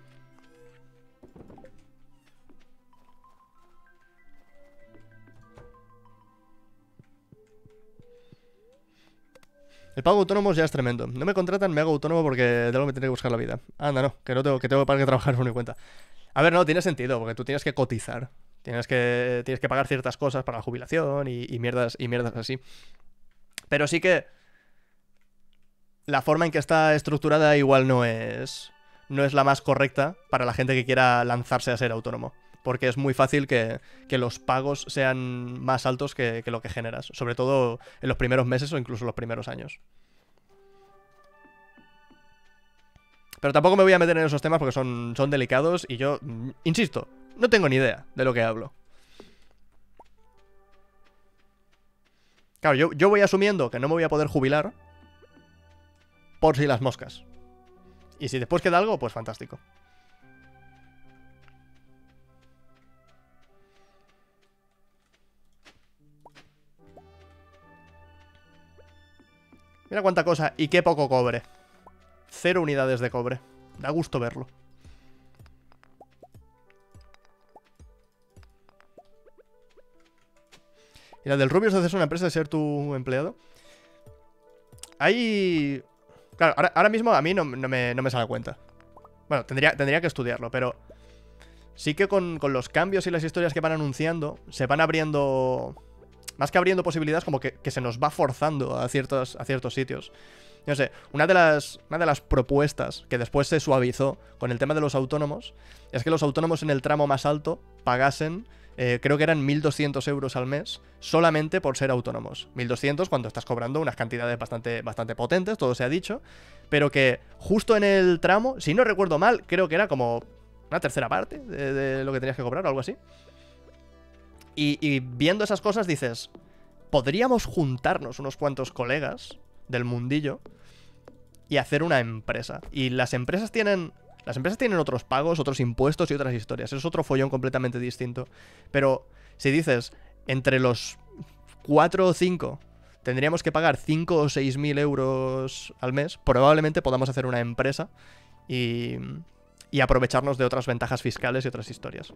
El pago autónomo ya es tremendo. No me contratan, me hago autónomo porque tengo que tener que buscar la vida. Anda, no, que no tengo que, tengo que trabajar por mi cuenta. A ver, no, tiene sentido, porque tú tienes que cotizar. Tienes que, tienes que pagar ciertas cosas para la jubilación y, y, mierdas, y mierdas así. Pero sí que la forma en que está estructurada igual no es no es la más correcta para la gente que quiera lanzarse a ser autónomo. Porque es muy fácil que, que los pagos sean más altos que, que lo que generas. Sobre todo en los primeros meses o incluso los primeros años. Pero tampoco me voy a meter en esos temas porque son, son delicados y yo, insisto, no tengo ni idea de lo que hablo. Claro, yo, yo voy asumiendo que no me voy a poder jubilar por si las moscas. Y si después queda algo, pues fantástico. Mira cuánta cosa y qué poco cobre. Cero unidades de cobre. Da gusto verlo. ¿Y la del Rubius haces una empresa de ser tu empleado? Hay... Claro, ahora, ahora mismo a mí no, no, me, no me sale a cuenta. Bueno, tendría, tendría que estudiarlo, pero... Sí que con, con los cambios y las historias que van anunciando, se van abriendo... Más que abriendo posibilidades, como que, que se nos va forzando a ciertos, a ciertos sitios. No sé, una de, las, una de las propuestas que después se suavizó con el tema de los autónomos es que los autónomos en el tramo más alto pagasen, eh, creo que eran mil doscientos euros al mes, solamente por ser autónomos. mil doscientos cuando estás cobrando unas cantidades bastante, bastante potentes, todo se ha dicho, pero que justo en el tramo, si no recuerdo mal, creo que era como una tercera parte de, de lo que tenías que cobrar o algo así. Y, y viendo esas cosas dices, podríamos juntarnos unos cuantos colegas del mundillo y hacer una empresa. Y las empresas tienen... Las empresas tienen otros pagos, otros impuestos y otras historias. Es otro follón completamente distinto. Pero si dices, entre los cuatro o cinco tendríamos que pagar cinco o seis mil euros al mes, probablemente podamos hacer una empresa y, y aprovecharnos de otras ventajas fiscales y otras historias.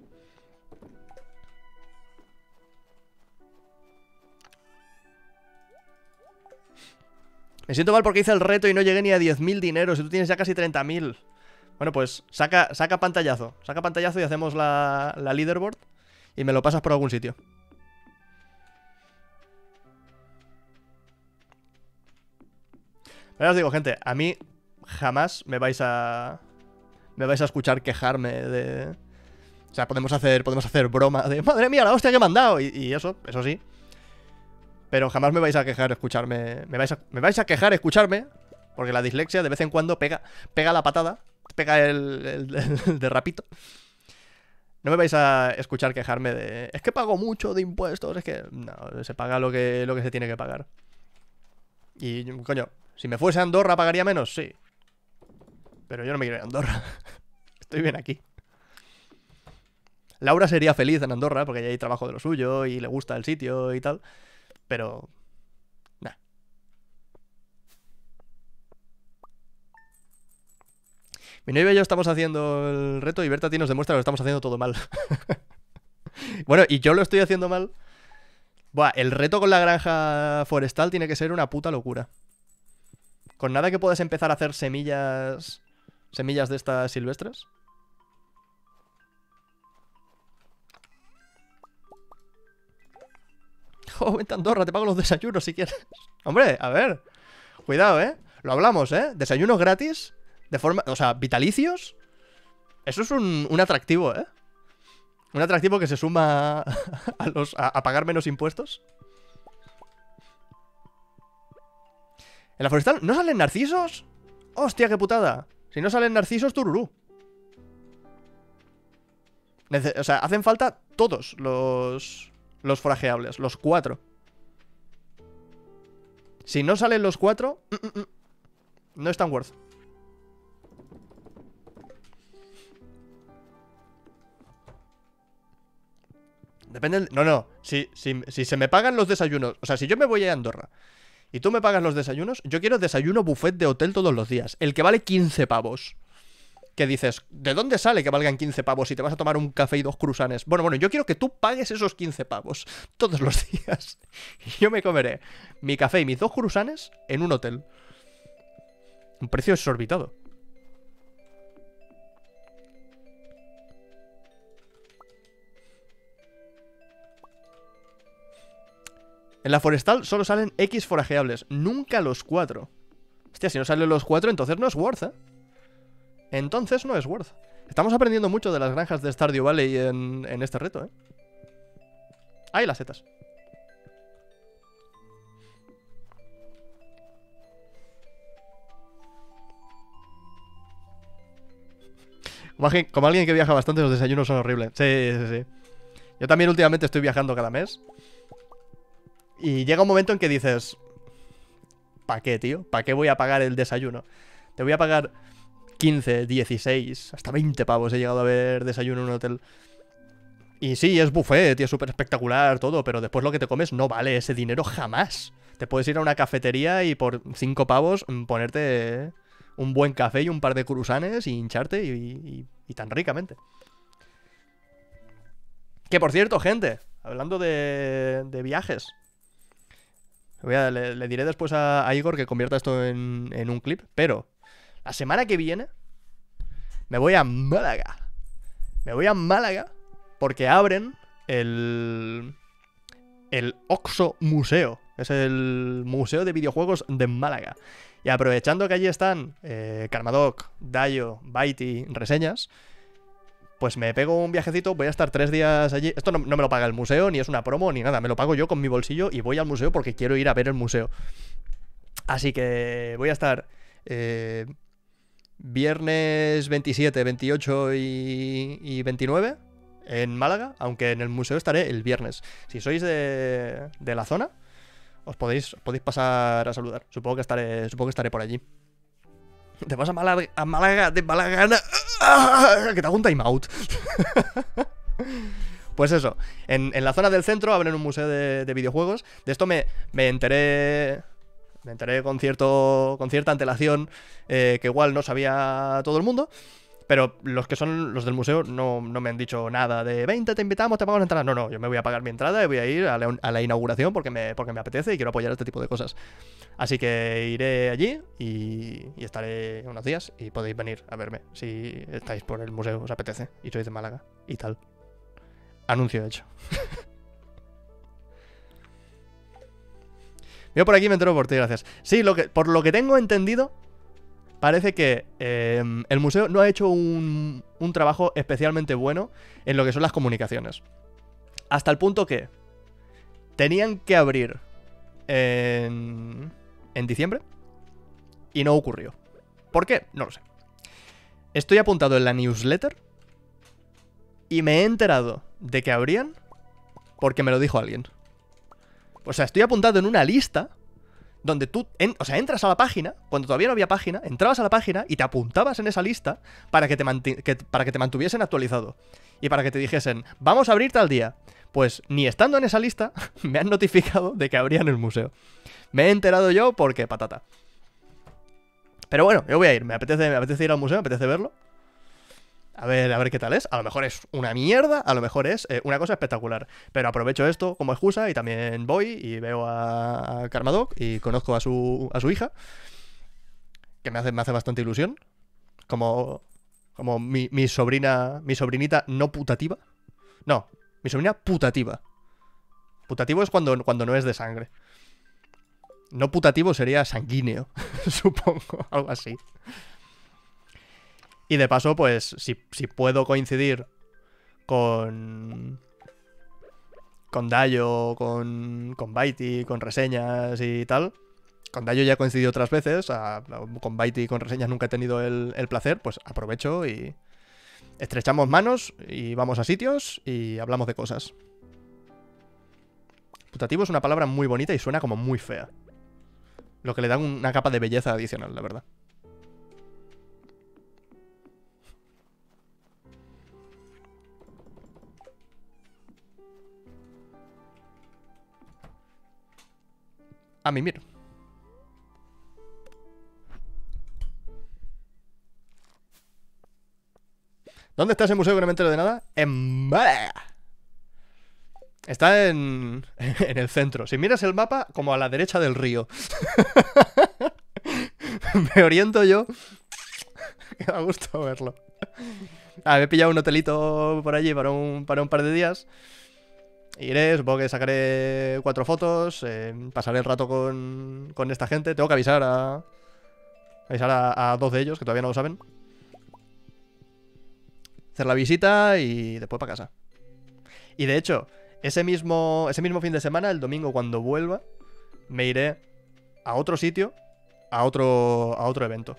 Me siento mal porque hice el reto y no llegué ni a diez mil dineros y tú tienes ya casi treinta mil. Bueno, pues saca, saca pantallazo. Saca pantallazo y hacemos la, la leaderboard y me lo pasas por algún sitio. Pero os digo, gente, a mí jamás me vais a... Me vais a escuchar quejarme de... O sea, podemos hacer, podemos hacer broma de... ¡Madre mía, la hostia que me han dado! Y, y eso, eso sí. Pero jamás me vais a quejar escucharme. Me vais a, me vais a quejar escucharme. Porque la dislexia de vez en cuando pega, pega la patada. Pega el, el, el derrapito. No me vais a escuchar quejarme de... Es que pago mucho de impuestos. Es que... No, se paga lo que, lo que se tiene que pagar. Y, coño, si me fuese a Andorra pagaría menos, sí. Pero yo no me quiero ir a Andorra. Estoy bien aquí. Laura sería feliz en Andorra porque ya hay trabajo de lo suyo y le gusta el sitio y tal. Pero... Nah. Mi novia y yo estamos haciendo el reto y Berta a ti nos demuestra que lo estamos haciendo todo mal. Bueno, y yo lo estoy haciendo mal. Buah, el reto con la granja forestal tiene que ser una puta locura. Con nada que puedas empezar a hacer semillas... Semillas de estas silvestres. Oh, vente a Andorra, te pago los desayunos si quieres. Hombre, a ver. Cuidado, ¿eh? Lo hablamos, ¿eh? Desayunos gratis. De forma... O sea, vitalicios. Eso es un, un atractivo, ¿eh? Un atractivo que se suma a, los, a, a pagar menos impuestos. ¿En la forestal no salen narcisos? ¡Hostia, qué putada! Si no salen narcisos, tururú. Nece- o sea, hacen falta todos los... Los forajeables, los cuatro. Si no salen los cuatro, mm, mm, mm, no están worth. Depende del... No, no. Si, si, si se me pagan los desayunos... O sea, si yo me voy a Andorra y tú me pagas los desayunos, yo quiero desayuno buffet de hotel todos los días. El que vale quince pavos. Que dices, ¿de dónde sale que valgan quince pavos si te vas a tomar un café y dos cruasanes? Bueno, bueno, yo quiero que tú pagues esos quince pavos todos los días. Y yo me comeré mi café y mis dos cruasanes en un hotel. Un precio exorbitado. En la forestal solo salen X forajeables, nunca los cuatro. Hostia, si no salen los cuatro, entonces no es worth, ¿eh? entonces no es worth. Estamos aprendiendo mucho de las granjas de Stardew Valley en, en este reto, ¿eh? Ahí las setas. Como alguien, como alguien que viaja bastante, los desayunos son horribles. Sí, sí, sí. Yo también últimamente estoy viajando cada mes. Y llega un momento en que dices... ¿Para qué, tío? ¿Para qué voy a pagar el desayuno? Te voy a pagar quince, dieciséis, hasta veinte pavos. He llegado a ver desayuno en un hotel. Y sí, es buffet, tío, es súper espectacular todo. Pero después lo que te comes no vale ese dinero jamás. Te puedes ir a una cafetería y por cinco pavos ponerte... un buen café y un par de cruzanes y hincharte y, y, y tan ricamente. Que por cierto, gente, hablando de, de viajes, voy a, le, le diré después a, a Igor que convierta esto en, en un clip, pero la semana que viene me voy a Málaga. Me voy a Málaga porque abren el... el Oxo Museo. Es el Museo de Videojuegos de Málaga. Y aprovechando que allí están eh, Karmadoc, Dayo, Baiti, reseñas, pues me pego un viajecito, voy a estar tres días allí. Esto no, no me lo paga el museo, ni es una promo, ni nada. Me lo pago yo con mi bolsillo y voy al museo porque quiero ir a ver el museo. Así que voy a estar eh, viernes veintisiete, veintiocho y, y veintinueve en Málaga, aunque en el museo estaré el viernes. Si sois de, de la zona... Os podéis, podéis pasar a saludar. Supongo que estaré, supongo que estaré por allí. Te vas a Málaga, a Málaga de Málaga. ¡Ah! Que te hago un timeout. Pues eso. En, en la zona del centro abren un museo de, de videojuegos. De esto me, me enteré. Me enteré con cierto. Con cierta antelación. Eh, que igual no sabía todo el mundo. Pero los que son los del museo no, no me han dicho nada de veinte, te invitamos, te pagamos la entrada. No, no, yo me voy a pagar mi entrada y voy a ir a la, a la inauguración porque me, porque me apetece y quiero apoyar este tipo de cosas. Así que iré allí y, y estaré unos días y podéis venir a verme si estáis por el museo, os apetece y sois de Málaga y tal. Anuncio hecho. Yo por aquí me entero por ti, gracias. Sí, lo que, por lo que tengo entendido... Parece que eh, el museo no ha hecho un, un trabajo especialmente bueno en lo que son las comunicaciones. Hasta el punto que tenían que abrir en, en diciembre y no ocurrió. ¿Por qué? No lo sé. Estoy apuntado en la newsletter y me he enterado de que abrían porque me lo dijo alguien. O sea, estoy apuntado en una lista... donde tú, en, o sea, entras a la página, cuando todavía no había página, entrabas a la página y te apuntabas en esa lista para que te, que, para que te mantuviesen actualizado. Y para que te dijesen, vamos a abrir tal día. Pues ni estando en esa lista, me han notificado de que abrían el museo. Me he enterado yo porque patata. Pero bueno, yo voy a ir, me apetece, me apetece ir al museo, me apetece verlo. A ver, a ver qué tal es. A lo mejor es una mierda, a lo mejor es eh, una cosa espectacular. Pero aprovecho esto como excusa y también voy y veo a, a Karmadoc y conozco a su, a su hija, que me hace, me hace bastante ilusión. Como, como mi, mi sobrina, mi sobrinita no putativa. No, mi sobrina putativa. Putativo es cuando, cuando no es de sangre. No putativo sería sanguíneo, supongo, algo así. Y de paso, pues, si, si puedo coincidir con... Con Dayo, con, con Baiti, con reseñas y tal. Con Dayo ya he coincidido otras veces. A, con Baiti y con reseñas nunca he tenido el, el placer. Pues aprovecho y... estrechamos manos y vamos a sitios y hablamos de cosas. Putativo es una palabra muy bonita y suena como muy fea. Lo que le da una capa de belleza adicional, la verdad. A mimir. ¿Dónde está ese museo que no me entero de nada? En Málaga. Está en, en el centro. Si miras el mapa, como a la derecha del río. Me oriento yo. Me da gusto verlo. Ah, me he pillado un hotelito por allí para un, para un par de días. Iré, supongo que sacaré cuatro fotos, eh, pasaré el rato con, con esta gente. Tengo que avisar a avisar a, a dos de ellos, que todavía no lo saben. hacer la visita y después para casa. Y de hecho, ese mismo, ese mismo fin de semana, el domingo cuando vuelva, me iré a otro sitio, a otro, a otro evento.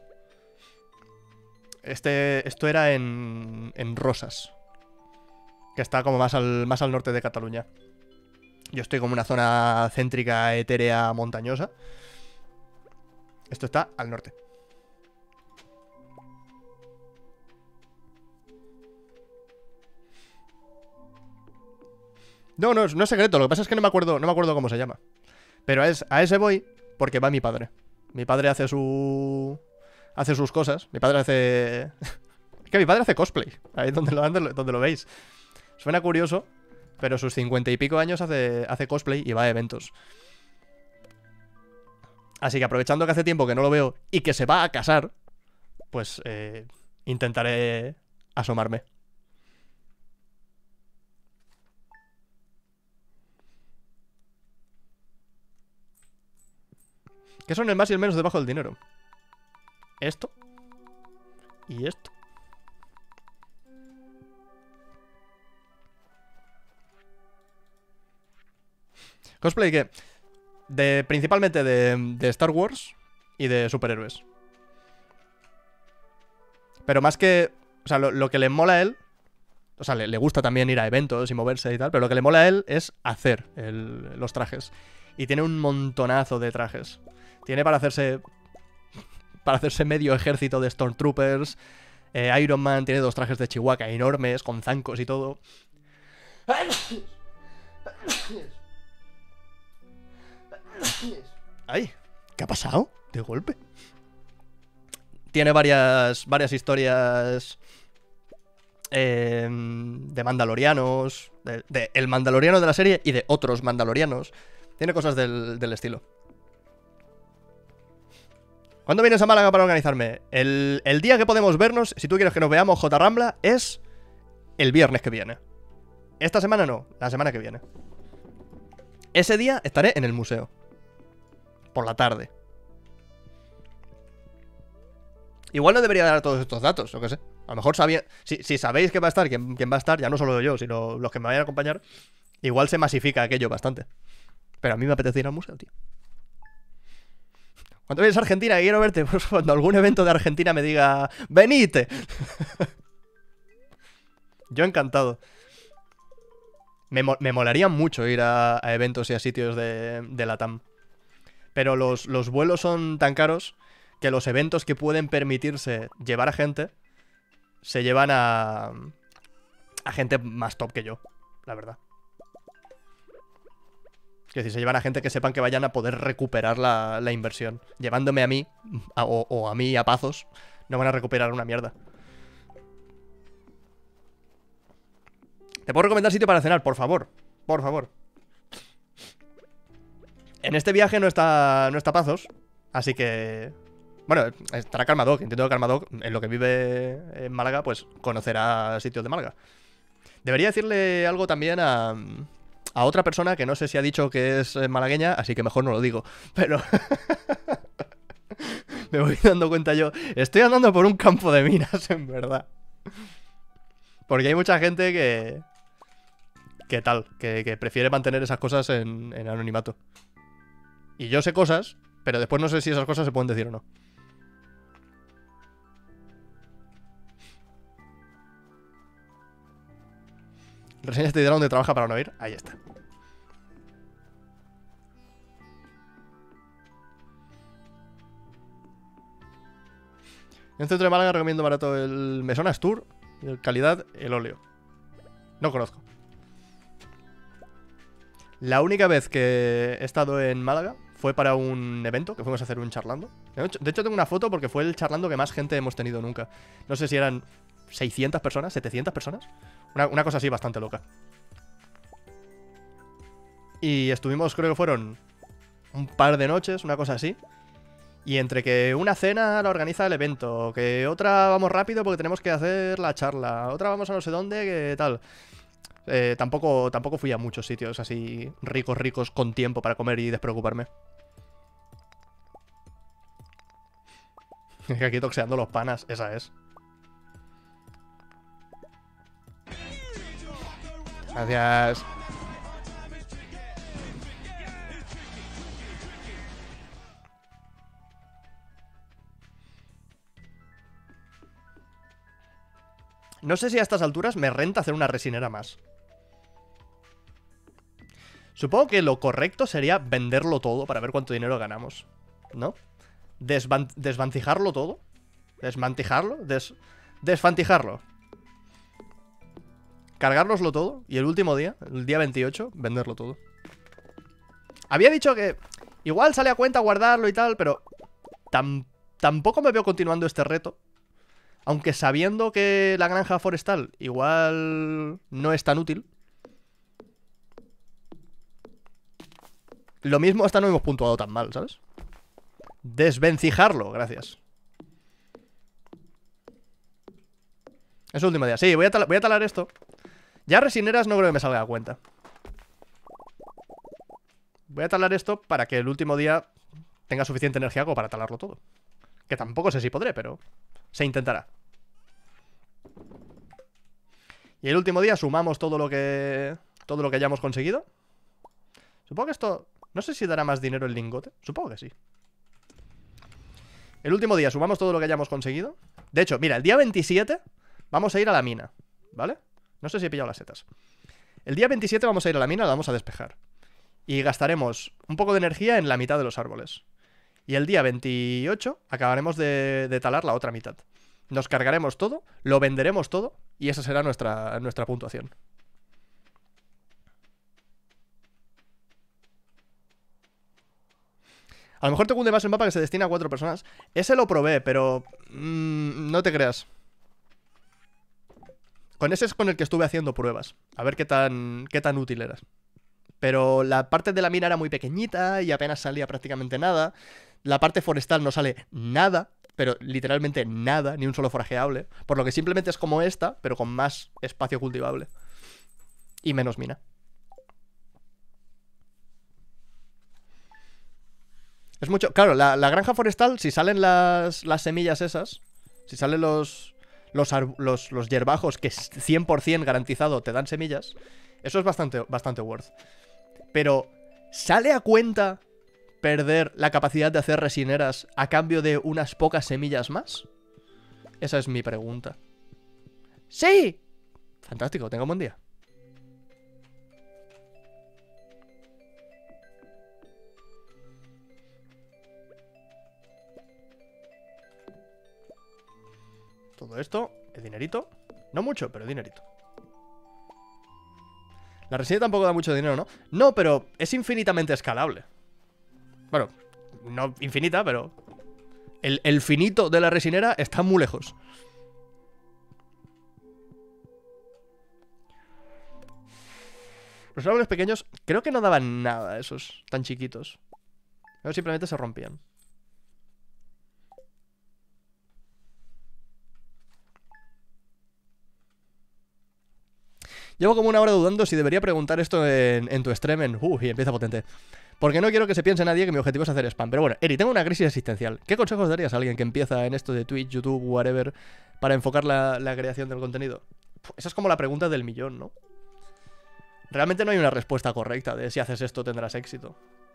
Este, esto era en, en Rosas, que está como más al, más al norte de Cataluña. Yo estoy como en una zona céntrica, etérea, montañosa. Esto está al norte. No, no, no es secreto. Lo que pasa es que no me acuerdo, no me acuerdo cómo se llama. Pero a, es, a ese voy porque va mi padre. Mi padre hace su... Hace sus cosas. Mi padre hace... Es que mi padre hace cosplay. Ahí donde lo, donde lo veis. Suena curioso, pero sus cincuenta y pico años hace, hace cosplay y va a eventos. Así que aprovechando que hace tiempo que no lo veo y que se va a casar, pues eh, intentaré asomarme. ¿Qué son el más y el menos debajo del dinero? Esto. Y esto. Cosplay que... De, principalmente de, de Star Wars y de superhéroes. Pero más que... O sea, lo, lo que le mola a él... O sea, le, le gusta también ir a eventos y moverse y tal, pero lo que le mola a él es hacer el, los trajes. Y tiene un montonazo de trajes. Tiene para hacerse... Para hacerse medio ejército de Stormtroopers. Eh, Iron Man tiene dos trajes de Chihuahua enormes, con zancos y todo. Ay, ¿qué ha pasado? De golpe. Tiene varias, varias historias eh, de mandalorianos, de, de el mandaloriano de la serie y de otros mandalorianos. Tiene cosas del, del estilo. ¿Cuándo vienes a Málaga para organizarme? El, el día que podemos vernos, si tú quieres que nos veamos, J. Rambla, es el viernes que viene. Esta semana no, la semana que viene. Ese día estaré en el museo. Por la tarde. Igual no debería dar todos estos datos, o qué sé. A lo mejor sabía... Si, si sabéis que va a estar, quién, quién va a estar, ya no solo yo, sino los que me vayan a acompañar, igual se masifica aquello bastante. Pero a mí me apetece ir al museo, tío. Cuando vienes a Argentina y quiero verte, pues cuando algún evento de Argentina me diga ¡venite! Yo encantado. Me, mo me molaría mucho ir a, a eventos y a sitios de, de Latam. Pero los, los vuelos son tan caros que los eventos que pueden permitirse llevar a gente se llevan a, a gente más top que yo, la verdad. Es decir, se llevan a gente que sepan que vayan a poder recuperar la, la inversión. Llevándome a mí, a, o, o a mí a Pazos, no van a recuperar una mierda. ¿Te puedo recomendar sitio para cenar? Por favor, por favor. En este viaje no está, no está Pazos, así que... Bueno, estará Karmadog. Entiendo que Karmadog, en lo que vive en Málaga, pues conocerá sitios de Málaga. Debería decirle algo también a, a otra persona que no sé si ha dicho que es malagueña, así que mejor no lo digo. Pero... me voy dando cuenta yo. Estoy andando por un campo de minas, en verdad. Porque hay mucha gente que... Que tal, que, que prefiere mantener esas cosas en, en anonimato. Y yo sé cosas, pero después no sé si esas cosas se pueden decir o no. Reseñas te dirán dónde trabaja para no ir. Ahí está. En el centro de Málaga recomiendo barato el Mesón Astur y el calidad el óleo. No conozco. La única vez que he estado en Málaga fue para un evento, que fuimos a hacer un charlando. De hecho, de hecho tengo una foto porque fue el charlando que más gente hemos tenido nunca. No sé si eran seiscientas personas, setecientas personas. Una, una cosa así bastante loca. Y estuvimos, creo que fueron un par de noches, una cosa así. Y entre que una cena la organiza el evento, que otra vamos rápido porque tenemos que hacer la charla, otra vamos a no sé dónde, que tal... Eh, tampoco, tampoco fui a muchos sitios así ricos, ricos, con tiempo para comer y despreocuparme. Es que aquí toxeando los panas, esa es. Gracias. No sé si a estas alturas me renta hacer una resinera más. Supongo que lo correcto sería venderlo todo para ver cuánto dinero ganamos, ¿no? Desvan desvancijarlo todo. Desmantijarlo. Des desfantijarlo. Cargárnoslo todo. Y el último día, el día veintiocho, venderlo todo. Había dicho que igual sale a cuenta guardarlo y tal, pero tam tampoco me veo continuando este reto. Aunque sabiendo que la granja forestal igual no es tan útil. Lo mismo hasta no hemos puntuado tan mal, ¿sabes? Desvencijarlo, gracias. Es el último día. Sí, voy a, tal voy a talar esto. Ya resineras no creo que me salga a cuenta. Voy a talar esto para que el último día tenga suficiente energía como para talarlo todo. Que tampoco sé si podré, pero se intentará. Y el último día sumamos todo lo que todo lo que hayamos conseguido. Supongo que esto... No sé si dará más dinero el lingote. Supongo que sí. El último día sumamos todo lo que hayamos conseguido. De hecho, mira, el día veintisiete vamos a ir a la mina, ¿vale? No sé si he pillado las setas. El día veintisiete vamos a ir a la mina, la vamos a despejar. Y gastaremos un poco de energía en la mitad de los árboles. Y el día veintiocho acabaremos de, de talar la otra mitad. Nos cargaremos todo, lo venderemos todo y esa será nuestra, nuestra puntuación. A lo mejor te cunde más el mapa que se destina a cuatro personas. Ese lo probé, pero... Mmm, no te creas. Con ese es con el que estuve haciendo pruebas. A ver qué tan, qué tan útil era. Pero la parte de la mina era muy pequeñita y apenas salía prácticamente nada. La parte forestal no sale nada, pero literalmente nada, ni un solo forajeable. Por lo que simplemente es como esta, pero con más espacio cultivable. Y menos mina. Es mucho... Claro, la, la granja forestal, si salen las, las semillas esas, si salen los, los, los, los hierbajos que cien por cien garantizado te dan semillas, eso es bastante, bastante worth. Pero, ¿sale a cuenta perder la capacidad de hacer resineras a cambio de unas pocas semillas más? Esa es mi pregunta. ¡Sí! Fantástico, tenga un buen día. Todo esto es dinerito. No mucho, pero dinerito. La resina tampoco da mucho dinero, ¿no? No, pero es infinitamente escalable. Bueno, no infinita, pero... El, el finito de la resinera está muy lejos. Los árboles pequeños creo que no daban nada, esos tan chiquitos. Pero simplemente se rompían. Llevo como una hora dudando si debería preguntar esto en, en tu stream en... Uh, y empieza potente. Porque no quiero que se piense nadie que mi objetivo es hacer spam. Pero bueno, Eri, tengo una crisis existencial. ¿Qué consejos darías a alguien que empieza en esto de Twitch, YouTube, whatever, para enfocar la, la creación del contenido? Esa es como la pregunta del millón, ¿no? Realmente no hay una respuesta correcta de si haces esto tendrás éxito.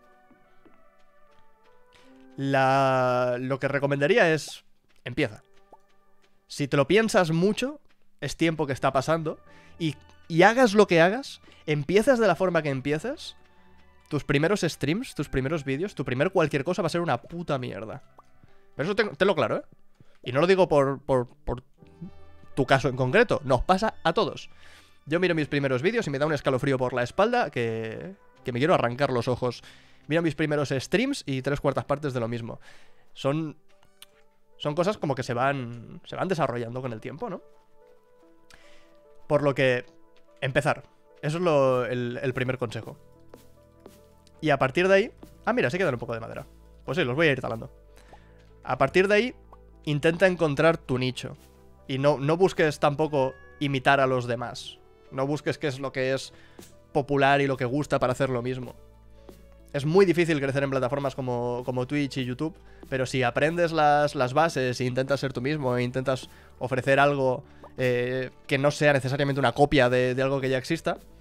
La... Lo que recomendaría es... Empieza. Si te lo piensas mucho, es tiempo que está pasando. Y, y hagas lo que hagas, empiezas de la forma que empieces, tus primeros streams, tus primeros vídeos, tu primer cualquier cosa va a ser una puta mierda. Pero eso te, te lo claro, ¿eh? Y no lo digo por, por, por tu caso en concreto. Nos pasa a todos. Yo miro mis primeros vídeos y me da un escalofrío por la espalda que, que me quiero arrancar los ojos. Miro mis primeros streams y tres cuartas partes de lo mismo. Son... Son cosas como que se van... Se van desarrollando con el tiempo, ¿no? Por lo que... Empezar. Eso es lo, el, el primer consejo. Y a partir de ahí... Ah, mira, se quedan un poco de madera. Pues sí, los voy a ir talando. A partir de ahí, intenta encontrar tu nicho. Y no, no busques tampoco imitar a los demás. No busques qué es lo que es popular y lo que gusta para hacer lo mismo. Es muy difícil crecer en plataformas como, como Twitch y YouTube, pero si aprendes las, las bases e intentas ser tú mismo e intentas ofrecer algo eh, que no sea necesariamente una copia de, de algo que ya exista,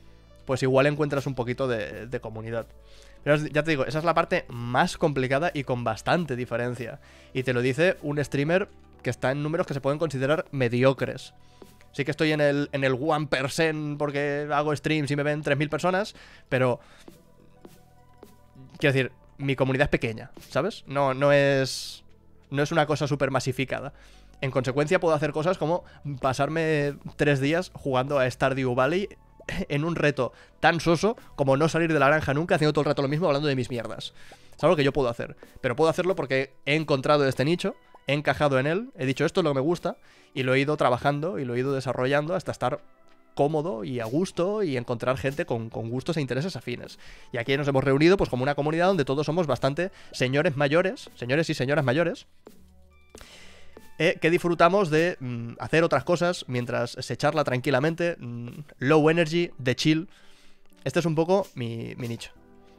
pues igual encuentras un poquito de, de comunidad. Pero ya te digo, esa es la parte más complicada y con bastante diferencia. Y te lo dice un streamer que está en números que se pueden considerar mediocres. Sí que estoy en el, en el uno por ciento porque hago streams y me ven tres mil personas, pero... Quiero decir, mi comunidad es pequeña, ¿sabes? No, no es... No es una cosa súper masificada. En consecuencia puedo hacer cosas como pasarme tres días jugando a Stardew Valley en un reto tan soso como no salir de la granja nunca haciendo todo el rato lo mismo hablando de mis mierdas. Es algo que yo puedo hacer. Pero puedo hacerlo porque he encontrado este nicho, he encajado en él, he dicho esto es lo que me gusta y lo he ido trabajando y lo he ido desarrollando hasta estar cómodo y a gusto y encontrar gente con, con gustos e intereses afines. Y aquí nos hemos reunido pues como una comunidad donde todos somos bastante señores mayores, señores y señoras mayores, eh, que disfrutamos de mm, hacer otras cosas mientras se charla tranquilamente, mm, low energy, de chill. Este es un poco mi, mi nicho.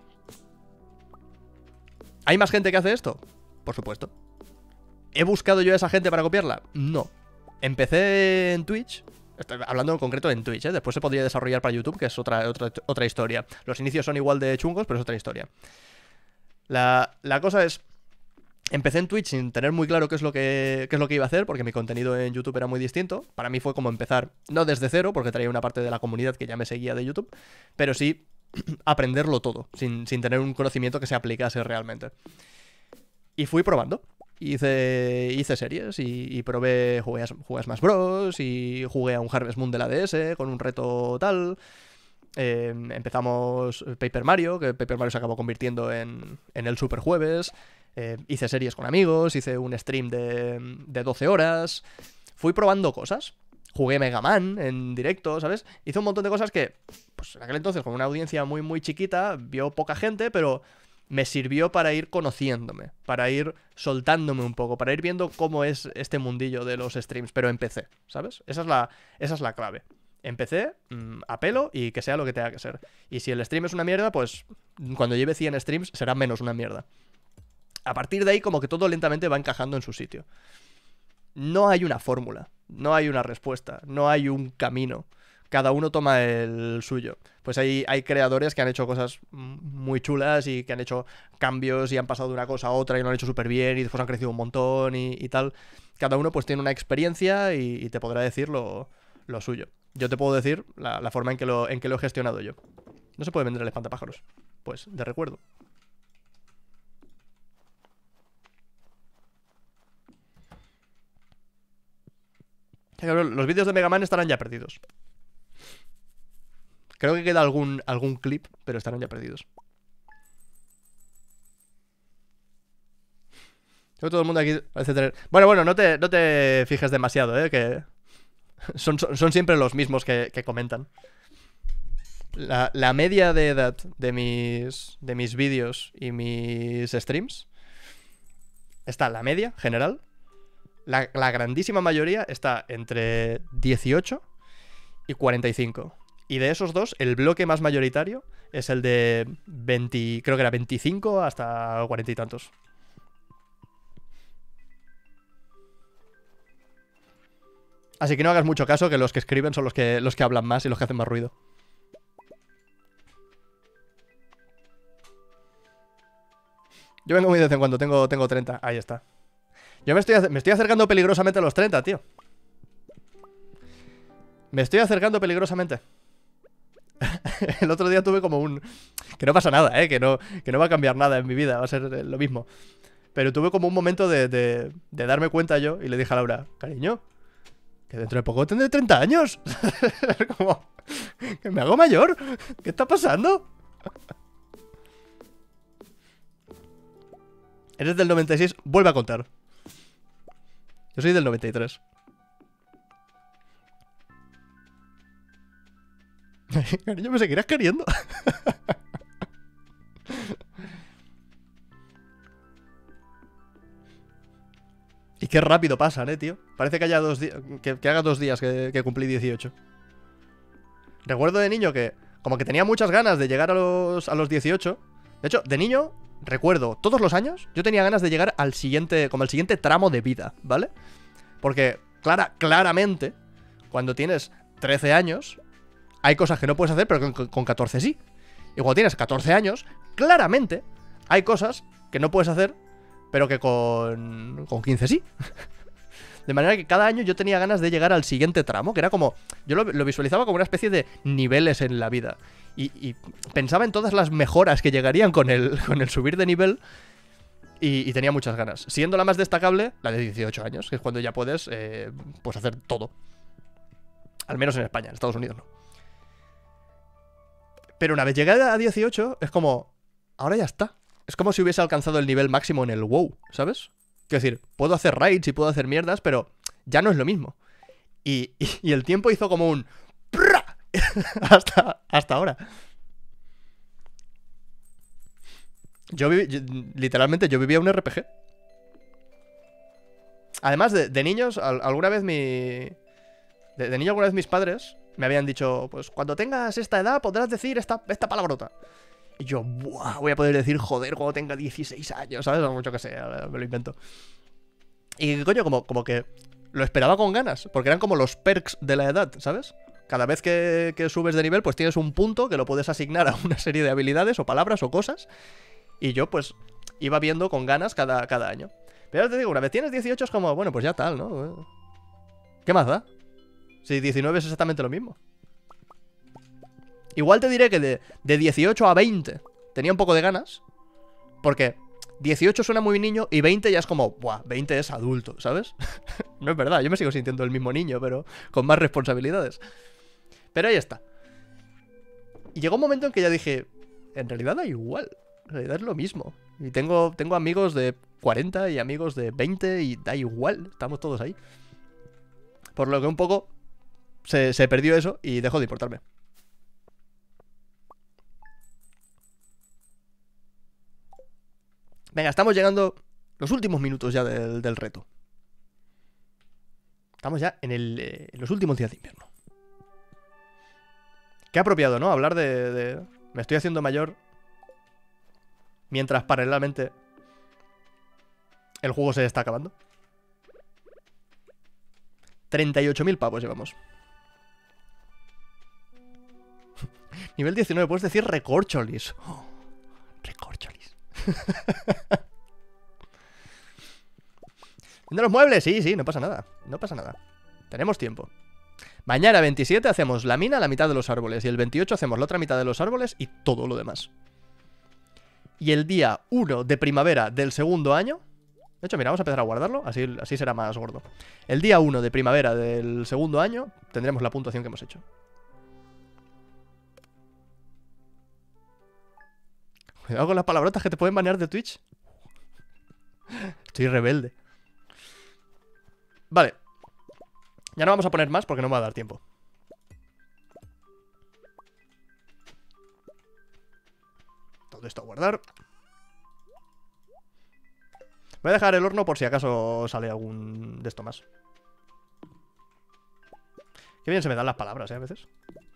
¿Hay más gente que hace esto? Por supuesto. ¿He buscado yo a esa gente para copiarla? No. Empecé en Twitch, estoy hablando en concreto en Twitch, ¿eh? Después se podría desarrollar para YouTube, que es otra, otra, otra historia. Los inicios son igual de chungos, pero es otra historia. La, la cosa es... Empecé en Twitch sin tener muy claro qué es lo que qué es lo que iba a hacer, porque mi contenido en YouTube era muy distinto. Para mí fue como empezar, no desde cero, porque traía una parte de la comunidad que ya me seguía de YouTube, pero sí aprenderlo todo, sin, sin tener un conocimiento que se aplicase realmente. Y fui probando. Hice, hice series y, y probé, jugué a, jugué a Smash Bros. Y jugué a un Harvest Moon de la D S con un reto tal. Eh, empezamos Paper Mario, que Paper Mario se acabó convirtiendo en, en el Super Jueves. Eh, hice series con amigos, hice un stream de, de doce horas. Fui probando cosas. Jugué Mega Man en directo, ¿sabes? Hice un montón de cosas que, pues en aquel entonces, con una audiencia muy, muy chiquita, vio poca gente, pero me sirvió para ir conociéndome, para ir soltándome un poco, para ir viendo cómo es este mundillo de los streams, pero empecé, ¿sabes? Esa es la, esa es la clave. Empecé mmm, a pelo y que sea lo que tenga que ser. Y si el stream es una mierda, pues cuando lleve cien streams será menos una mierda. A partir de ahí como que todo lentamente va encajando en su sitio. No hay una fórmula, no hay una respuesta, no hay un camino. Cada uno toma el suyo. Pues hay, hay creadores que han hecho cosas muy chulas y que han hecho cambios y han pasado de una cosa a otra y lo han hecho súper bien y después han crecido un montón y, y tal. Cada uno pues tiene una experiencia y, y te podrá decir lo, lo suyo. Yo te puedo decir la, la forma en que, lo, en que lo he gestionado yo. No se puede vender el espantapájaros. Pues, de recuerdo. Los vídeos de Mega Man estarán ya perdidos. Creo que queda algún, algún clip, pero estarán ya perdidos. Creo que todo el mundo aquí parece tener... Bueno, bueno, no te, no te fijes demasiado, ¿eh? Que son, son, son siempre los mismos que, que comentan. La, la media de edad de mis, de mis vídeos y mis streams está la media general. La, la grandísima mayoría está entre dieciocho y cuarenta y cinco. Y de esos dos, el bloque más mayoritario es el de veinte, creo que era veinticinco hasta cuarenta y tantos. Así que no hagas mucho caso, que los que escriben son los que, los que hablan más y los que hacen más ruido. Yo vengo muy de vez en cuando, tengo, tengo treinta. Ahí está. Yo me estoy, me estoy acercando peligrosamente a los treinta, tío. Me estoy acercando peligrosamente. El otro día tuve como un... Que no pasa nada, ¿eh? Que no, que no va a cambiar nada en mi vida, va a ser lo mismo. Pero tuve como un momento de, de, de darme cuenta yo y le dije a Laura, cariño, que dentro de poco tendré treinta años. Como... Que me hago mayor. ¿Qué está pasando? Eres del noventa y seis, vuelve a contar. Yo soy del noventa y tres. Cariño, me seguirás queriendo. Y qué rápido pasan, eh, tío. Parece que haya dos días. Que, que haga dos días que, que cumplí dieciocho. Recuerdo de niño que como que tenía muchas ganas de llegar a los, a los dieciocho. De hecho, de niño, recuerdo, todos los años, yo tenía ganas de llegar al siguiente, como al siguiente tramo de vida, ¿vale? Porque, clara, claramente, cuando tienes trece años, hay cosas que no puedes hacer, pero con, con catorce sí. Y cuando tienes catorce años, claramente hay cosas que no puedes hacer, pero que con, con quince sí. De manera que cada año yo tenía ganas de llegar al siguiente tramo, que era como... Yo lo, lo visualizaba como una especie de niveles en la vida. Y, y pensaba en todas las mejoras que llegarían con el, con el subir de nivel. Y, y tenía muchas ganas. Siendo la más destacable, la de dieciocho años, que es cuando ya puedes eh, pues hacer todo. Al menos en España, en Estados Unidos no. Pero una vez llegué a dieciocho, es como... Ahora ya está. Es como si hubiese alcanzado el nivel máximo en el WoW, ¿sabes? Quiero decir, puedo hacer raids y puedo hacer mierdas, pero ya no es lo mismo. Y, y, y el tiempo hizo como un... hasta, hasta ahora. Yo viví... yo- literalmente, yo vivía un R P G. Además, de, de niños, al- alguna vez mi... De, de niño, alguna vez mis padres me habían dicho, pues cuando tengas esta edad podrás decir esta, esta palabrota. Y yo, ¡buah! Voy a poder decir joder cuando tenga dieciséis años, ¿sabes? O mucho que sea, me lo invento. Y coño, como, como que lo esperaba con ganas, porque eran como los perks de la edad, ¿sabes? Cada vez que, que subes de nivel, pues tienes un punto que lo puedes asignar a una serie de habilidades o palabras o cosas. Y yo, pues, iba viendo con ganas cada, cada año. Pero ya te digo, una vez tienes dieciocho es como, bueno, pues ya tal, ¿no? ¿Qué más da? Si diecinueve es exactamente lo mismo. Igual te diré que de, de dieciocho a veinte tenía un poco de ganas. Porque dieciocho suena muy niño y veinte ya es como, buah, veinte es adulto, ¿sabes? No es verdad, yo me sigo sintiendo el mismo niño, pero con más responsabilidades. Pero ahí está. Y llegó un momento en que ya dije, en realidad da igual, en realidad es lo mismo. Y tengo, tengo amigos de cuarenta y amigos de veinte y da igual, estamos todos ahí. Por lo que un poco se, se perdió eso y dejó de importarme. Venga, estamos llegando los últimos minutos ya del, del reto. Estamos ya en, el, eh, en los últimos días de invierno. Qué apropiado, ¿no? Hablar de, de... Me estoy haciendo mayor mientras paralelamente el juego se está acabando. treinta y ocho mil pavos llevamos. Nivel diecinueve, puedes decir recorcholis. Oh, recorcholis. ¿Vende los muebles? Sí, sí, no pasa nada. No pasa nada. Tenemos tiempo. Mañana veintisiete hacemos la mina, la mitad de los árboles. Y el veintiocho hacemos la otra mitad de los árboles y todo lo demás. Y el día uno de primavera del segundo año... De hecho, mira, vamos a empezar a guardarlo. Así, así será más gordo. El día uno de primavera del segundo año tendremos la puntuación que hemos hecho. Cuidado con las palabrotas que te pueden banear de Twitch. Estoy rebelde. Vale. Ya no vamos a poner más porque no me va a dar tiempo. Todo esto a guardar. Voy a dejar el horno por si acaso sale algún de esto más. Qué bien se me dan las palabras, ¿eh? A veces.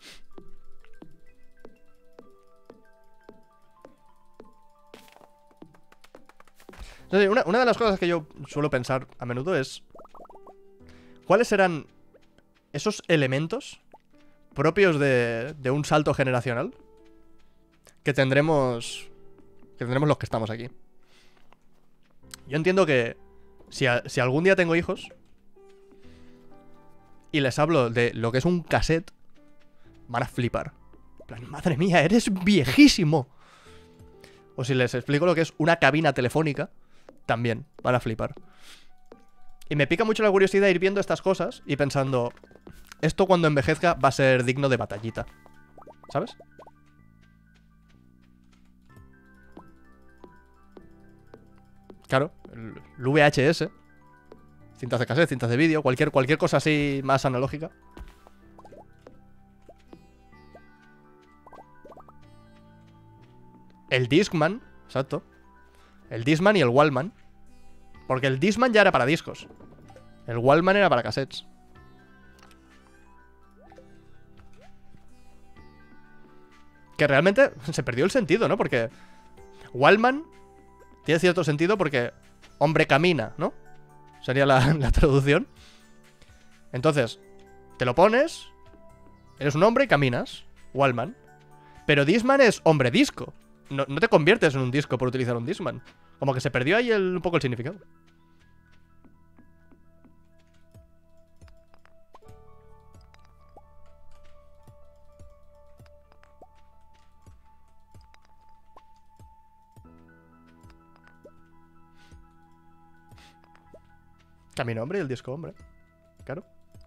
Una, una de las cosas que yo suelo pensar a menudo es... ¿Cuáles serán esos elementos propios de, de un salto generacional que tendremos, que tendremos los que estamos aquí? Yo entiendo que si, a, si algún día tengo hijos y les hablo de lo que es un cassette, van a flipar. En plan, madre mía, eres viejísimo. O si les explico lo que es una cabina telefónica, también van a flipar. Y me pica mucho la curiosidad ir viendo estas cosas y pensando, esto cuando envejezca va a ser digno de batallita, ¿sabes? Claro, el, el V H S, cintas de cassette, cintas de vídeo, cualquier, cualquier cosa así más analógica. El Discman, exacto. El Discman y el Walkman. Porque el Discman ya era para discos. El Walkman era para cassettes. Que realmente se perdió el sentido, ¿no? Porque Walkman tiene cierto sentido porque hombre camina, ¿no? Sería la, la traducción. Entonces, te lo pones Eres un hombre y caminas. Wallman. Pero Discman es hombre disco. No, no te conviertes en un disco por utilizar un Discman. Como que se perdió ahí el, un poco el significado. Camino hombre y el disco hombre. Claro.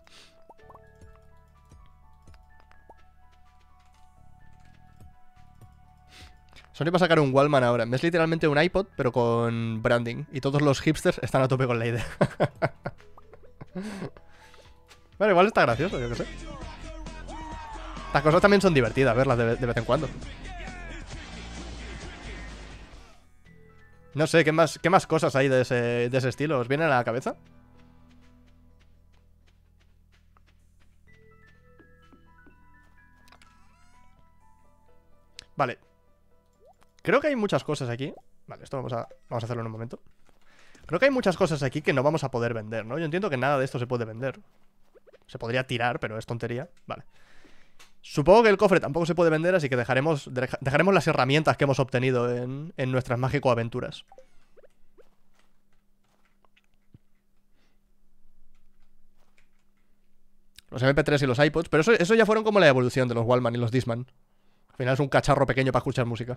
Sony va a sacar un Wallman ahora. Es literalmente un iPod, pero con branding. Y todos los hipsters están a tope con la idea. Bueno, igual está gracioso, yo qué sé. Las cosas también son divertidas, verlas de, de vez en cuando. No sé, ¿qué más, qué más cosas hay de ese, de ese estilo? ¿Os vienen a la cabeza? Vale. Creo que hay muchas cosas aquí. Vale, esto vamos a, vamos a hacerlo en un momento. Creo que hay muchas cosas aquí que no vamos a poder vender, ¿no? Yo entiendo que nada de esto se puede vender. Se podría tirar, pero es tontería. Vale. Supongo que el cofre tampoco se puede vender, así que dejaremos, dejaremos las herramientas que hemos obtenido en, en nuestras mágico-aventuras. Los eme pe tres y los iPods. Pero eso, eso ya fueron como la evolución de los Wallman y los Discman. Al final es un cacharro pequeño para escuchar música.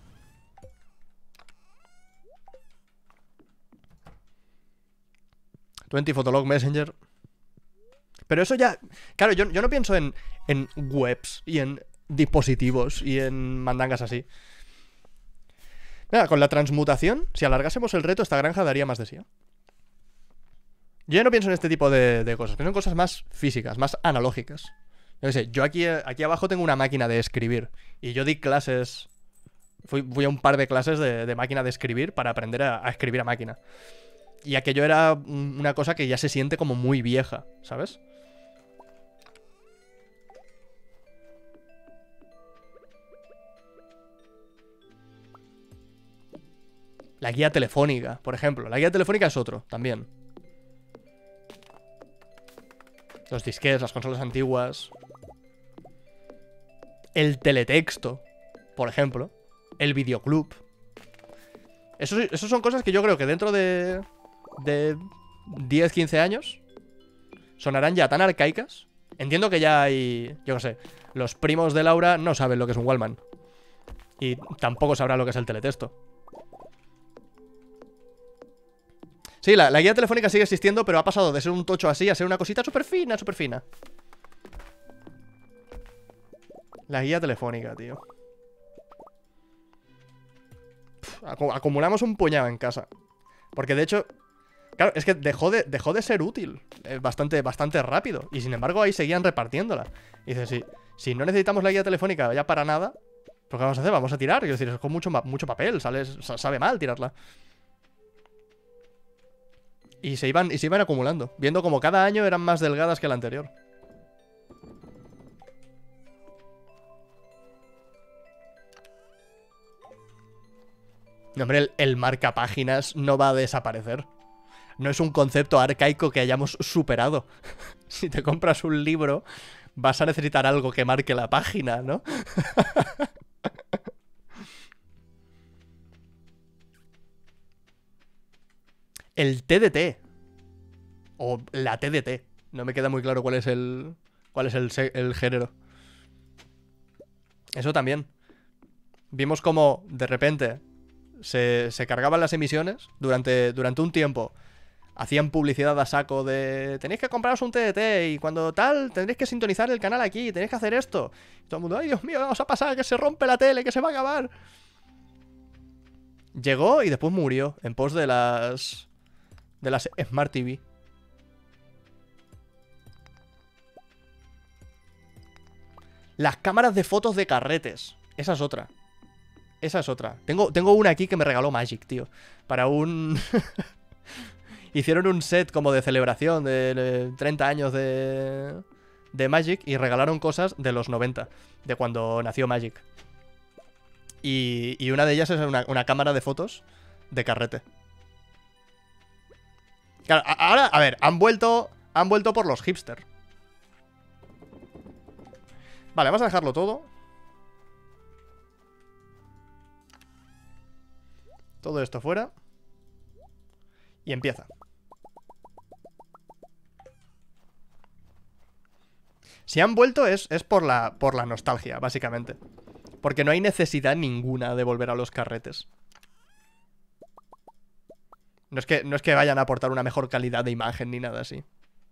veinte Fotolog Messenger. Pero eso ya... Claro, yo, yo no pienso en, en webs y en dispositivos y en mandangas así. Mira, con la transmutación, si alargásemos el reto, esta granja daría más de sí. Yo ya no pienso en este tipo de, de cosas. Pienso en cosas más físicas, más analógicas. Yo qué sé, yo aquí, aquí abajo tengo una máquina de escribir. Y yo di clases... Fui, fui a un par de clases de, de máquina de escribir para aprender a, a escribir a máquina. Y aquello era una cosa que ya se siente como muy vieja, ¿sabes? La guía telefónica, por ejemplo. La guía telefónica es otro, también. Los disquetes, las consolas antiguas. El teletexto, por ejemplo. El videoclub. Eso, eso son cosas que yo creo que dentro de... de diez, quince años sonarán ya tan arcaicas. Entiendo que ya hay... Yo qué sé. Los primos de Laura no saben lo que es un Wallman. Y tampoco sabrán lo que es el teletexto. Sí, la, la guía telefónica sigue existiendo, pero ha pasado de ser un tocho así a ser una cosita súper fina, súper fina. La guía telefónica, tío. Pff, acu acumulamos un puñado en casa. Porque de hecho... Claro, es que dejó de, dejó de ser útil eh, bastante, bastante rápido. Y sin embargo ahí seguían repartiéndola. Y dices, si, si no necesitamos la guía telefónica ya para nada, ¿pues qué vamos a hacer? Vamos a tirar. Quiero decir, es con mucho, mucho papel. Sale, sabe mal tirarla. Y se, iban, y se iban acumulando. Viendo como cada año eran más delgadas que la anterior. No, hombre, el, el marcapáginas no va a desaparecer. No es un concepto arcaico que hayamos superado. Si te compras un libro, vas a necesitar algo que marque la página, ¿no? El te de te. O la te de te. No me queda muy claro cuál es el... Cuál es el, el género. Eso también. Vimos como, de repente, se, se cargaban las emisiones durante, durante un tiempo. Hacían publicidad a saco de... Tenéis que compraros un te de te y cuando tal, tendréis que sintonizar el canal aquí, tenéis que hacer esto. Y todo el mundo, ay Dios mío, vamos a pasar, que se rompe la tele, que se va a acabar. Llegó y después murió en pos de las... De las Smart T V. Las cámaras de fotos de carretes. Esa es otra. Esa es otra. Tengo, tengo una aquí que me regaló Magic, tío. Para un... Hicieron un set como de celebración de treinta años de... De Magic y regalaron cosas de los noventa. De cuando nació Magic. Y, y una de ellas es una, una cámara de fotos de carrete. Claro, ahora, a ver, han vuelto... Han vuelto por los hipsters. Vale, vamos a dejarlo todo. Todo esto fuera. Y empieza. Si han vuelto es, es por, la, por la nostalgia, básicamente. Porque no hay necesidad ninguna de volver a los carretes. No es que, no es que vayan a aportar una mejor calidad de imagen ni nada así.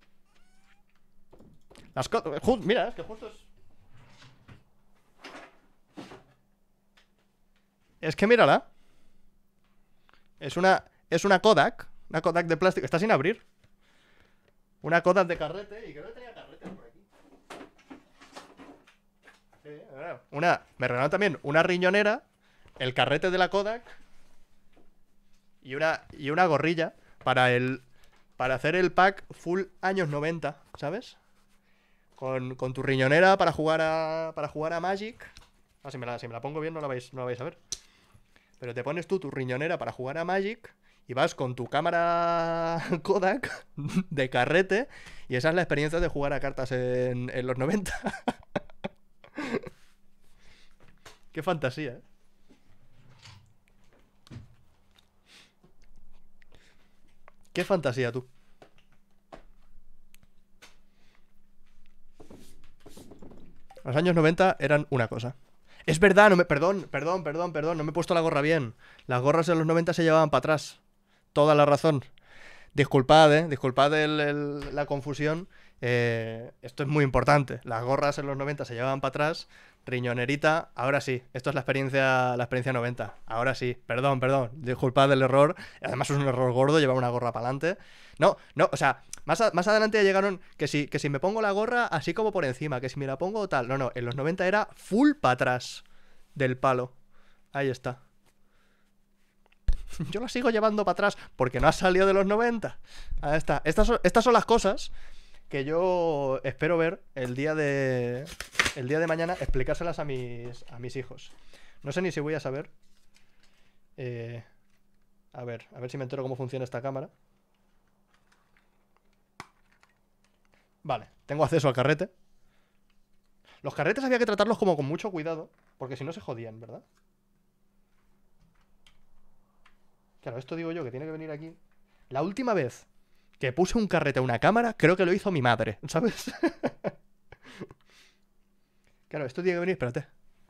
Las co- Mira, es que justo es... Es que mírala. Es una, es una Kodak. Una Kodak de plástico. Está sin abrir. Una Kodak de carrete. Y creo que tenía carrete por aquí. Sí, una, me regalaron también una riñonera. El carrete de la Kodak. Y una, y una gorrilla. Para el... Para hacer el pack full años noventa. ¿Sabes? Con, con tu riñonera para jugar a... Para jugar a Magic. Ah, si me la, si me la pongo bien no la vais, no la vais a ver. Pero te pones tú tu riñonera para jugar a Magic y vas con tu cámara Kodak de carrete y esa es la experiencia de jugar a cartas en, en los noventa. Qué fantasía, ¿eh? Qué fantasía, tú. Los años noventa eran una cosa. Es verdad, no me... Perdón, perdón, perdón, perdón, no me he puesto la gorra bien. Las gorras en los noventa se llevaban para atrás. Toda la razón. Disculpad, eh, disculpad el, el, la confusión. Eh, esto es muy importante. Las gorras en los noventa se llevaban para atrás. Riñonerita, ahora sí. Esto es la experiencia, la experiencia noventa. Ahora sí. Perdón, perdón. Disculpad el error. Además es un error gordo llevar una gorra para adelante. No, no, o sea, más, a, más adelante ya llegaron que si, que si me pongo la gorra así como por encima, que si me la pongo tal. No, no, en los noventa era full para atrás del palo. Ahí está. Yo la sigo llevando para atrás porque no ha salido de los noventa. Ahí está. Estas son, estas son las cosas que yo espero ver el día de el día de mañana, explicárselas a mis a mis hijos. No sé ni si voy a saber. Eh, a ver, a ver si me entero cómo funciona esta cámara. Vale, tengo acceso al carrete. Los carretes había que tratarlos como con mucho cuidado, porque si no se jodían, ¿verdad? Claro, esto digo yo, que tiene que venir aquí. La última vez que puse un carrete a una cámara, creo que lo hizo mi madre, ¿sabes? Claro, esto tiene que venir, espérate.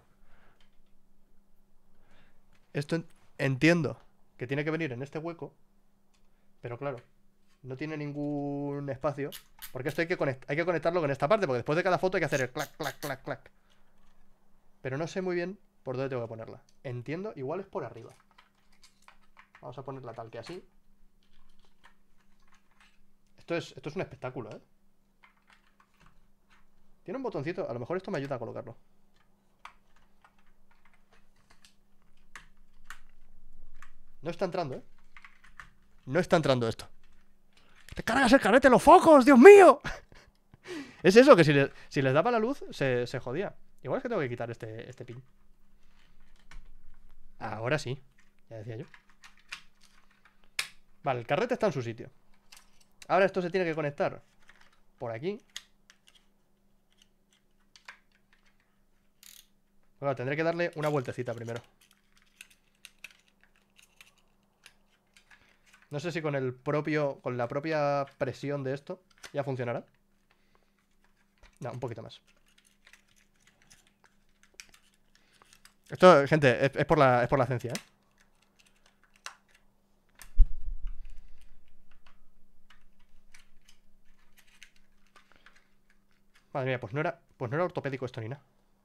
Esto en- entiendo que tiene que venir en este hueco, pero claro, no tiene ningún espacio, porque esto hay que, conect- hay que conectarlo con esta parte, porque después de cada foto hay que hacer el clac, clac, clac, clac. Pero no sé muy bien por dónde tengo que ponerla. Entiendo, igual es por arriba. Vamos a ponerla tal que así. Esto es, esto es un espectáculo, ¿eh? Tiene un botoncito, a lo mejor esto me ayuda a colocarlo. No está entrando, ¿eh? No está entrando esto. ¡Te cargas el carrete en los focos, Dios mío! Es eso, que si, le, si les daba la luz, se, se jodía. Igual es que tengo que quitar este, este pin. Ahora sí, ya decía yo. Vale, el carrete está en su sitio. Ahora esto se tiene que conectar por aquí. Bueno, tendré que darle una vueltecita primero. No sé si con el propio, con la propia presión de esto ya funcionará. No, un poquito más. Esto, gente, es, es por la, es por la ciencia, ¿eh? Madre mía, pues no era, pues no era ortopédico esto ni nada.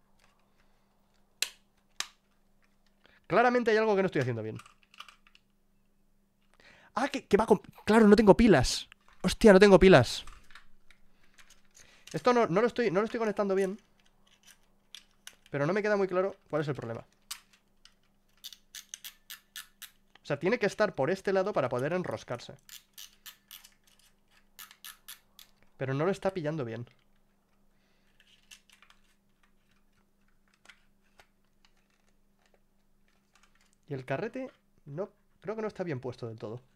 Claramente hay algo que no estoy haciendo bien. Ah, que, que va con... Claro, no tengo pilas. Hostia, no tengo pilas. Esto no, no, lo estoy, no lo estoy conectando bien. Pero no me queda muy claro cuál es el problema. O sea, tiene que estar por este lado para poder enroscarse. Pero no lo está pillando bien. Y el carrete no, creo que no está bien puesto del todo.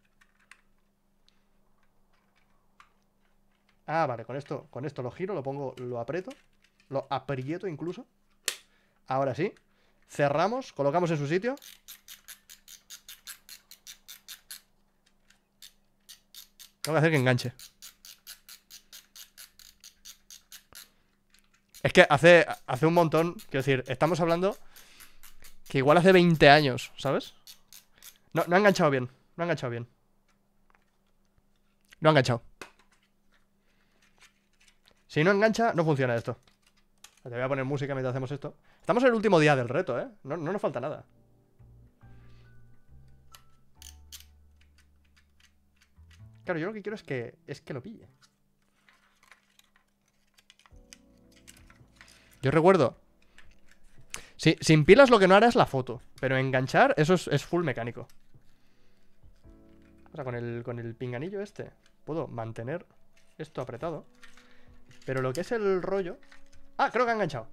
Ah, vale, con esto, con esto lo giro, lo pongo, lo aprieto. Lo aprieto incluso. Ahora sí. Cerramos, colocamos en su sitio. Tengo que hacer que enganche. Es que hace, hace un montón, quiero decir, estamos hablando que igual hace veinte años, ¿sabes? No, no ha enganchado bien, no ha enganchado bien. No ha enganchado. Si no engancha, no funciona esto. Te voy a poner música mientras hacemos esto. Estamos en el último día del reto, ¿eh? No, no nos falta nada. Claro, yo lo que quiero es que, es que lo pille. Yo recuerdo. Sí, sin pilas lo que no hará es la foto. Pero enganchar, eso es, es full mecánico. O sea, con el, con el pinganillo este puedo mantener esto apretado. Pero lo que es el rollo... Ah, creo que ha enganchado.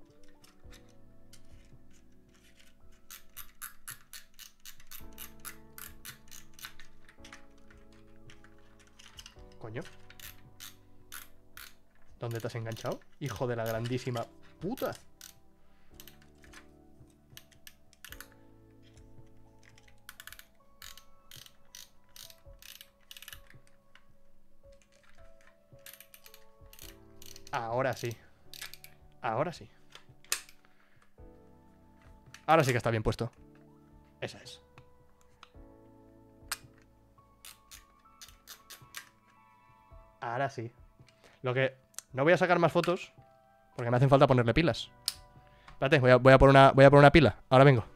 Coño. ¿Dónde te has enganchado? Hijo de la grandísima puta. Ahora sí. Ahora sí. Ahora sí que está bien puesto. Esa es. Ahora sí. Lo que... No voy a sacar más fotos porque me hacen falta ponerle pilas. Espérate, voy a, voy a por una, voy a por una pila. Ahora vengo.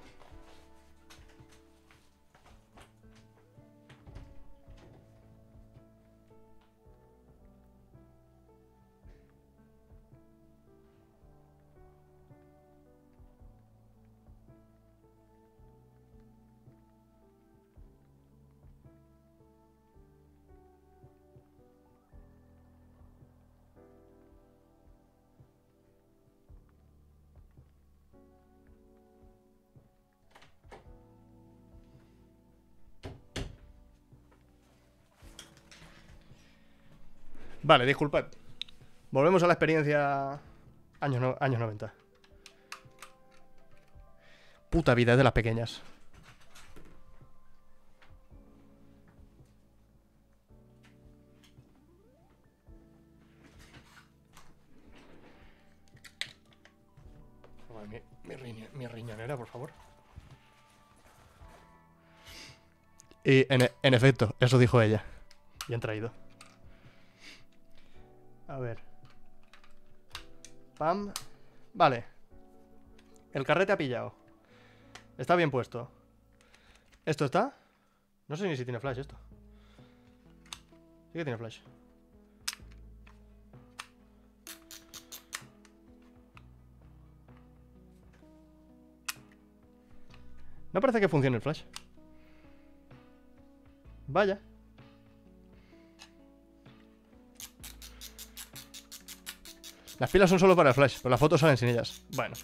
Vale, disculpad. Volvemos a la experiencia años, no, años noventa. Puta vida, es de las pequeñas. Mi, mi, riño, mi riñonera, por favor. Y en, en efecto, eso dijo ella. Bien traído. A ver. Pam. Vale. El carrete ha pillado. Está bien puesto. ¿Esto está? No sé ni si tiene flash esto. Sí que tiene flash. No parece que funcione el flash. Vaya. Las pilas son solo para el flash, pero las fotos salen sin ellas. Bueno.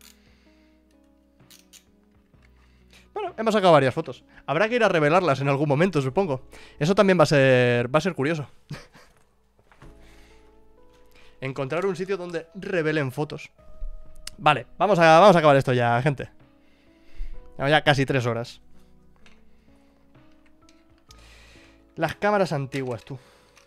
Bueno, hemos sacado varias fotos. Habrá que ir a revelarlas en algún momento, supongo. Eso también va a ser... va a ser curioso. Encontrar un sitio donde revelen fotos. Vale, vamos a, vamos a acabar esto ya, gente. Llevamos ya casi tres horas. Las cámaras antiguas, tú.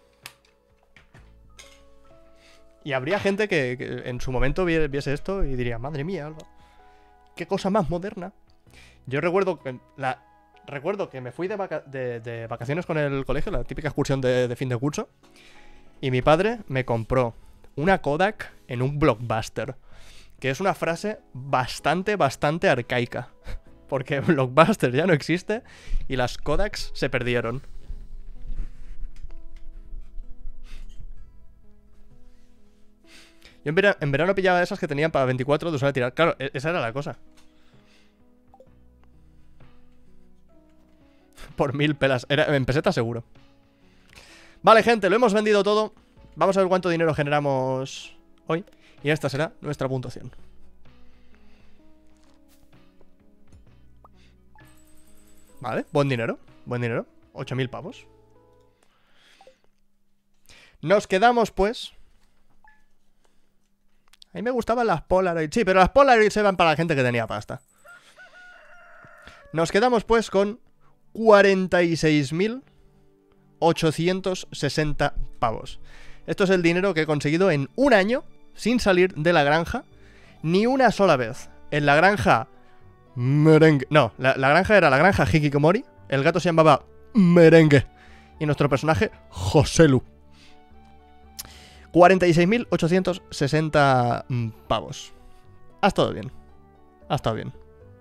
Y habría gente que, que en su momento viese esto y diría, madre mía, Alba, qué cosa más moderna. Yo recuerdo que la recuerdo que me fui de, vaca de, de vacaciones con el colegio, la típica excursión de, de fin de curso, y mi padre me compró una Kodak en un Blockbuster, que es una frase bastante, bastante arcaica, porque Blockbuster ya no existe y las Kodaks se perdieron. Yo en verano, en verano pillaba esas que tenían para veinticuatro de usar y tirar. Claro, esa era la cosa. Por mil pelas. Era, en peseta seguro. Vale, gente, lo hemos vendido todo. Vamos a ver cuánto dinero generamos hoy. Y esta será nuestra puntuación. Vale, buen dinero. Buen dinero. ocho mil pavos. Nos quedamos, pues... A mí me gustaban las Polaroid. Sí, pero las Polaroid se van para la gente que tenía pasta. Nos quedamos pues con cuarenta y seis mil ochocientos sesenta pavos. Esto es el dinero que he conseguido en un año sin salir de la granja ni una sola vez. En la granja Merengue. No, la, la granja era la granja Hikikomori. El gato se llamaba Merengue. Y nuestro personaje, Joselu. cuarenta y seis mil ochocientos sesenta pavos. Ha estado bien. Ha estado bien.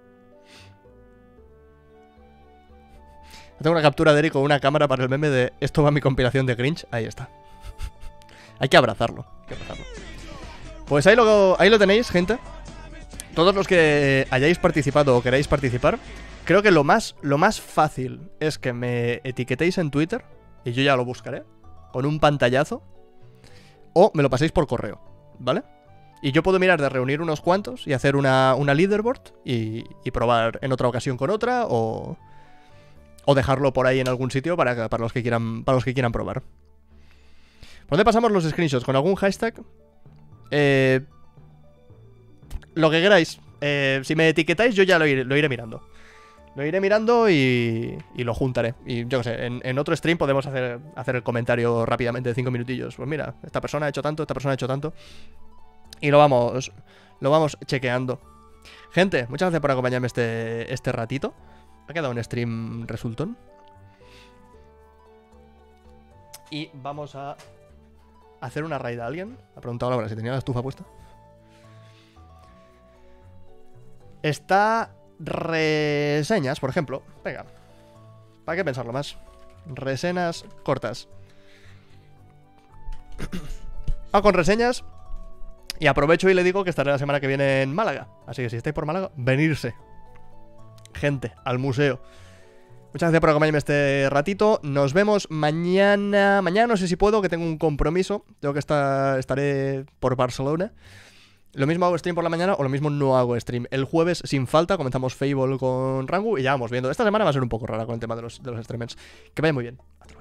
Tengo una captura de Eric con una cámara para el meme de esto va mi compilación de Grinch. Ahí está. Hay que abrazarlo. Hay que abrazarlo. Pues ahí lo, ahí lo tenéis, gente. Todos los que hayáis participado o queráis participar, creo que lo más, lo más fácil es que me etiquetéis en Twitter, y yo ya lo buscaré, con un pantallazo, o me lo paséis por correo, ¿vale? Y yo puedo mirar de reunir unos cuantos y hacer una, una leaderboard y, y probar en otra ocasión con otra, o, o dejarlo por ahí en algún sitio para, para, los que quieran, para los que quieran probar. ¿Por dónde pasamos los screenshots? ¿Con algún hashtag? Eh... Lo que queráis. Eh, si me etiquetáis, yo ya lo iré, lo iré mirando. Lo iré mirando y, y lo juntaré. Y yo qué sé, en, en otro stream podemos hacer, hacer el comentario rápidamente de cinco minutillos. Pues mira, esta persona ha hecho tanto, esta persona ha hecho tanto. Y lo vamos, lo vamos chequeando. Gente, muchas gracias por acompañarme este, este ratito. Ha quedado un stream resultón. Y vamos a hacer una raid a alguien. Ha preguntado Laura si tenía la estufa puesta. Está reseñas, por ejemplo. Venga, ¿para qué pensarlo más? Reseñas cortas. Ah, con reseñas. Y aprovecho y le digo que estaré la semana que viene en Málaga. Así que si estáis por Málaga, venirse. Gente, al museo. Muchas gracias por acompañarme este ratito. Nos vemos mañana. Mañana no sé si puedo, que tengo un compromiso. Tengo que estar, estaré por Barcelona. Lo mismo hago stream por la mañana o lo mismo no hago stream. El jueves, sin falta, comenzamos Fable con Rangu y ya vamos viendo. Esta semana va a ser un poco rara con el tema de los, de los streamers. Que vaya muy bien. Hasta luego.